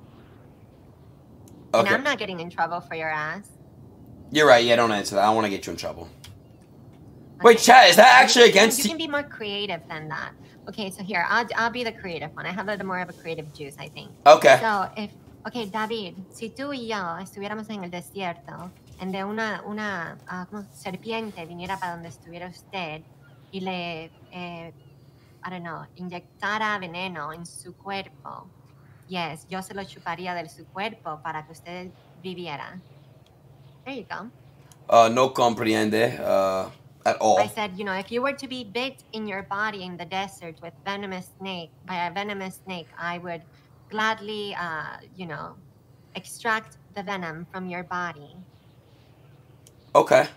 Speaker 1: Okay.
Speaker 11: And I'm not getting in trouble for your ass.
Speaker 1: You're right. Yeah, don't answer that. I don't want to get you in trouble. Okay. Wait, Chad, is that actually against...
Speaker 11: You can be more creative than that. Okay, so here, I'll be the creative one. I have a little more of a creative juice, I think.
Speaker 1: Okay.
Speaker 11: So, okay, David, si tú y yo estuviéramos en el desierto en de una ¿cómo? Serpiente viniera para donde estuviera usted y le, I don't know, inyectara veneno en su cuerpo, yes, yo se lo chuparía de su cuerpo para que usted viviera. There you go.
Speaker 1: No comprende at all.
Speaker 11: I said, you know, if you were to be bit in your body in the desert with by a venomous snake, I would gladly, you know, extract the venom from your body.
Speaker 1: Okay.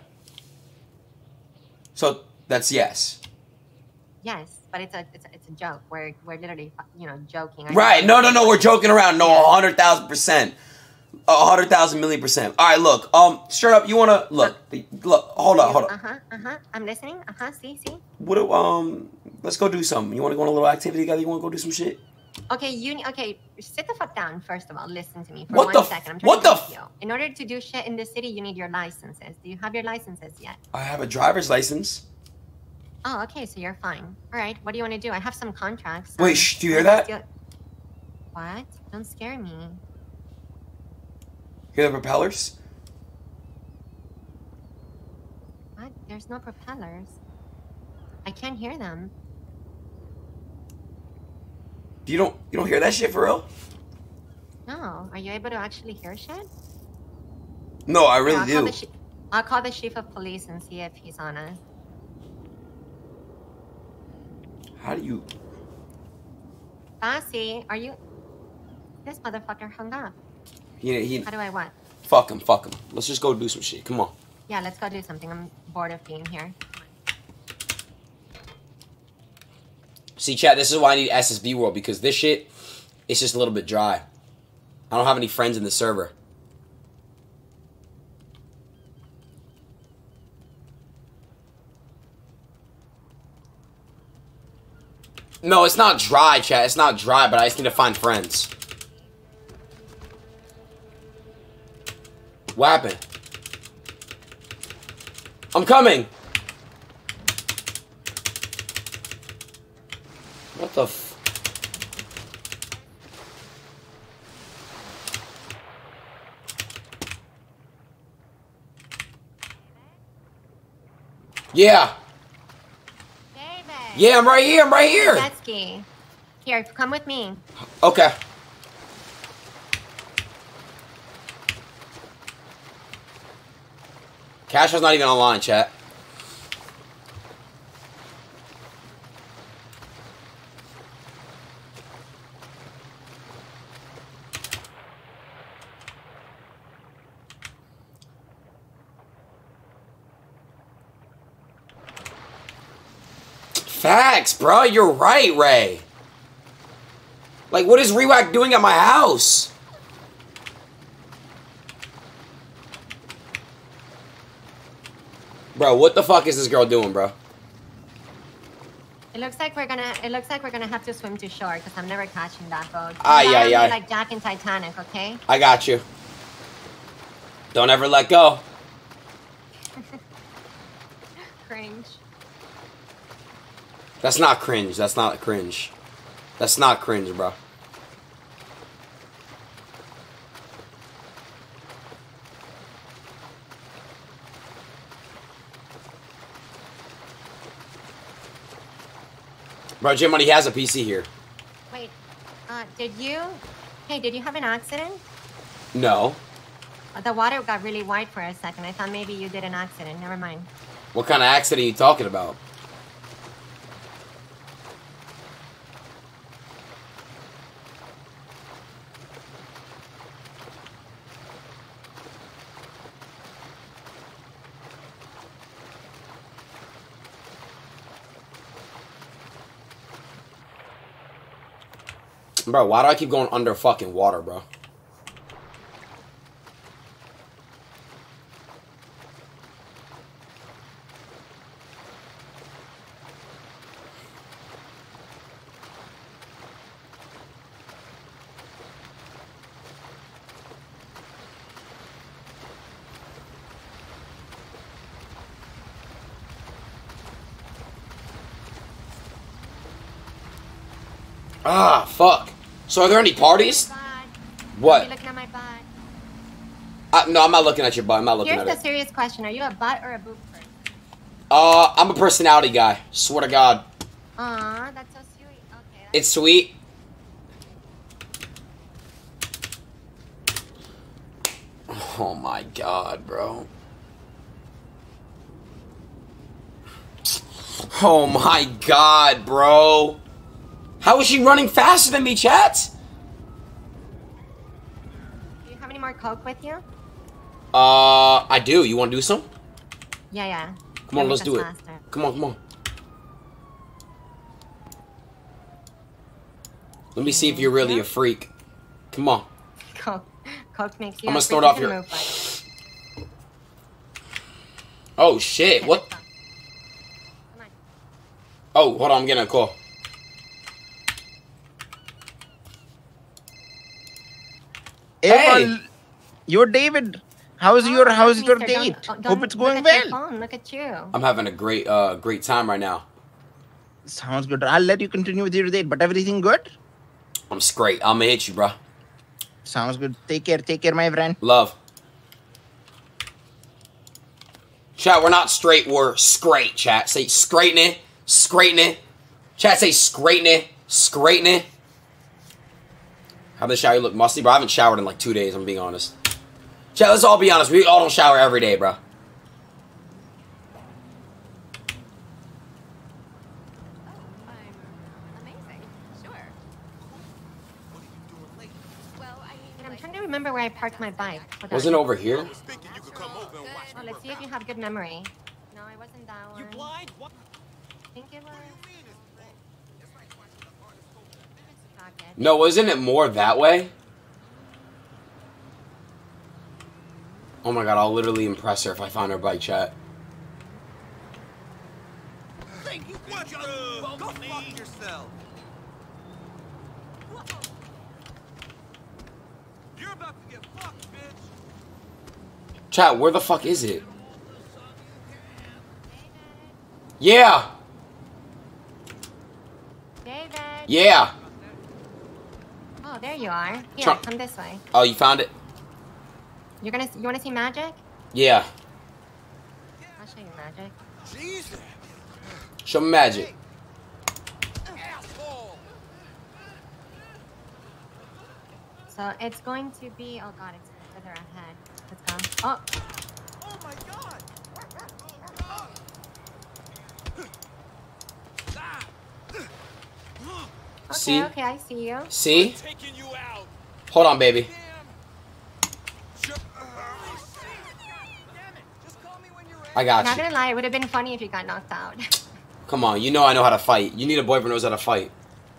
Speaker 1: So that's yes.
Speaker 11: Yes, but it's a joke. We're literally, you know, joking.
Speaker 1: Right. No. We're joking around. No, 100,000%. 100,000 million %. All right, look. Straight up, you wanna look? Hold on.
Speaker 11: I'm listening. See.
Speaker 1: What? Let's go do something. You wanna go on a little activity together? You wanna go do some shit?
Speaker 11: Okay. Sit the fuck down. First of all, listen to me for 1 second. I'm trying to help you. In order to do shit in the city, you need your licenses. Do you have your licenses yet?
Speaker 1: I have a driver's license.
Speaker 11: Oh, okay. So you're fine. All right. What do you want to do? I have some contracts.
Speaker 1: Wait, do you hear that?
Speaker 11: What? Don't scare me.
Speaker 1: Hear the propellers?
Speaker 11: What? There's no propellers. I can't hear them.
Speaker 1: You don't hear that shit for real?
Speaker 11: No. Are you able to actually hear shit?
Speaker 1: No, I really do.
Speaker 11: I'll call the chief of police and see if he's on us.
Speaker 1: How do you...
Speaker 11: Bossy, are you... This motherfucker hung up. How do I what?
Speaker 1: Fuck him. Let's just go do some shit. Come on.
Speaker 11: Yeah, let's go do something. I'm bored of being here.
Speaker 1: See, chat, this is why I need SSB World, because this shit, it's just a little bit dry. I don't have any friends in the server. No, it's not dry, chat. It's not dry, but I just need to find friends. What happened? I'm coming! What the f... Yeah.
Speaker 11: David.
Speaker 1: Yeah, I'm right here.
Speaker 11: Jet ski. Here, come with me.
Speaker 1: Okay. Cash was not even online, chat. Facts, bro. You're right, Ray. Like, what is Rewack doing at my house? Bro, what the fuck is this girl doing, bro?
Speaker 11: It looks like we're gonna have to swim to shore because I'm never catching that boat.
Speaker 1: Yeah.
Speaker 11: Like Jack in Titanic, okay?
Speaker 1: I got you. Don't ever let go.
Speaker 11: Cringe.
Speaker 1: That's not cringe. That's not cringe. That's not cringe, bro. Bro, Jim Money has a PC here.
Speaker 11: Wait, did you have an accident?
Speaker 1: No.
Speaker 11: The water got really white for a second. I thought maybe you did an accident. Never mind.
Speaker 1: What kind of accident are you talking about? Bro, why do I keep going under fucking water, bro? Ah, fuck. So are there any parties? What?
Speaker 11: Looking at my butt.
Speaker 1: No, I'm not looking at your butt. I'm not looking
Speaker 11: Here's
Speaker 1: at
Speaker 11: the
Speaker 1: it.
Speaker 11: serious question: are you a butt or a boob person?
Speaker 1: I'm a personality guy. Swear to God.
Speaker 11: Aw, that's so sweet. Okay.
Speaker 1: It's sweet. Oh my God, bro. Oh my God, bro. How is she running faster than me, chat?
Speaker 11: Do you have any more Coke with you?
Speaker 1: I do. You want to do some?
Speaker 11: Yeah.
Speaker 1: Come on, let's do it. Come on, come on. Let me see if you're really a freak. Come on.
Speaker 11: Coke makes you.
Speaker 1: I'm gonna start off here. Oh shit! What? Oh, hold on. I'm getting a call.
Speaker 3: Hey, you're David. How's your date? Hope it's going well.
Speaker 11: Look at you.
Speaker 1: I'm having a great time right now.
Speaker 3: Sounds good. I'll let you continue with your date. But everything good?
Speaker 1: I'm straight. I'm gonna hit you, bro.
Speaker 3: Sounds good. Take care, my friend.
Speaker 1: Love. Chat, we're not straight, we're straight, chat. Say straightening, straightening. Chat, say straightening, straightening. How the shower look musty, bro? I haven't showered in like 2 days, I'm being honest. Chat, let's all be honest. We all don't shower every day, bro.
Speaker 11: Remember where I parked my bike.
Speaker 1: Wasn't it over here?
Speaker 11: Oh, let's see if you have good memory. No, it wasn't that one. You blind? What? I think it was.
Speaker 1: No, wasn't it more that way? Oh my God, I'll literally impress her if I find her bike, chat.
Speaker 16: Thank you. Go fuck yourself. You're about to get fucked, bitch.
Speaker 1: Chat, where the fuck is it? Yeah.
Speaker 11: David.
Speaker 1: Yeah.
Speaker 11: Oh, there you are. Here, come this way.
Speaker 1: Oh, you found it?
Speaker 11: You want to see magic?
Speaker 1: Yeah.
Speaker 11: I'll show you magic.
Speaker 16: Jesus.
Speaker 1: Show me magic.
Speaker 11: So it's going to be. Oh God, it's further ahead. Let's go. Oh.
Speaker 16: Oh my God.
Speaker 11: Okay,
Speaker 1: See?
Speaker 11: okay, I see you.
Speaker 1: See? Hold on, baby. I got
Speaker 11: Not
Speaker 1: you.
Speaker 11: gonna lie, it would have been funny if you got knocked out.
Speaker 1: Come on, you know I know how to fight. You need a boyfriend who knows how to fight.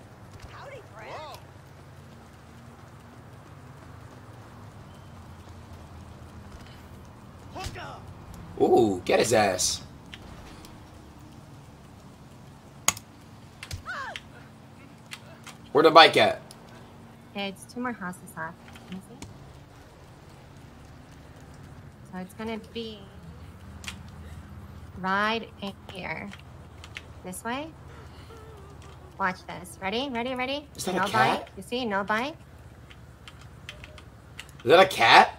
Speaker 1: Ooh, get his ass. Where the bike at?
Speaker 11: It's 2 more houses left. Can you see? So it's gonna be right in here. This way. Watch this. Ready? Ready? Ready?
Speaker 1: Is that
Speaker 11: no
Speaker 1: a cat?
Speaker 11: bike. You see? No bike.
Speaker 1: Is that a cat?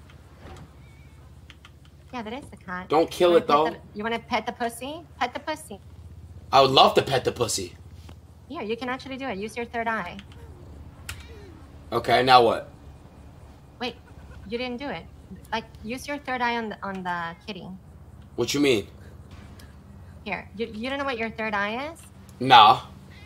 Speaker 11: Yeah, that is the cat.
Speaker 1: Don't kill it, though.
Speaker 11: You want to pet the pussy? Pet the pussy.
Speaker 1: I would love to pet the pussy.
Speaker 11: Yeah, you can actually do it. Use your third eye.
Speaker 1: Okay, now what?
Speaker 11: Wait, you didn't do it. Like, use your third eye on the kitty.
Speaker 1: What you mean?
Speaker 11: Here, you don't know what your third eye is?
Speaker 1: Nah.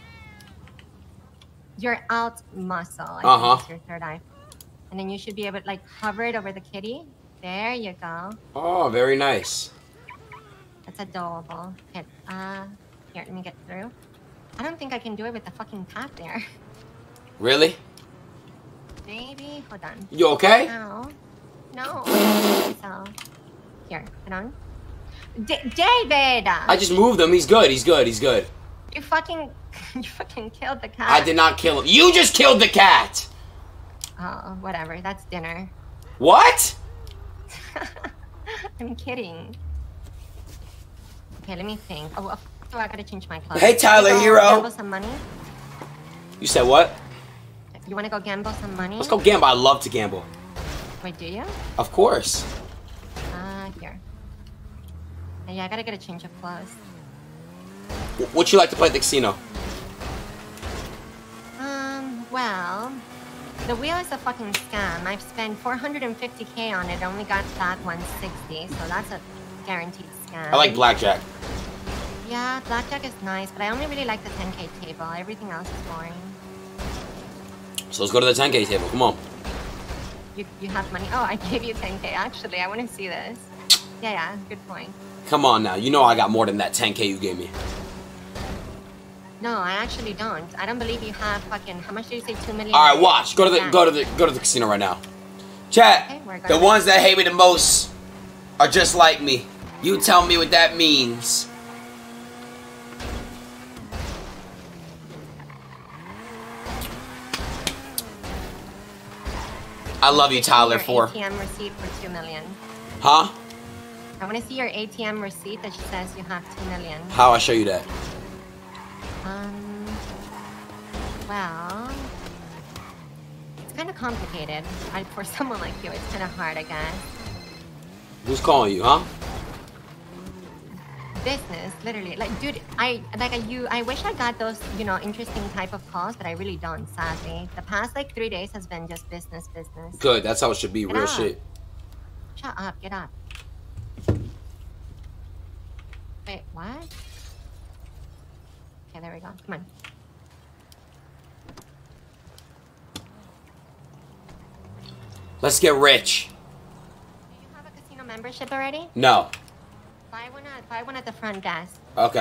Speaker 11: Your alt muscle. Is your third eye. And then you should be able to, like, hover it over the kitty. There you go.
Speaker 1: Oh, very nice.
Speaker 11: That's adorable. Here, here, let me get through. I don't think I can do it with the fucking cat there.
Speaker 1: Really?
Speaker 11: Baby, hold on.
Speaker 1: You okay?
Speaker 11: No. No. So, here, put on. David!
Speaker 1: I just moved him. He's good. He's good. He's good.
Speaker 11: You fucking killed the cat.
Speaker 1: I did not kill him. You just killed the cat.
Speaker 11: Oh, whatever. That's dinner.
Speaker 1: What?
Speaker 11: I'm kidding. Okay, let me think. Oh, I gotta change my clothes.
Speaker 1: Hey, Tyler Hero.
Speaker 11: Gamble some money?
Speaker 1: You said what?
Speaker 11: You wanna go gamble some money?
Speaker 1: Let's go gamble. I love to gamble.
Speaker 11: Wait, do you?
Speaker 1: Of course.
Speaker 11: Here. Yeah, I gotta get a change of clothes.
Speaker 1: Would you like to play at the casino?
Speaker 11: Well, the wheel is a fucking scam. I've spent 450k on it, only got back 160, so that's a guaranteed scam.
Speaker 1: I like blackjack.
Speaker 11: Yeah, blackjack is nice, but I only really like the 10k table. Everything else is boring.
Speaker 1: So let's go to the 10k table. Come on.
Speaker 11: You have money? Oh, I gave you 10k. Actually, I want to see this. Yeah, good point.
Speaker 1: Come on now. You know I got more than that 10k you gave me.
Speaker 11: No, I actually don't. I don't believe you have fucking. How much did you say? 2 million.
Speaker 1: All right, watch. Go to the casino right now. Chat.
Speaker 11: Okay,
Speaker 1: the ones that hate me the most are just like me. You tell me what that means. I love you, Tyler. For
Speaker 11: ATM receipt for 2 million.
Speaker 1: Huh?
Speaker 11: I want to see your ATM receipt that says you have 2 million.
Speaker 1: How I show you that?
Speaker 11: Well, it's kind of complicated. For someone like you, it's kind of hard, I guess.
Speaker 1: Who's calling you, huh?
Speaker 11: Business, literally. Like, dude, I wish I got those, you know, interesting type of calls, but I really don't, sadly. The past, like, 3 days has been just business.
Speaker 1: Good, that's how it should be, real shit.
Speaker 11: Shut up, get up. Wait, what? Okay, there we go. Come on.
Speaker 1: Let's get rich.
Speaker 11: Do you have a casino membership already?
Speaker 1: No.
Speaker 11: Buy one at the front desk.
Speaker 1: Okay.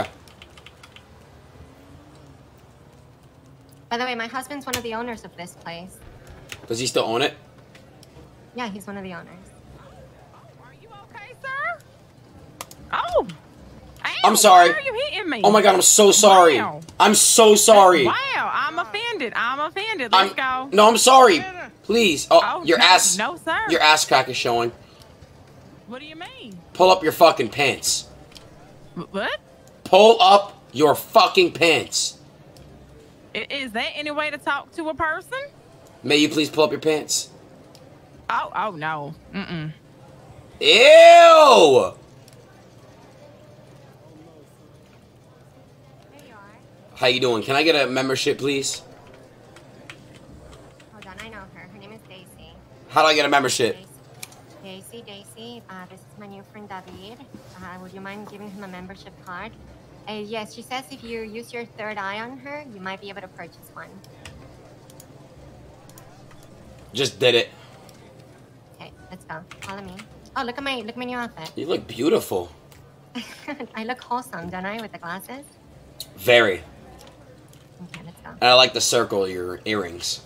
Speaker 11: By the way, my husband's one of the owners of this place.
Speaker 1: Does he still own it?
Speaker 11: Yeah, he's one of the owners.
Speaker 7: Are you okay, sir? Oh.
Speaker 1: I'm sorry.
Speaker 7: Why are you hitting me?
Speaker 1: Oh my god, I'm so sorry.
Speaker 7: Wow.
Speaker 1: I'm so sorry.
Speaker 7: Wow, I'm offended. Let's go.
Speaker 1: No, I'm sorry. Please. Oh, your
Speaker 7: no,
Speaker 1: ass.
Speaker 7: No, sir.
Speaker 1: Your ass crack is showing.
Speaker 7: What do you mean?
Speaker 1: Pull up your fucking pants.
Speaker 7: What?
Speaker 1: Pull up your fucking pants.
Speaker 7: Is that any way to talk to a person?
Speaker 1: May you please pull up your pants?
Speaker 7: Oh no. Mm-mm.
Speaker 1: Ew! How you doing? Can I get a membership, please?
Speaker 11: Hold on, I know her. Her name is Daisy.
Speaker 1: How do I get a membership?
Speaker 11: Daisy. This is my new friend David. Would you mind giving him a membership card? Yes, she says if you use your third eye on her, you might be able to purchase one.
Speaker 1: Just did it.
Speaker 11: Okay, let's go. Follow me. Oh, look at my new outfit.
Speaker 1: You look beautiful.
Speaker 11: I look wholesome, don't I, with the glasses?
Speaker 1: Very.
Speaker 11: Okay, let's go.
Speaker 1: And I like the circle of your earrings.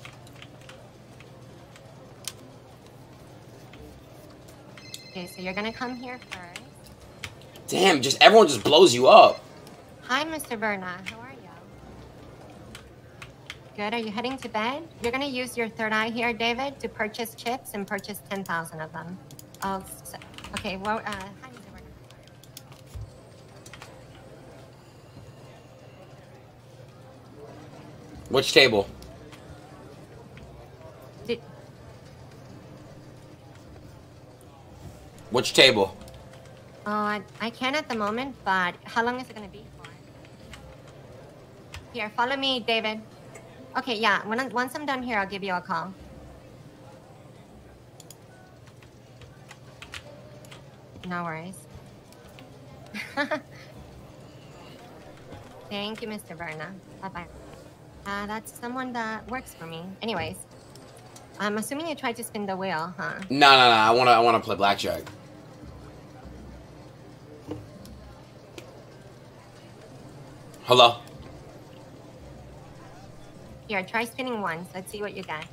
Speaker 11: Okay, so you're gonna come here first.
Speaker 1: Damn, everyone just blows you up.
Speaker 11: Hi, Mr. Berna. How are you? Good. Are you heading to bed? You're gonna use your third eye here, David, to purchase chips and purchase 10,000 of them. Oh, okay. Well, hi, Mr. Berna.
Speaker 1: Which table? Which table?
Speaker 11: Oh, I can at the moment, but how long is it gonna be for? Here, follow me, David. Okay, yeah. Once I'm done here, I'll give you a call. No worries. Thank you, Mr. Berna. Bye-bye. That's someone that works for me. Anyways, I'm assuming you tried to spin the wheel, huh?
Speaker 1: No. I wanna play blackjack. Hello?
Speaker 11: Here, try spinning once. Let's see what you get.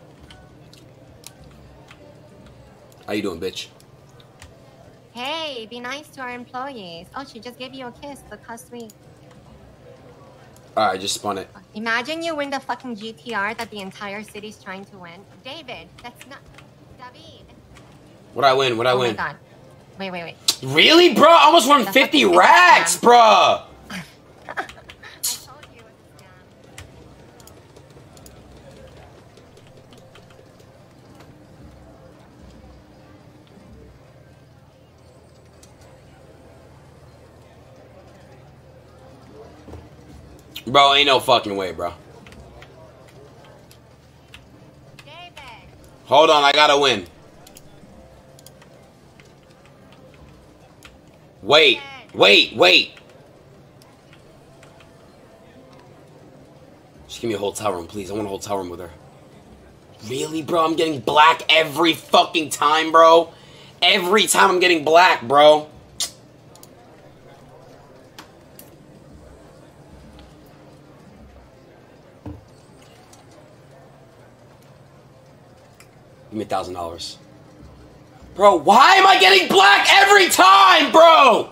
Speaker 1: How you doing, bitch?
Speaker 11: Hey, be nice to our employees. Oh, she just gave you a kiss. Look how sweet.
Speaker 1: Alright, just spun it.
Speaker 11: Imagine you win the fucking GTR that the entire city's trying to win. David, that's not... David.
Speaker 1: What'd I win? What'd I win?
Speaker 11: Oh my god. Wait.
Speaker 1: Really, bro? I almost won 50 racks, bro! Bro, ain't no fucking way, bro. Hold on, I gotta win. Wait. Just give me a hotel room, please. I want a hotel room with her. Really, bro? I'm getting black every fucking time, bro. Every time I'm getting black, bro. Give me $1,000. Bro, why am I getting black every time, bro?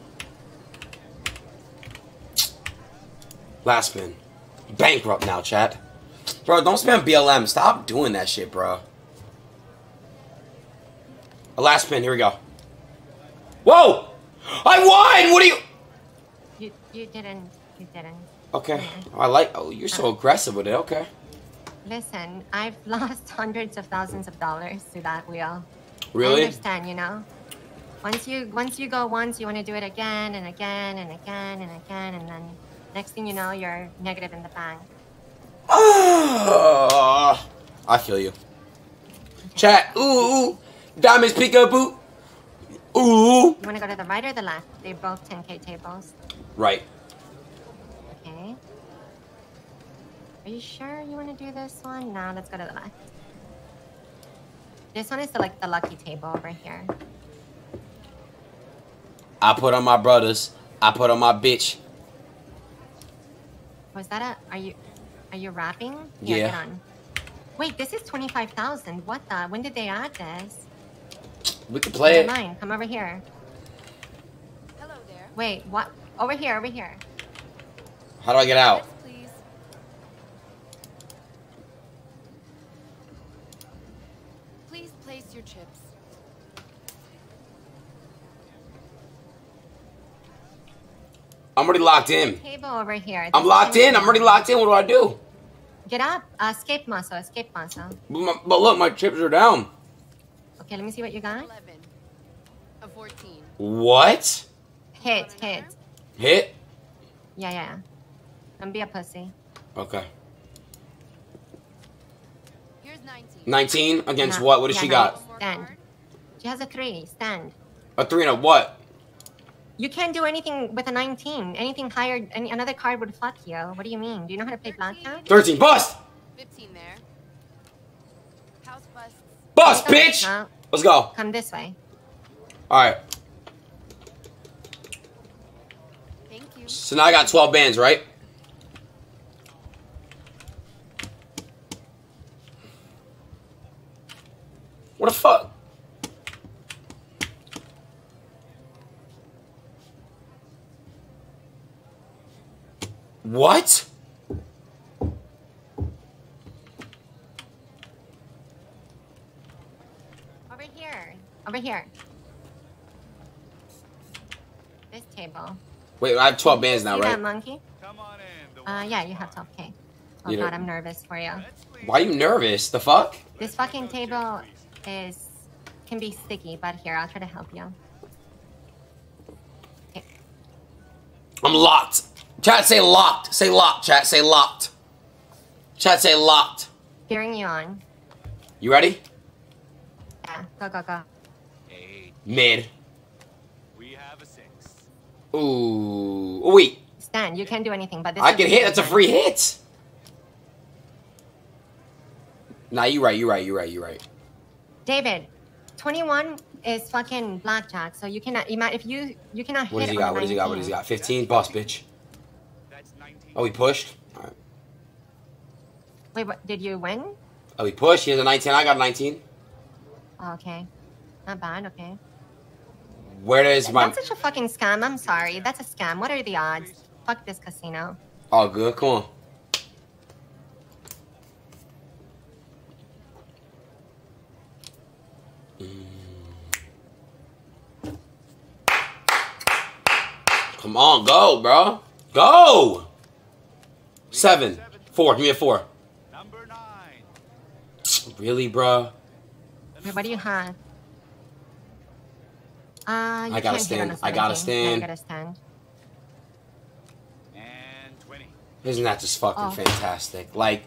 Speaker 1: Last spin. Bankrupt now, chat. Bro, don't spam BLM. Stop doing that shit, bro. A last spin. Here we go. Whoa! I won! What are you...
Speaker 11: You didn't. You didn't.
Speaker 1: Okay. I like... Oh, you're so aggressive with it. Okay.
Speaker 11: Listen, I've lost hundreds of thousands of dollars to that wheel.
Speaker 1: Really?
Speaker 11: I understand, you know? Once you go once, you want to do it again and again and again and again, and then next thing you know, you're negative in the bank.
Speaker 1: I feel you. Chat. Ooh. Diamonds peekaboo. Ooh.
Speaker 11: You want to go to the right or the left? They're both 10K tables.
Speaker 1: Right.
Speaker 11: Okay. Are you sure you want to do this one? No, let's go to the left. This one is the lucky table over here.
Speaker 1: I put on my brothers. I put on my bitch.
Speaker 11: Was that are you rapping? Here,
Speaker 1: Yeah.
Speaker 11: Get on. Wait, this is 25,000. What the? When did they add this?
Speaker 1: We can play it.
Speaker 11: Never mind. Come over here. Hello there. Wait, what? Over here, over here.
Speaker 1: How do I get out?
Speaker 11: Please place your chips.
Speaker 1: I'm already locked in.
Speaker 11: Table over here.
Speaker 1: I'm locked in. I'm already locked in. What do I do?
Speaker 11: Get up. Escape muscle. Escape muscle.
Speaker 1: But look, my chips are down.
Speaker 11: Okay, let me see what you got.
Speaker 15: 11. A 14.
Speaker 1: What?
Speaker 11: Hit.
Speaker 1: Hit?
Speaker 11: Yeah. Don't be a pussy.
Speaker 1: Okay.
Speaker 15: Here's 19.
Speaker 1: 19 against
Speaker 11: No,
Speaker 1: what? What does
Speaker 11: yeah,
Speaker 1: she
Speaker 11: no,
Speaker 1: got?
Speaker 11: Stand. She has a 3. Stand.
Speaker 1: A 3 and a what?
Speaker 11: You can't do anything with a 19. Anything higher, another card would fuck you. What do you mean? Do you know how to play blackjack?
Speaker 1: 13. Bust!
Speaker 15: 15 there. House busts.
Speaker 1: Bust, bitch!
Speaker 11: No.
Speaker 1: Let's go.
Speaker 11: Come this way.
Speaker 1: Alright.
Speaker 15: Thank you.
Speaker 1: So now I got 12 bands, right? What the fuck? What?
Speaker 11: Over here. Over here. This table.
Speaker 1: Wait, I have 12 bands now,
Speaker 11: See
Speaker 1: right?
Speaker 11: that monkey? Yeah, you have 12K. Oh
Speaker 1: You know-
Speaker 11: god, I'm nervous for you.
Speaker 1: Why are you nervous? The fuck?
Speaker 11: This fucking table can be sticky, but here, I'll try to help you. Okay.
Speaker 1: I'm locked. Chat, say locked. Say locked, chat. Say locked. Chat, say locked.
Speaker 11: Cheering you on.
Speaker 1: You ready?
Speaker 11: Yeah, go.
Speaker 1: Mid. We have a 6. Ooh. Oh, wait.
Speaker 11: Stand, you can't do anything, but this
Speaker 1: I
Speaker 11: is
Speaker 1: can
Speaker 11: the
Speaker 1: hit. That's a
Speaker 11: hand.
Speaker 1: free hit. Nah, you right.
Speaker 11: David, 21 is fucking blackjack, so you cannot, you cannot hit
Speaker 1: What does he
Speaker 11: on
Speaker 1: got? What
Speaker 11: 19.
Speaker 1: does he got? 15? Boss, bitch. Oh, he pushed? Alright.
Speaker 11: Wait, what, did you win?
Speaker 1: Oh, he pushed. He has a 19. I got a 19.
Speaker 11: Oh, okay. Not bad, okay.
Speaker 1: Where is my...
Speaker 11: That's such a fucking scam, I'm sorry. That's a scam. What are the odds? Fuck this casino.
Speaker 1: Oh, good. Come on. Come on, go, bro. Go! 7. 4. Give me a 4. Really, bro?
Speaker 11: Wait, what do you have? You
Speaker 1: I gotta
Speaker 11: can't hit
Speaker 1: stand.
Speaker 11: on a
Speaker 1: I gotta
Speaker 11: 17. Yeah,
Speaker 1: stand.
Speaker 11: you gotta stand.
Speaker 1: Isn't that just fucking fantastic? Like,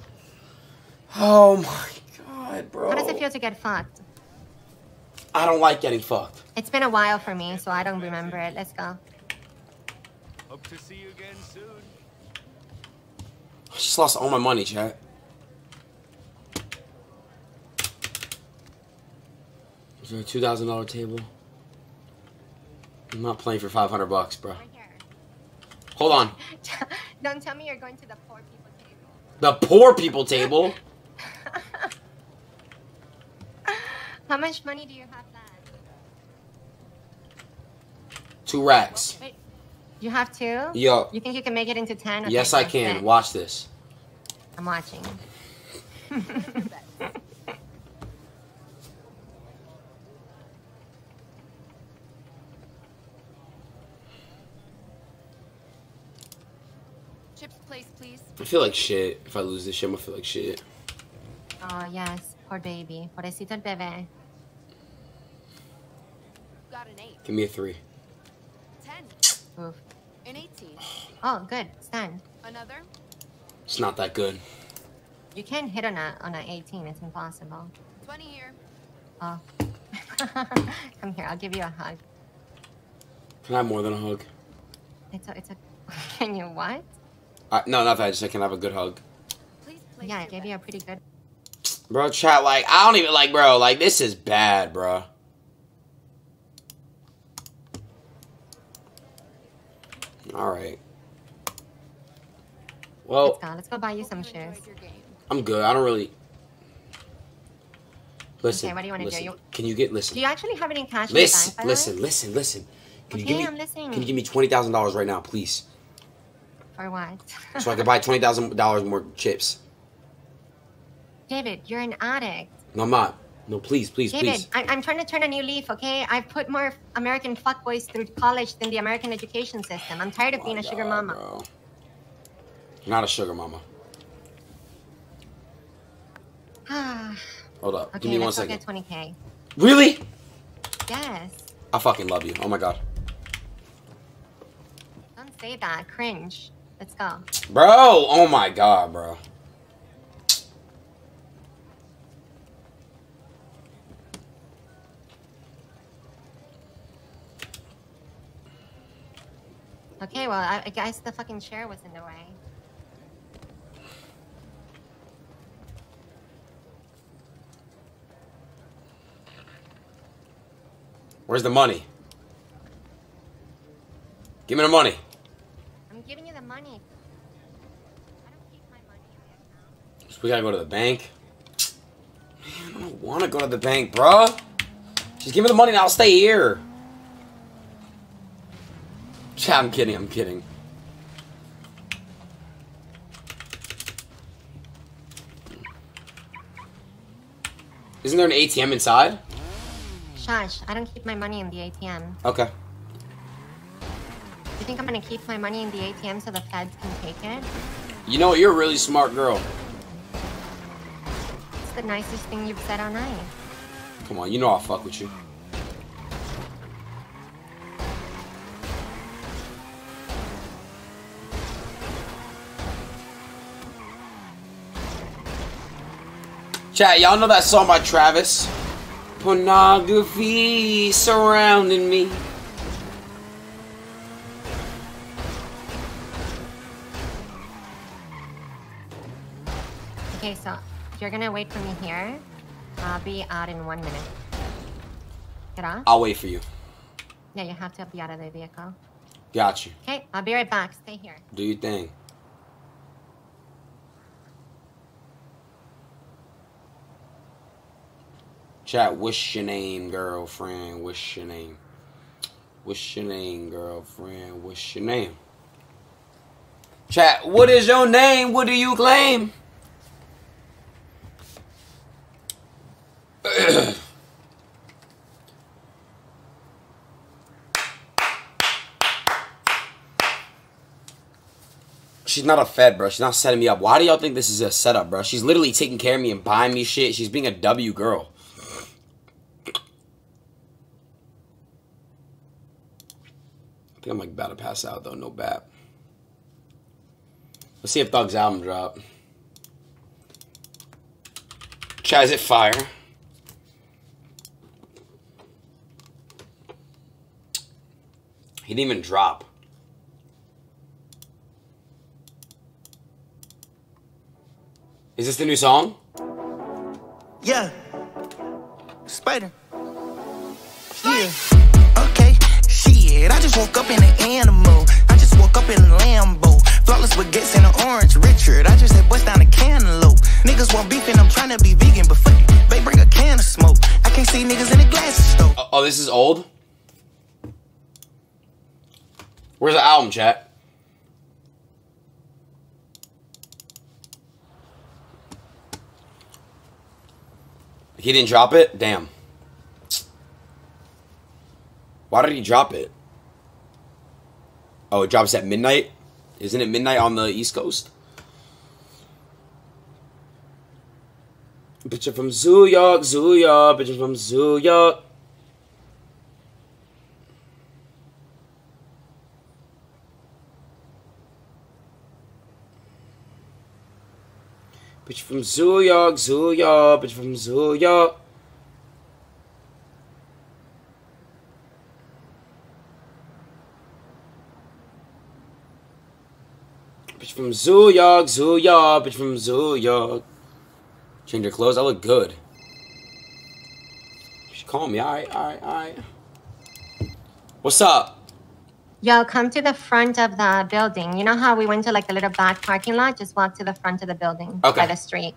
Speaker 1: oh my god, bro.
Speaker 11: How does it feel to get fucked?
Speaker 1: I don't like getting fucked.
Speaker 11: It's been a while for me, so I don't remember it. Let's go.
Speaker 16: Hope to see you again soon.
Speaker 1: I just lost all my money, chat. Is there a $2,000 table? I'm not playing for $500, bro. Hold on.
Speaker 11: Don't tell me you're going to the poor people table.
Speaker 1: The poor people table?
Speaker 11: How much money do you have left?
Speaker 1: 2 racks.
Speaker 11: Wait, you have 2?
Speaker 1: Yo.
Speaker 11: You think you can make it into 10? Okay,
Speaker 1: Yes, I
Speaker 11: that's
Speaker 1: can.
Speaker 11: it.
Speaker 1: Watch this.
Speaker 11: I'm watching.
Speaker 17: Chips place, please.
Speaker 1: I feel like shit. If I lose this shit, I'm gonna feel like shit.
Speaker 11: Oh, yes. Poor baby. Pobrecito el bebé.
Speaker 17: Got an 8.
Speaker 1: Give me a 3.
Speaker 17: 10.
Speaker 11: Oof.
Speaker 17: An 18.
Speaker 11: Oh, good. Stand.
Speaker 17: Another.
Speaker 1: It's not that good.
Speaker 11: You can't hit on a 18. It's impossible.
Speaker 17: 20 here.
Speaker 11: Oh. Come here. I'll give you a hug.
Speaker 1: Can I have more than a hug?
Speaker 11: It's a. Can you what?
Speaker 1: No, not that. I just said, can I have a good hug?
Speaker 11: Yeah, I gave you a pretty good.
Speaker 1: Bro, chat, like, I don't even, like, bro, like, this is bad, bro. Alright. Well,
Speaker 11: Let's go buy you some shoes.
Speaker 1: I'm good. I don't really... Listen,
Speaker 11: Okay, what do you want to do?
Speaker 1: Can you get, listen.
Speaker 11: Do you actually have any cash in the bank, by the way?
Speaker 1: Listen. Can you
Speaker 11: Okay,
Speaker 1: give me,
Speaker 11: I'm listening.
Speaker 1: Can you give me $20,000 right now, please?
Speaker 11: For what?
Speaker 1: So I can buy $20,000 more chips.
Speaker 11: David, you're an addict.
Speaker 1: No, I'm not. No, please.
Speaker 11: David, I'm trying to turn a new leaf, okay? I've put more American fuckboys through college than the American education system. I'm tired of being a sugar mama.
Speaker 1: Bro. You're not a sugar mama. Hold up.
Speaker 11: Okay,
Speaker 1: Give me 1
Speaker 11: let's go
Speaker 1: second.
Speaker 11: get 20K.
Speaker 1: Really?
Speaker 11: Yes.
Speaker 1: I fucking love you. Oh my god.
Speaker 11: Don't say that. Cringe. Let's go.
Speaker 1: Bro, oh my god, bro.
Speaker 11: Okay, well, I guess the fucking chair was in the way.
Speaker 1: Where's the money? Give me the money.
Speaker 11: I'm giving you the money. I don't keep my money in the account.
Speaker 1: So we gotta go to the bank. Man, I don't wanna go to the bank, bro. Just give me the money and I'll stay here. I'm kidding. Isn't there an ATM inside?
Speaker 11: Shush, I don't keep my money in the ATM.
Speaker 1: Okay.
Speaker 11: You think I'm gonna keep my money in the ATM so the feds can take it?
Speaker 1: You know what? You're a really smart girl.
Speaker 11: It's the nicest thing you've said all night.
Speaker 1: Come on, you know I'll fuck with you. Chat, y'all know that song by Travis? Pornography surrounding me.
Speaker 11: Okay, so you're gonna wait for me here. I'll be out in 1 minute. Get off?
Speaker 1: I'll wait for you.
Speaker 11: Yeah, you have to be out of the vehicle.
Speaker 1: Got you.
Speaker 11: Okay, I'll be right back. Stay here.
Speaker 1: Do your thing. Chat, what's your name, girlfriend? What's your name? What's your name, girlfriend? What's your name? Chat, what is your name? What do you claim? She's not a fed, bro. She's not setting me up. Why do y'all think this is a setup, bro? She's literally taking care of me and buying me shit. She's being a W girl. I think I'm like about to pass out though. No bap. Let's see if Thug's album drop. Chat, is it fire? He didn't even drop. Is this the new song?
Speaker 18: Yeah. Spider. Yeah. Okay. Shit. I just woke up in an animal. I just woke up in a Lambo. Flawless baguettes in an orange Richard. I just had bust down a cantaloupe. Niggas want beef and I'm trying to be vegan, but fuck it. They bring a can of smoke. I can't see niggas in the glasses stove.
Speaker 1: Oh, this is old? Where's the album, chat? He didn't drop it? Damn. Why did he drop it? Oh, it drops at midnight? Isn't it midnight on the East Coast? Bitch, I'm from Zoo York, Zoo York. Bitch, I'm from Zoo York. Bitch from Zoo York, Zoo York. Bitch from Zoo York. Bitch from Zoo York, Zoo York. Bitch from Zoo York. Change your clothes. I look good. You should call me. Alright. What's up?
Speaker 11: Yo, come to the front of the building. You know how we went to like the little back parking lot? Just walk to the front of the building.
Speaker 1: Okay.
Speaker 11: By the street.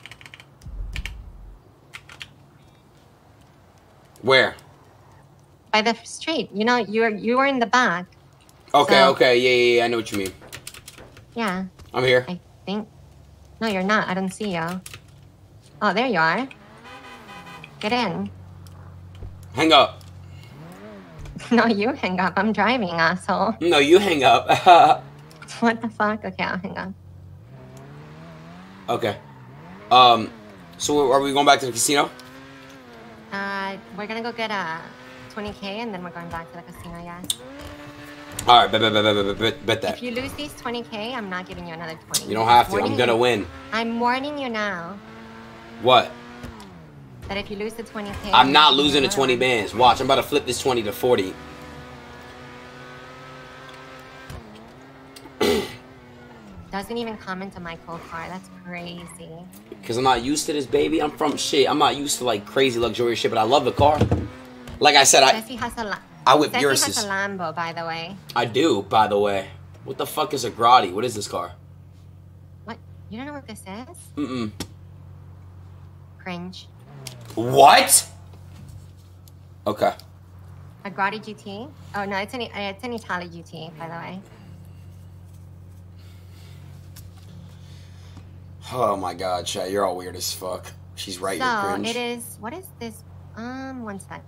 Speaker 1: Where?
Speaker 11: By the street. You know, you were in the back.
Speaker 1: Okay,
Speaker 11: So-
Speaker 1: okay. Yeah. I know what you mean.
Speaker 11: Yeah.
Speaker 1: I'm here.
Speaker 11: I think. No, you're not. I don't see you. Oh, there you are. Get in.
Speaker 1: Hang up.
Speaker 11: No, you hang up. I'm driving, asshole.
Speaker 1: No, you hang up.
Speaker 11: What the fuck? Okay, I'll hang up.
Speaker 1: Okay. So are we going back to the casino?
Speaker 11: We're gonna go get a 20K and then we're going back to the casino, yeah.
Speaker 1: Alright, bet that.
Speaker 11: If you lose these 20K, I'm not giving you another 20.
Speaker 1: You don't have to. I'm
Speaker 11: Warning
Speaker 1: gonna
Speaker 11: you.
Speaker 1: win.
Speaker 11: I'm warning you now
Speaker 1: What?
Speaker 11: that if you lose the 20K...
Speaker 1: I'm not losing the 20 bands. Watch, I'm about to flip this 20 to 40.
Speaker 11: Doesn't even come into my cold car. That's crazy.
Speaker 1: Because I'm not used to this, baby. I'm from shit. I'm not used to like crazy luxurious shit, but I love the car. Like I said,
Speaker 11: Jesse has a
Speaker 1: I whip
Speaker 11: Jesse
Speaker 1: yours.
Speaker 11: has a Lambo, by the way.
Speaker 1: I do, by the way. What the fuck is a Grotti? What is this car?
Speaker 11: What? You don't know what this is?
Speaker 1: Mm-mm.
Speaker 11: Cringe.
Speaker 1: What? Okay.
Speaker 11: A Grotti GT? Oh no, it's an Italia GT, by the way.
Speaker 1: Oh my god, chat, you're all weird as fuck. She's right, you're
Speaker 11: So
Speaker 1: cringe.
Speaker 11: it is. What is this? One sec.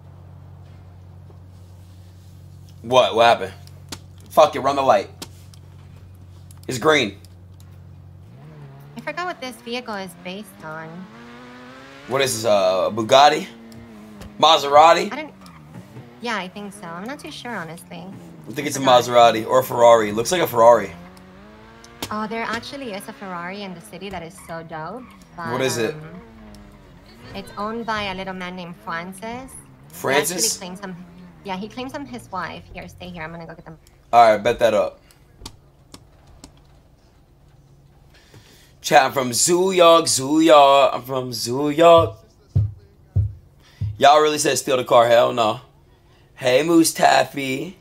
Speaker 1: What? What happened? Fuck it, run the light. It's green.
Speaker 11: I forgot what this vehicle is based on.
Speaker 1: What is this, a Bugatti? Maserati?
Speaker 11: I don't. Yeah, I think so. I'm not too sure, honestly.
Speaker 1: I think it's a Maserati or a Ferrari. Looks like a Ferrari.
Speaker 11: Oh, there actually is a Ferrari in the city that is so dope. But,
Speaker 1: What is it?
Speaker 11: It's owned by a little man named Francis.
Speaker 1: Francis?
Speaker 11: He actually claims him. Yeah, he claims I'm his wife. Here, stay here. I'm gonna go get them.
Speaker 1: Alright, bet that up. Chat, I'm from Zoo York, Zoo York. I'm from Zoo York. Y'all really said steal the car? Hell no. Hey, Moose Taffy.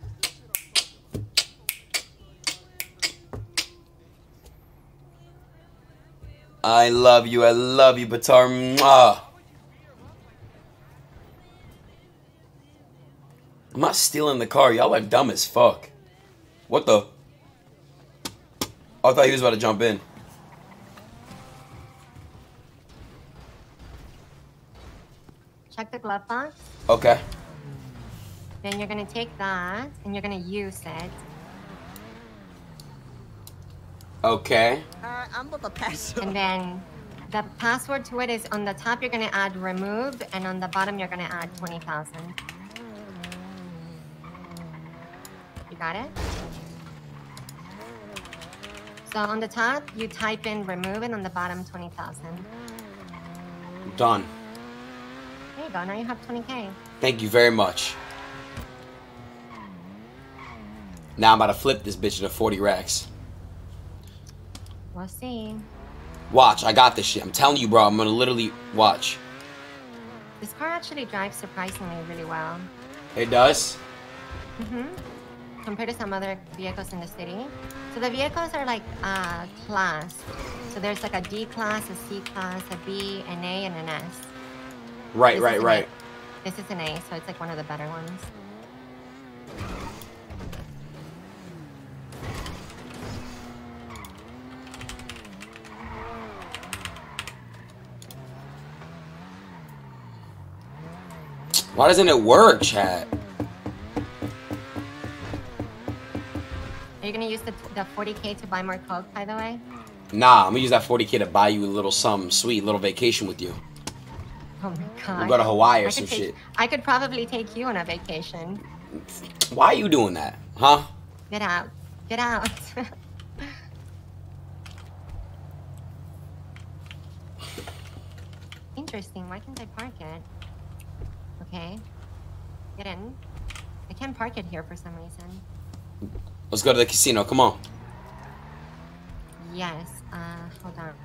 Speaker 1: I love you, Batar. Mwah. I'm not stealing the car. Y'all are dumb as fuck. What the? Oh, I thought he was about to jump in.
Speaker 11: Check the glove box.
Speaker 1: Okay.
Speaker 11: Then you're gonna take that and you're gonna use it.
Speaker 1: Okay.
Speaker 11: I'm about to pass. And then the password to it is on the top. You're gonna add remove, and on the bottom you're gonna add 20,000. You got it? So on the top, you type in remove, and on the bottom, 20,000.
Speaker 1: Done.
Speaker 11: There you go. Now you have 20K.
Speaker 1: Thank you very much. Now I'm about to flip this bitch into 40 racks.
Speaker 11: We'll see.
Speaker 1: Watch, I got this shit. I'm telling you, bro. I'm gonna literally watch.
Speaker 11: This car actually drives surprisingly really well.
Speaker 1: It does?
Speaker 11: Compared to some other vehicles in the city. So the vehicles are like class. So there's like a D class, a C class, a B, an A, and an S.
Speaker 1: Right, right.
Speaker 11: This is an A, so it's like one of the better ones.
Speaker 1: Why doesn't it work, chat?
Speaker 11: Are you gonna use the 40K to buy more Coke, by the way?
Speaker 1: Nah, I'm gonna use that 40K to buy you a little something sweet, little vacation with you.
Speaker 11: Oh my god.
Speaker 1: We'll go to Hawaii or some shit.
Speaker 11: I could probably take you on a vacation.
Speaker 1: Why are you doing that? Huh?
Speaker 11: Get out. Get out. Interesting. Why can't I park it? Okay. Get in. I can't park it here for some reason.
Speaker 1: Let's go to the casino. Come on.
Speaker 11: Yes. Hold on.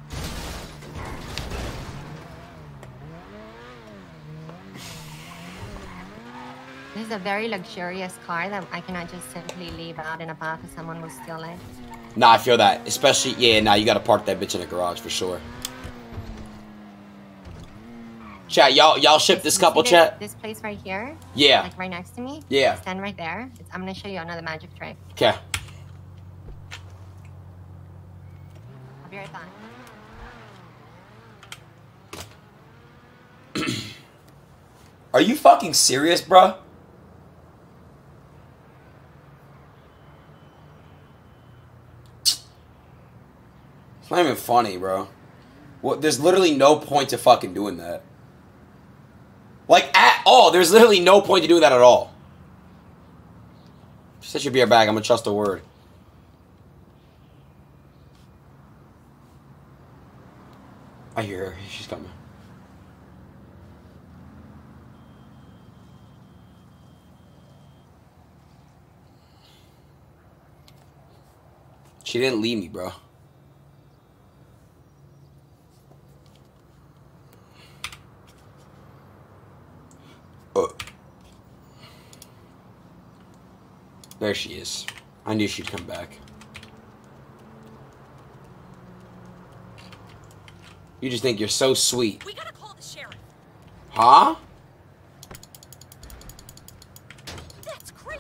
Speaker 11: This is a very luxurious car that I cannot just simply leave out and about because someone will steal it.
Speaker 1: Nah, I feel that. Especially, yeah, nah, you gotta park that bitch in the garage for sure. Chat, y'all ship this couple, chat?
Speaker 11: This place right here?
Speaker 1: Yeah.
Speaker 11: Like right next to me?
Speaker 1: Yeah.
Speaker 11: Stand right there. I'm gonna show you another magic trick.
Speaker 1: Okay.
Speaker 11: I'll be right back.
Speaker 1: Are you fucking serious, bruh? It's not even funny, bro. Well, there's literally no point to fucking doing that. Like, at all. There's literally no point to doing that at all. Set your beer bag. I'm gonna trust the word. I hear her. She's coming. She didn't leave me, bro. There she is. I knew she'd come back. You just think you're so sweet.
Speaker 8: We gotta call the sheriff.
Speaker 1: Huh?
Speaker 8: That's crazy.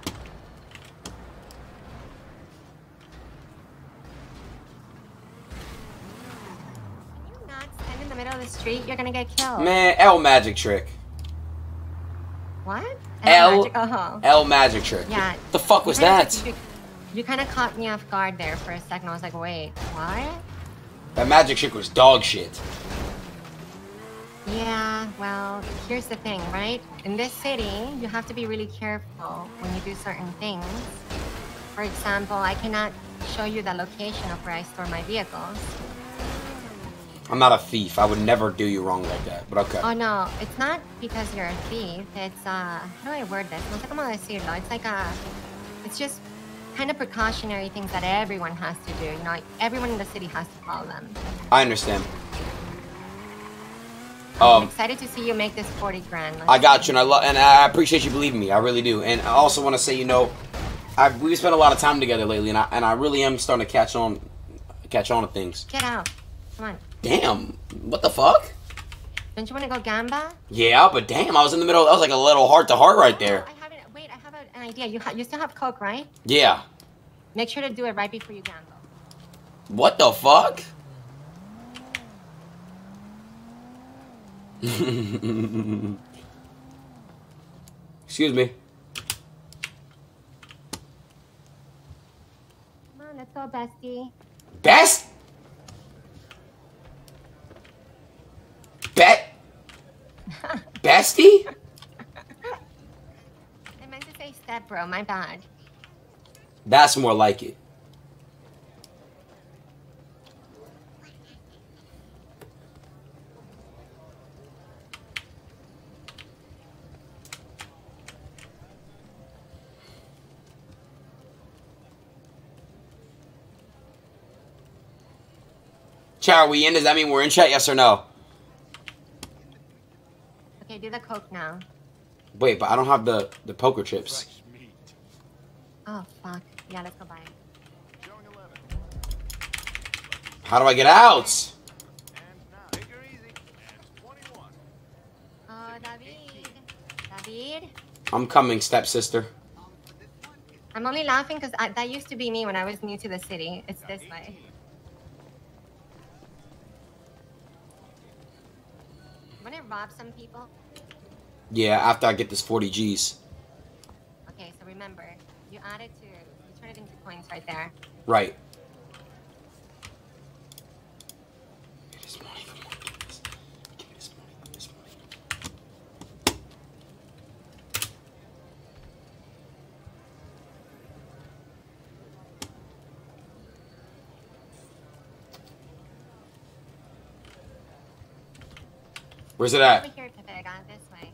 Speaker 11: Can you not stand in the middle of the street? You're gonna get killed.
Speaker 1: Man, L magic trick.
Speaker 11: What?
Speaker 1: L
Speaker 11: Magic,
Speaker 1: magic trick.
Speaker 11: Yeah.
Speaker 1: What the fuck was that?
Speaker 11: You kind of caught me off guard there for a second. I was like, wait, what?
Speaker 1: That magic trick was dog shit.
Speaker 11: Yeah, well, here's the thing, right? In this city, you have to be really careful when you do certain things. For example, I cannot show you the location of where I store my vehicles.
Speaker 1: I'm not a thief. I would never do you wrong like that, but okay.
Speaker 11: Oh no, it's not because you're a thief. It's how do I word this? No sé cómo decirlo. It's like it's just kind of precautionary things that everyone has to do. You know, like everyone in the city has to follow them.
Speaker 1: I understand.
Speaker 11: I'm excited to see you make this 40 grand.
Speaker 1: I got you, and I appreciate you believing me. I really do. And I also want to say, you know, we've spent a lot of time together lately, and I really am starting to catch on to things.
Speaker 11: Get out. Come on.
Speaker 1: Damn. What the fuck?
Speaker 11: Don't you want to go gamba?
Speaker 1: Yeah, but damn, I was in the middle. That was like a little heart to heart right there.
Speaker 11: Wait, I have an idea. You still have Coke, right?
Speaker 1: Yeah.
Speaker 11: Make sure to do it right before you gamble.
Speaker 1: What the fuck? Excuse me.
Speaker 11: Come on, let's go, bestie.
Speaker 1: Best? Bestie?
Speaker 11: I meant to say step bro, my bad.
Speaker 1: That's more like it. Chat, are we in? Does that mean we're in chat? Yes or no?
Speaker 11: Okay, do the coke now.
Speaker 1: Wait, but I don't have the poker chips.
Speaker 11: Oh fuck. Yeah, let's go buy it.
Speaker 1: How do I get out?
Speaker 11: Oh, David. David.
Speaker 1: I'm coming, stepsister.
Speaker 11: I'm only laughing because that used to be me when I was new to the city. It's this way. Want to rob some people?
Speaker 1: Yeah, after I get this 40 G's.
Speaker 11: Okay, so remember, you add it to, you turn it into coins right there.
Speaker 1: Right. Where's it at?
Speaker 11: Over here, Pepega, this way.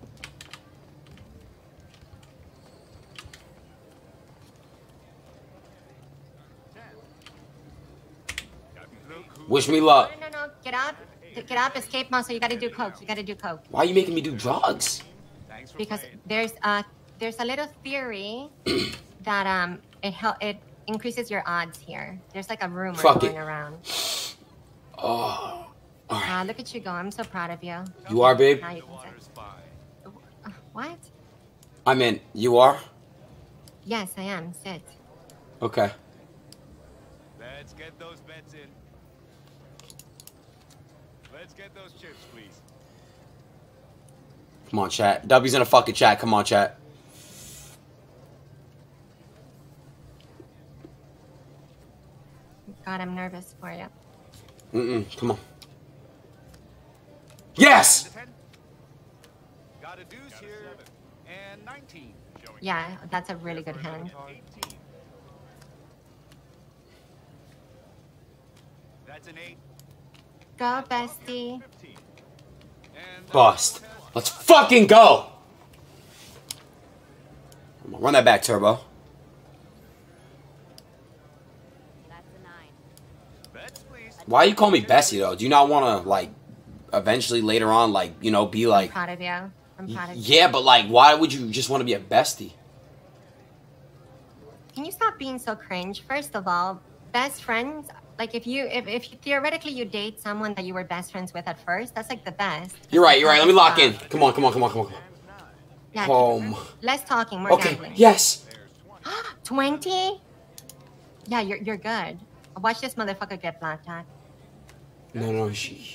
Speaker 1: Wish me luck.
Speaker 11: No. Get up. Get up. Escape muscle. You gotta do coke. You gotta do coke.
Speaker 1: Why are you making me do drugs?
Speaker 11: Because there's a little theory that it increases your odds here. There's like a rumor going around.
Speaker 1: Oh.
Speaker 11: Look at you go. I'm so proud of you.
Speaker 1: You are, babe?
Speaker 11: Now you can say. What?
Speaker 1: I meant, you are?
Speaker 11: Yes, I am. Sit.
Speaker 1: Okay.
Speaker 16: Let's get those bets in. Let's get those chips, please.
Speaker 1: Come on, chat. W's in a fucking chat. Come on, chat.
Speaker 11: God, I'm nervous for you.
Speaker 1: Come on. Yes!
Speaker 16: Got a deuce here. And 19.
Speaker 11: Yeah, that's a really good hand.
Speaker 16: That's an 8.
Speaker 11: Go, bestie.
Speaker 1: Bust. Let's fucking go! Come on, run that back, Turbo. Why you call me Bessie, though? Do you not want to, like, eventually later on, like, you know, be like...
Speaker 11: I'm proud of you. I'm proud of you.
Speaker 1: Yeah, but, like, why would you just want to be a bestie?
Speaker 11: Can you stop being so cringe? First of all, best friends, like, if theoretically you date someone that you were best friends with at first, that's, like, the best.
Speaker 1: You're right. Let me lock in. Come on.
Speaker 11: Yeah,
Speaker 1: Home.
Speaker 11: Less talking, more gambling.
Speaker 1: Yes.
Speaker 11: 20? Yeah, you're good. Watch this motherfucker get blackjack.
Speaker 1: No, she...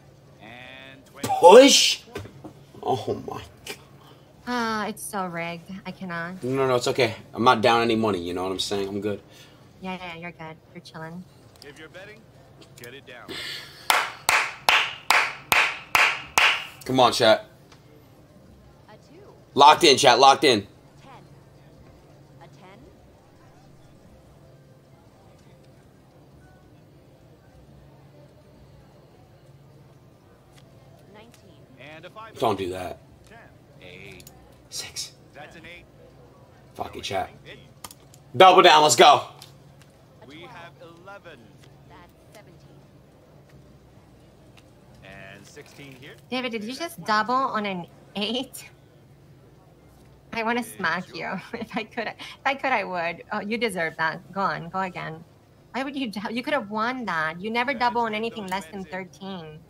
Speaker 1: Push? Oh my god.
Speaker 11: It's so rigged. I cannot.
Speaker 1: No, it's okay. I'm not down any money, you know what I'm saying? I'm good.
Speaker 11: Yeah, you're good. You're chilling.
Speaker 16: If you're betting, get it down.
Speaker 1: Come on, chat. Locked in, chat. Locked in.
Speaker 17: 10. A 10. 19.
Speaker 16: And a 5.
Speaker 1: Don't do that.
Speaker 16: 10. 8.
Speaker 1: 6.
Speaker 16: That's an 8.
Speaker 1: Fuck it, chat. Double down. Let's go.
Speaker 16: We have 11.
Speaker 17: That's 17.
Speaker 16: And 16 here.
Speaker 11: David, did you just double on an 8? I want to smack you. If I could, I would. Oh, you deserve that. Go on. Go again. Why would you? You could have won that. You never double on anything less than 13.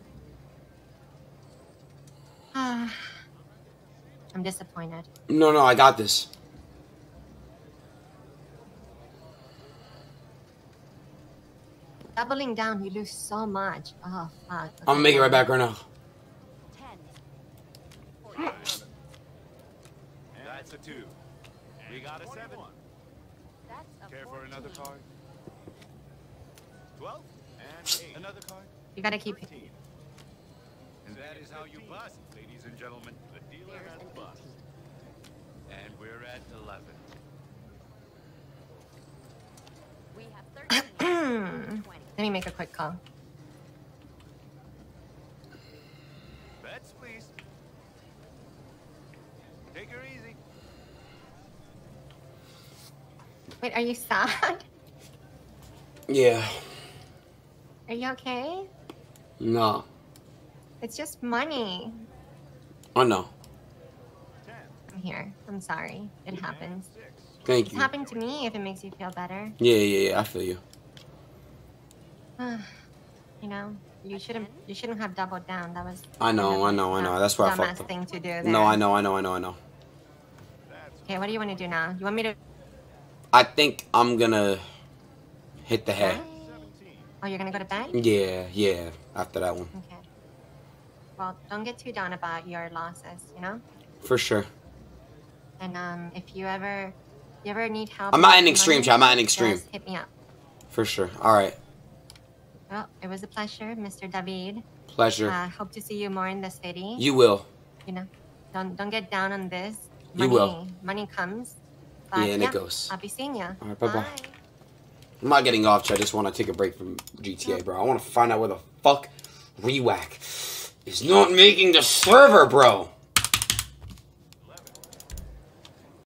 Speaker 11: I'm disappointed.
Speaker 1: No, I got this.
Speaker 11: Doubling down, you lose so much. Oh, fuck. Okay.
Speaker 1: I'm gonna make it right back right now.
Speaker 17: 10.
Speaker 16: That's a 2. We got a 7.
Speaker 17: That's a
Speaker 16: Care for
Speaker 17: 14.
Speaker 16: another card? 12. And 8. Another card?
Speaker 11: You gotta keep it.
Speaker 16: And that is how you bust, ladies and gentlemen. The dealer has bust. And we're at 11.
Speaker 17: We have 13. 20.
Speaker 11: Let me make a quick call.
Speaker 16: Bets, please. Take her easy.
Speaker 11: Wait, are you sad?
Speaker 1: Yeah.
Speaker 11: Are you okay?
Speaker 1: No.
Speaker 11: It's just money.
Speaker 1: I know.
Speaker 11: I'm here. I'm sorry. It happens.
Speaker 1: Thank
Speaker 11: It's
Speaker 1: you.
Speaker 11: happened to me if it makes you feel better.
Speaker 1: Yeah. I feel you.
Speaker 11: You know, you shouldn't have doubled down. That was
Speaker 1: I know. That's where I fucked
Speaker 11: dumbass
Speaker 1: up.
Speaker 11: thing to do there.
Speaker 1: No, I know.
Speaker 11: Okay, what do you want to do now? You want me to...
Speaker 1: I think I'm gonna hit the head.
Speaker 11: Oh, you're gonna go to bed?
Speaker 1: Yeah. After that one.
Speaker 11: Okay. Well, don't get too down about your losses, you know?
Speaker 1: For sure.
Speaker 11: And if you ever need help...
Speaker 1: I'm not
Speaker 11: with
Speaker 1: ending stream,
Speaker 11: money,
Speaker 1: chat. I'm not ending stream.
Speaker 11: just hit me up.
Speaker 1: For sure. All right.
Speaker 11: Well, it was a pleasure, Mr. David.
Speaker 1: Pleasure.
Speaker 11: Hope to see you more in the city.
Speaker 1: You will.
Speaker 11: You know, don't get down on this.
Speaker 1: You will.
Speaker 11: Money comes.
Speaker 1: Yeah, and it goes.
Speaker 11: I'll be seeing you.
Speaker 1: All right, bye-bye. I'm not getting off, chat. I just want to take a break from GTA, bro. I want to find out where the fuck Rewack is not making the server, bro.